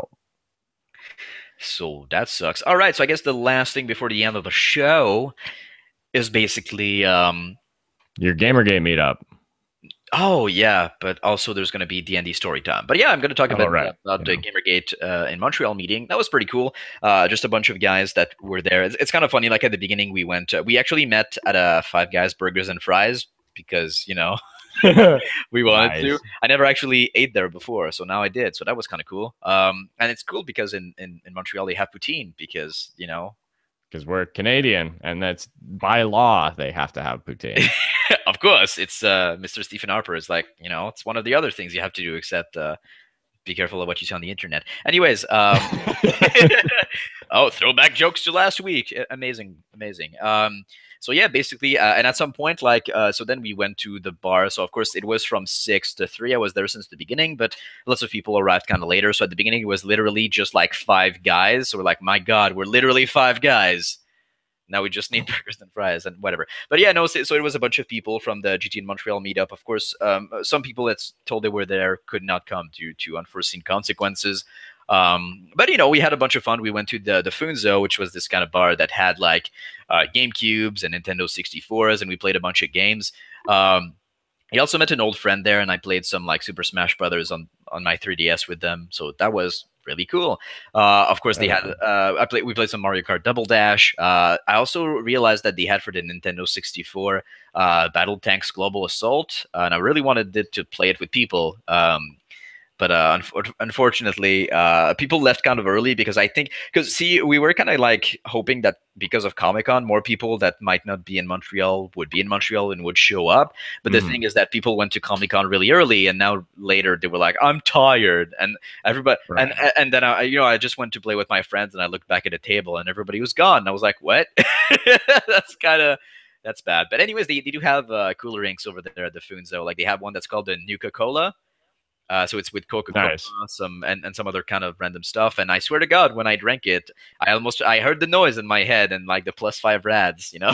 So that sucks. All right, so I guess the last thing before the end of the show is basically um Your Gamergate meetup. oh yeah, but also there's going to be D and D story time. But yeah, I'm going to talk a Oh, bit right. about the Yeah. Gamergate uh, in Montreal meeting. That was pretty cool. Uh, just a bunch of guys that were there. It's, it's kind of funny. Like at the beginning, we went. Uh, we actually met at a Five Guys Burgers and Fries because you know we wanted to. Nice. I never actually ate there before, so now I did. So that was kind of cool. Um, and it's cool because in, in in Montreal they have poutine because you know Because we're Canadian, and that's by law they have to have poutine. of course, it's uh, Mister Stephen Harper is like, you know, it's one of the other things you have to do, except uh, be careful of what you see on the internet. Anyways, um, oh, throwback jokes to last week. Amazing, amazing. Um, so yeah, basically, uh, and at some point, like, uh, so then we went to the bar. So of course, it was from six to three. I was there since the beginning, but lots of people arrived kind of later. So at the beginning, it was literally just like five guys. So we're like, my God, we're literally five guys. Now we just need burgers and fries and whatever. But yeah, no. So, so it was a bunch of people from the G T in Montreal meetup. Of course, um, some people that's told they were there could not come due to unforeseen consequences. Um, but you know, we had a bunch of fun. We went to the the Funzo, which was this kind of bar that had like uh, GameCubes and Nintendo sixty-fours, and we played a bunch of games. Um, I also met an old friend there, and I played some like Super Smash Brothers on on my three D S with them. So that was really cool. Uh, of course, they had. Uh, I played. We played some Mario Kart Double Dash. Uh, I also realized that they had for the Nintendo sixty-four uh, Battle Tanks Global Assault, uh, and I really wanted it to play it with people. Um, but uh, unfor- unfortunately, uh, people left kind of early because I think because see, we were kind of like hoping that because of Comic Con, more people that might not be in Montreal would be in Montreal and would show up. But the Mhm. thing is that people went to Comic Con really early, and now later they were like, "I'm tired," and everybody Right. and and then I you know I just went to play with my friends, and I looked back at the table, and everybody was gone. And I was like, "What?" That's kind of that's bad. But anyways, they, they do have uh, cooler inks over there at the Funzo. Like they have one that's called the Nuka Cola. Uh, so it's with Coca-Cola, Nice. some and, and some other kind of random stuff. And I swear to God, when I drank it, I almost I heard the noise in my head and like the plus five rads, you know.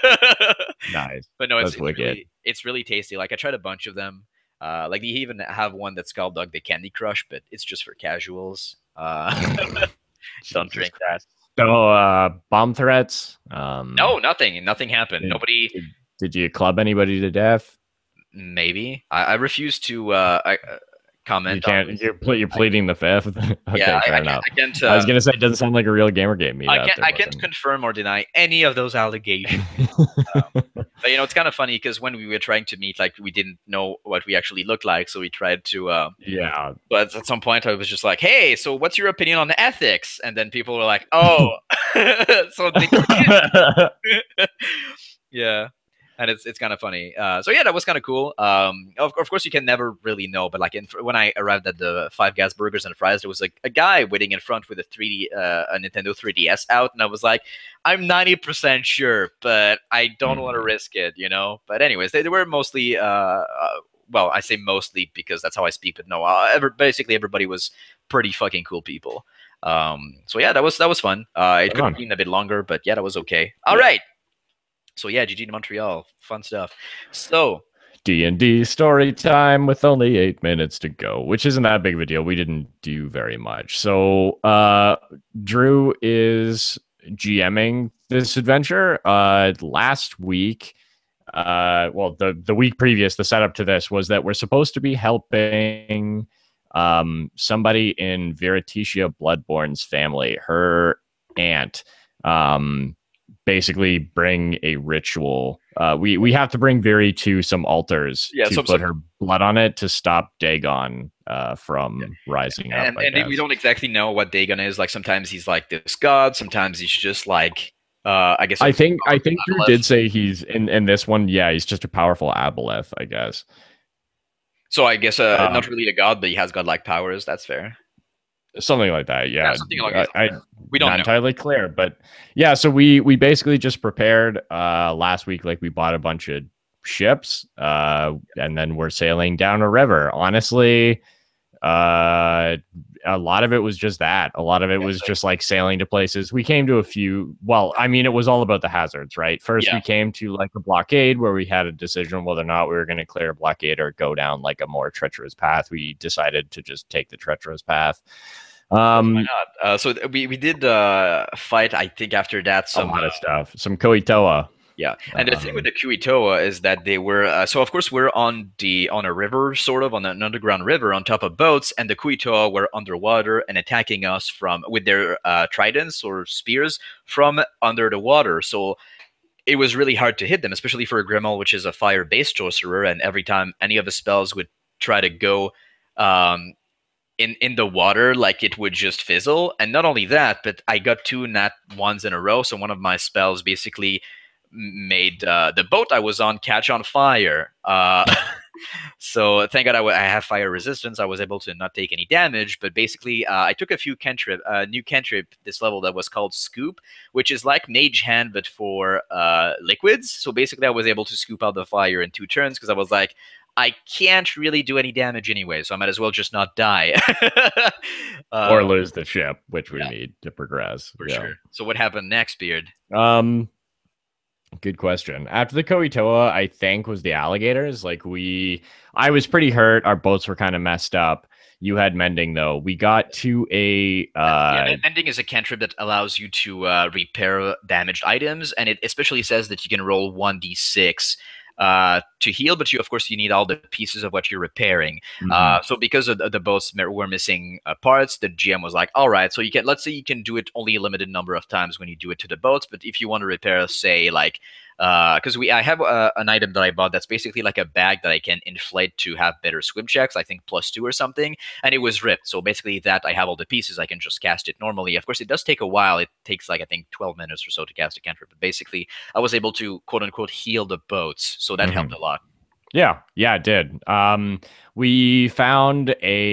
Nice. But no, it's, That's it's wicked. really it's really tasty. Like I tried a bunch of them. Uh, like they even have one that's called like the Candy Crush, but it's just for casuals. Uh, don't Jesus drink Christ. So, uh, bomb threats. Um, that. No, nothing. Nothing happened. Did, Nobody. did, did you club anybody to death? Maybe I, I refuse to uh, I, uh, comment. You can't. On this. You're ple- you're pleading the fifth. Okay, Yeah, I, fair I, enough. I can't. I was Uh, gonna say it doesn't sound like a real Gamergate meetup. I can't. There I can't wasn't. confirm or deny any of those allegations. Um, but you know, it's kind of funny because when we were trying to meet, like we didn't know what we actually looked like, so we tried to. Uh, Yeah. but at some point, I was just like, "Hey, so what's your opinion on ethics?" And then people were like, "Oh, so they yeah." And it's it's kind of funny. Uh, so yeah, that was kind of cool. Um, of, of course, you can never really know, but like in, when I arrived at the Five Guys Burgers and Fries, there was like a guy waiting in front with a three D, uh, a Nintendo three D S out, and I was like, I'm ninety percent sure, but I don't Mm. want to risk it, you know. But anyways, they, they were mostly, uh, uh, well, I say mostly because that's how I speak, but no, uh, ever, basically everybody was pretty fucking cool people. Um, so yeah, that was that was fun. Uh, it Right could have on. been a bit longer, but yeah, that was okay. All Yeah. right. So yeah, G G to Montreal, fun stuff. So D and D story time with only eight minutes to go, which isn't that big of a deal. We didn't do very much. So uh, Drew is GMing this adventure. Uh, last week, uh, well, the the week previous, the setup to this was that we're supposed to be helping um, somebody in Veriticia Bloodborne's family, her aunt. Um, basically bring a ritual. Uh, we we have to bring Viri to some altars Yeah, to some- put some- her blood on it to stop Dagon uh, from rising up. and, I and we guess. don't exactly know what Dagon is. Like sometimes he's like this god, sometimes he's just like uh, I guess. I a- think I think Drew Aboleth. did say he's in in this one. Yeah, he's just a powerful aboleth, I guess. So I guess uh, Um, not really a god, but he has godlike powers. That's fair. Something like that. Yeah, Yeah, something along I, those I lines. We don't not know. entirely clear, but yeah. So we we basically just prepared uh, last week. Like we bought a bunch of ships, uh, and then we're sailing down a river. Honestly, Uh, a lot of it was just that. A lot of it Yeah, was so- just like sailing to places. We came to a few. Well, I mean, it was all about the hazards, right? First, Yeah. we came to like a blockade where we had a decision whether or not we were going to clear a blockade or go down like a more treacherous path. We decided to just take the treacherous path. Um, Why not? Uh, so th- we we did uh, fight. I think after that a some lot uh, of stuff. Some Koitoa. yeah. And the thing Um, with the Kuitoa is that they were uh, so of course we're on the on a river, sort of on an underground river on top of boats, and the Kuitoa were underwater and attacking us from with their uh, tridents or spears from under the water. So it was really hard to hit them, especially for a Grimmel, which is a fire-based sorcerer, and every time any of his spells would try to go um, in in the water, like it would just fizzle. And not only that, but I got two nat ones in a row. So one of my spells basically made uh, the boat I was on catch on fire. Uh, so thank God I, w- I have fire resistance. I was able to not take any damage. But basically, uh, I took a few cantrip, uh, new cantrip this level that was called Scoop, which is like Mage Hand but for uh, liquids. So basically, I was able to scoop out the fire in two turns because I was like, I can't really do any damage anyway, so I might as well just not die. uh, or lose the ship, which we yeah. need to progress. For yeah. sure. So what happened next, Beard? Um, good question. After the Koitoa, I think was the alligators. Like we, I was pretty hurt. Our boats were kind of messed up. You had mending though. We got to a uh, yeah, mending is a cantrip that allows you to uh, repair damaged items, and it especially says that you can roll one d six uh, to heal, but you of course you need all the pieces of what you're repairing. mhm. Uh, so because of the, the boats were missing uh, parts, the G M was like, "All right, so you can let's say you can do it only a limited number of times when you do it to the boats, but if you want to repair, say like." Because uh, we, I have uh, an item that I bought that's basically like a bag that I can inflate to have better swim checks. I think plus two or something, and it was ripped. So basically, that I have all the pieces. I can just cast it normally. Of course, it does take a while. It takes like I think twelve minutes or so to cast a cantrip. But basically, I was able to quote unquote heal the boats, so that Mhm. helped a lot. Yeah, yeah, it did. Um, we found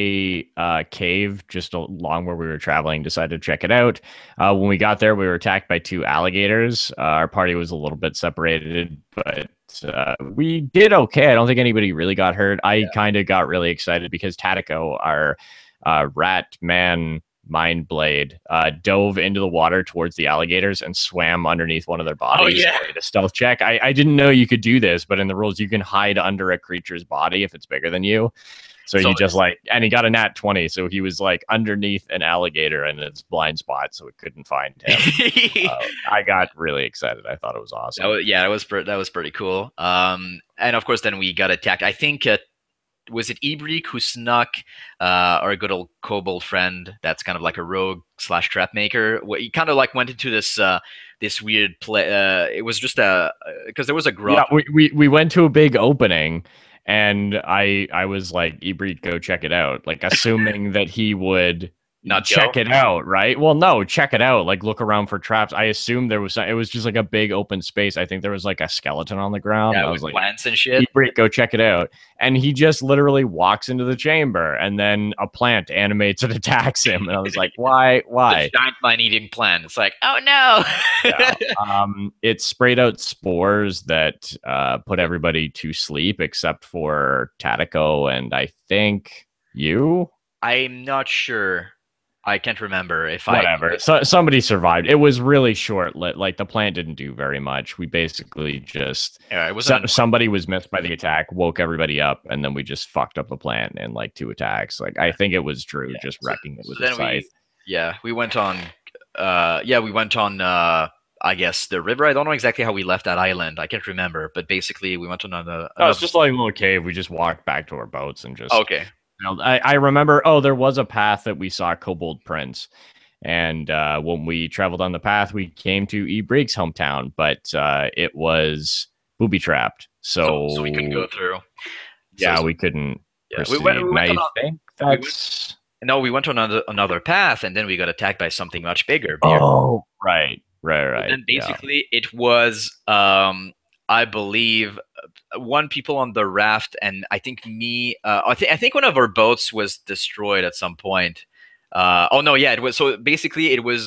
a uh, cave just along where we were traveling, decided to check it out. Uh, when we got there, we were attacked by two alligators. Uh, our party was a little bit separated, but uh, we did okay. I don't think anybody really got hurt. I Yeah. kind of got really excited because Tatico, our uh, rat man mind blade, uh, dove into the water towards the alligators and swam underneath one of their bodies. yeah. Made a stealth check. I, I didn't know you could do this, but in the rules, you can hide under a creature's body if it's bigger than you. So, So he just it's- like, and he got a nat twenty. So he was like underneath an alligator in its blind spot, so it couldn't find him. uh, I got really excited. I thought it was awesome. That was, yeah, that was pre- that was pretty cool. Um, and of course, then we got attacked. I think uh, was it Ibrik who snuck uh, our good old kobold friend? That's kind of like a rogue slash trap maker. Wh- He kind of like went into this uh, this weird play. Uh, it was just a because there was a grot. Yeah, we, we we went to a big opening, and I I was like, Ibrit, go check it out, like assuming that he would Not check go? it out, right? Well, no, check it out, like look around for traps. I assumed there was some, it was just like a big open space. I think there was like a skeleton on the ground. Yeah, I with was like, plants and shit. Ibrit, go check it out. And he just literally walks into the chamber, and then a plant animates and attacks him. And I was like, why? Why? The giant man-eating plant. It's like, oh no. Yeah. Um, it sprayed out spores that uh, put everybody to sleep except for Tatico and I think you. I'm not sure. I can't remember if Whatever. I. So somebody survived. It was really short lit. Like the plant didn't do very much. We basically just Yeah, it was so, an- somebody was missed by the attack, woke everybody up, and then we just fucked up the plant in like two attacks. Like I think it was Drew Yeah. just So- wrecking it so with then his we- scythe. Yeah, we went on. Uh, yeah, we went on. Uh, I guess the river. I don't know exactly how we left that island. I can't remember, but basically we went on another. Oh, it's just like a little cave. We just walked back to our boats and just okay. You know, I, I remember, oh, there was a path that we saw Kobold Prince. And uh, when we traveled on the path, we came to E. Briggs' hometown, but uh, it was booby trapped. So, So, so we couldn't go through. Yeah, So- we couldn't Yeah, we proceed. went- we And went I on a- think went- that's... No, we went on another another path, and then we got attacked by something much bigger. Beer. Oh, right, right, And right. then yeah. basically it was, um, I believe, uh, one people on the raft, and I think me. Uh, I think I think one of our boats was destroyed at some point. Uh, oh no, yeah, it was. So basically, it was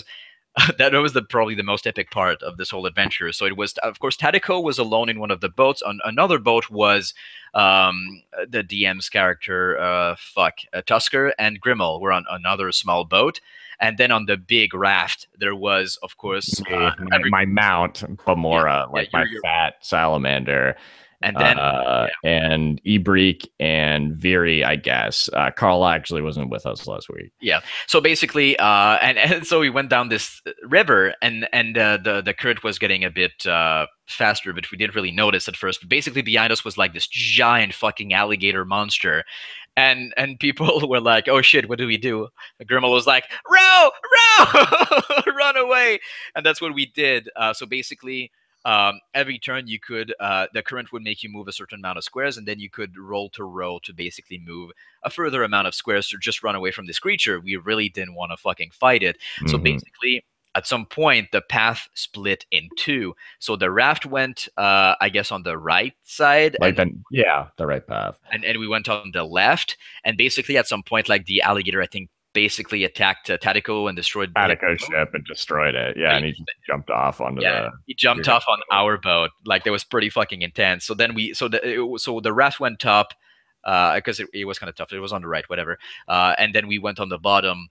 that was the probably the most epic part of this whole adventure. So it was, of course, Tadeko was alone in one of the boats. On another boat was um, the D M's character, uh, fuck, uh, Tusker and Grimmel were on another small boat. And then on the big raft, there was, of course, Me, uh, my, every, my mount, Bamora, yeah, like yeah, my you're, you're, fat salamander. and then uh, yeah. and Ibrik and Viri, I guess. Uh, Carl actually wasn't with us last week. Yeah. So basically, uh, and, and so we went down this river, and and uh, the the current was getting a bit uh, faster, but we didn't really notice at first. But basically, behind us was like this giant fucking alligator monster, and and people were like, "Oh shit, what do we do?" Grimmel was like, "Row, row, run away!" And that's what we did. Uh, so basically. Um, every turn you could, uh, the current would make you move a certain amount of squares, and then you could roll to row to basically move a further amount of squares to just run away from this creature. We really didn't want to fucking fight it. Mm-hmm. So basically, at some point, the path split in two. So the raft went, uh, I guess, on the right side. Like and, then, yeah, the right path. And, and we went on the left. And basically, at some point, like the alligator, I think, basically attacked uh, Tadeko and destroyed Tadeko's ship and destroyed it. Yeah, and he just jumped off onto yeah, the. He jumped off on boat. Our boat. Like that was pretty fucking intense. So then we, so the it, so the raft went up, because uh, it, it was kind of tough. It was on the right, whatever. Uh, and then we went on the bottom,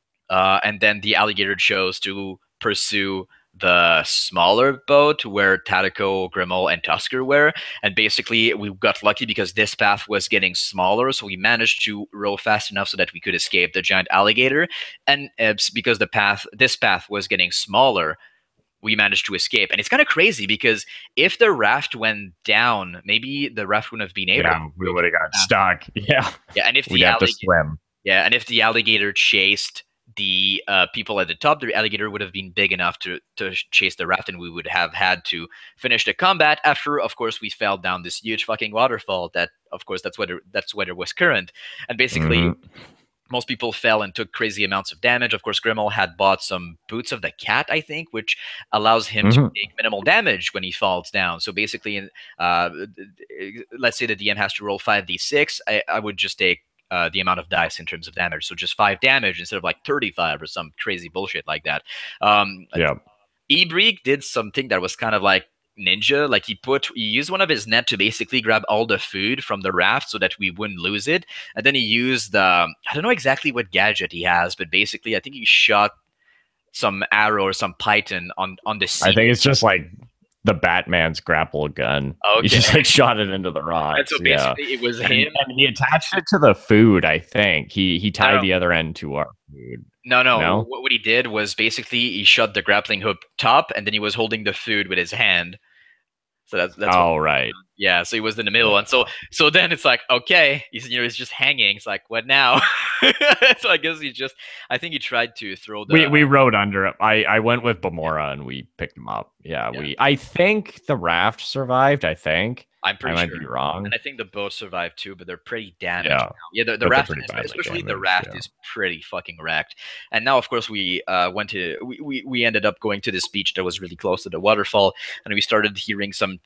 uh, and then the alligator chose to pursue the smaller boat where Tadeko, Grimmel, and Tusker were. And basically, we got lucky because this path was getting smaller, so we managed to row fast enough so that we could escape the giant alligator. And uh, because the path, this path was getting smaller, we managed to escape. And it's kind of crazy because if the raft went down, maybe the raft wouldn't have been able. Yeah, we would have got stuck. Yeah, yeah, and if we'd the have to swim. Yeah, and if the alligator chased the uh, people at the top, the alligator would have been big enough to to chase the raft, and we would have had to finish the combat after, of course, we fell down this huge fucking waterfall. That, of course, that's where that's where there was current, and basically. Mm-hmm. Most people fell and took crazy amounts of damage. Of course, Grimmel had bought some Boots of the Cat, I think, which allows him mm-hmm. to take minimal damage when he falls down. So basically, uh, let's say the D M has to roll five d six. I, I would just take uh, the amount of dice in terms of damage. So just five damage instead of like thirty-five or some crazy bullshit like that. Um, yeah. Ibrik did something that was kind of like ninja. Like he put, he used one of his net to basically grab all the food from the raft so that we wouldn't lose it. And then he used the, um, I don't know exactly what gadget he has, but basically I think he shot some arrow or some python on, on the sea. I think it's just like the Batman's grapple gun. Okay. He just like shot it into the rocks. And so basically yeah. it was and, him. And he attached it to the food, I think. He he tied the other end to our food. No, no, no. What, what he did was basically he shot the grappling hook top, and then he was holding the food with his hand. So that's that's oh what, right, yeah. So he was in the middle, and so so then it's like okay, he's you know he's just hanging. It's like what now? So I guess he just I think he tried to throw the. We we rode under it. I I went with Bamora and we picked him up. Yeah, yeah, we. I think the raft survived. I think. I'm pretty I sure. might be wrong. And I think the boat survived too, but they're pretty damaged. Yeah, now. yeah. The, the raft, especially the raft, yeah. is pretty fucking wrecked. And now, of course, we uh, went to we, we we ended up going to this beach that was really close to the waterfall, and we started hearing some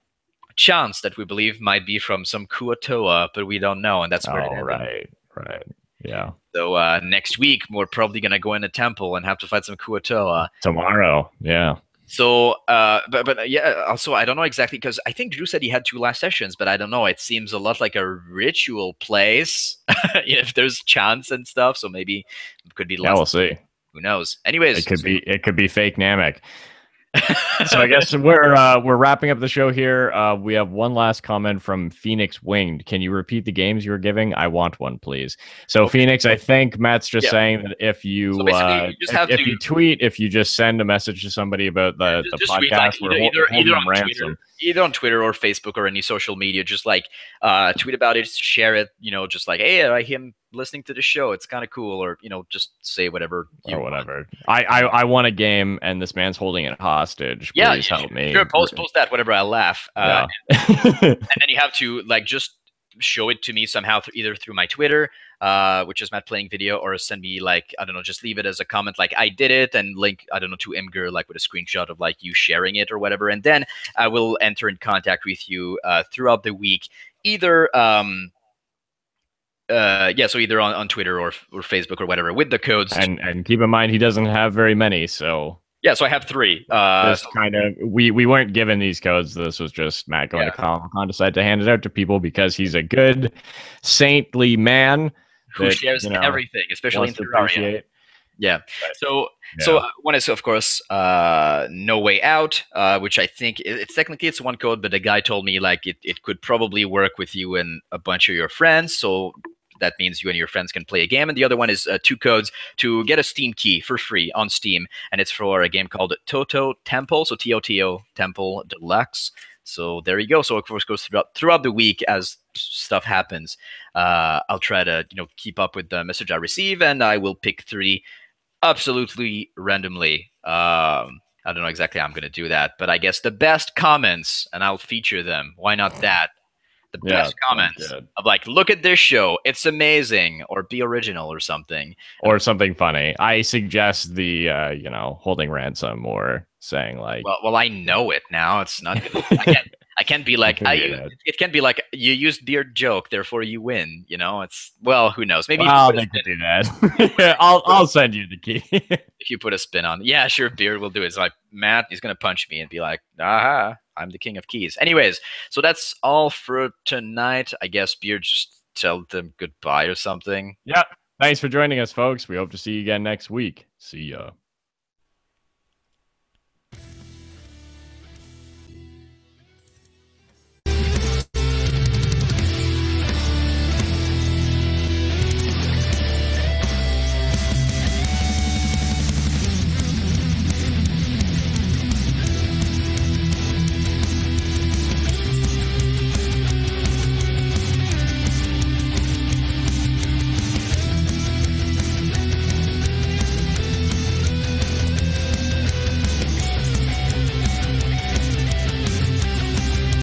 chants that we believe might be from some Kuatoa, but we don't know, and that's where. Oh, it right, right, yeah. So uh, next week we're probably gonna go in a temple and have to fight some Kuatoa tomorrow. Yeah. So, uh, but but uh, yeah. Also, I don't know exactly because I think Drew said he had two last sessions, but I don't know. It seems a lot like a ritual place if there's chants and stuff. So maybe it could be. Yeah, we'll see. Who knows? Anyways, it could so, be it could be fake Namek. So I guess we're uh, we're wrapping up the show here. Uh, we have one last comment from Phoenix Winged. Can you repeat the games you were giving? I want one, please. So okay. Phoenix, I think Matt's just yeah. saying that if you, so uh, you if, if to, you tweet, if you just send a message to somebody about the, just, the just podcast, tweet, like, we're either, holding either, either on ransom. Twitter, either on Twitter or Facebook or any social media, just like uh, tweet about it, share it. You know, just like hey, I him. listening to the show, it's kind of cool, or you know, just say whatever you or whatever. Want. I, I I want a game, and this man's holding it hostage. Yeah, please help me. Sure, post post that. Whatever, I laugh. Uh, yeah. and, and then you have to like just show it to me somehow, th- either through my Twitter, uh, which is Matt Playing Video, or send me like I don't know, just leave it as a comment, like I did it, and link I don't know to Imgur, like with a screenshot of like you sharing it or whatever, and then I will enter in contact with you uh, throughout the week, either. Um, uh, yeah, so either on, on Twitter or or Facebook or whatever with the codes. And and keep in mind he doesn't have very many, so Yeah, so I have three. Uh, this so, kind of we we weren't given these codes. This was just Matt going Yeah. to Comicon, decided to hand it out to people because he's a good, saintly man who that, shares you know, everything, especially in wants to Terraria. appreciate. Yeah. But, So yeah. so one is of course uh, No Way Out, uh, which I think it- it's technically it's one code, but the guy told me like it, it could probably work with you and a bunch of your friends. So that means you and your friends can play a game. And the other one is uh, two codes to get a Steam key for free on Steam, and it's for a game called Toto Temple, so T O T O Temple Deluxe. So there you go. So of course, goes throughout, throughout the week as stuff happens. Uh, I'll try to you know keep up with the message I receive, and I will pick three absolutely randomly. Um, I don't know exactly how I'm going to do that, but I guess the best comments, and I'll feature them. Why not that? The Yeah, best comments sounds good. of like, look at this show, it's amazing, or be original or something. Or something funny. I suggest the uh, you know, holding ransom or saying like, Well, well, I know it now. It's not. I can't. I can't be like. can I. do Use, that. it can be like you used Beard joke, therefore you win. You know, it's well, who knows? Maybe well, if, you they put a could spin, do that. Yeah, I'll I'll send you the key. if you put a spin on, yeah, sure, Beard will do it. It's like Matt, he's gonna punch me and be like, aha, I'm the king of keys. Anyways, so that's all for tonight. I guess Beard just tell them goodbye or something. Yep. Thanks for joining us, folks. We hope to see you again next week. See ya.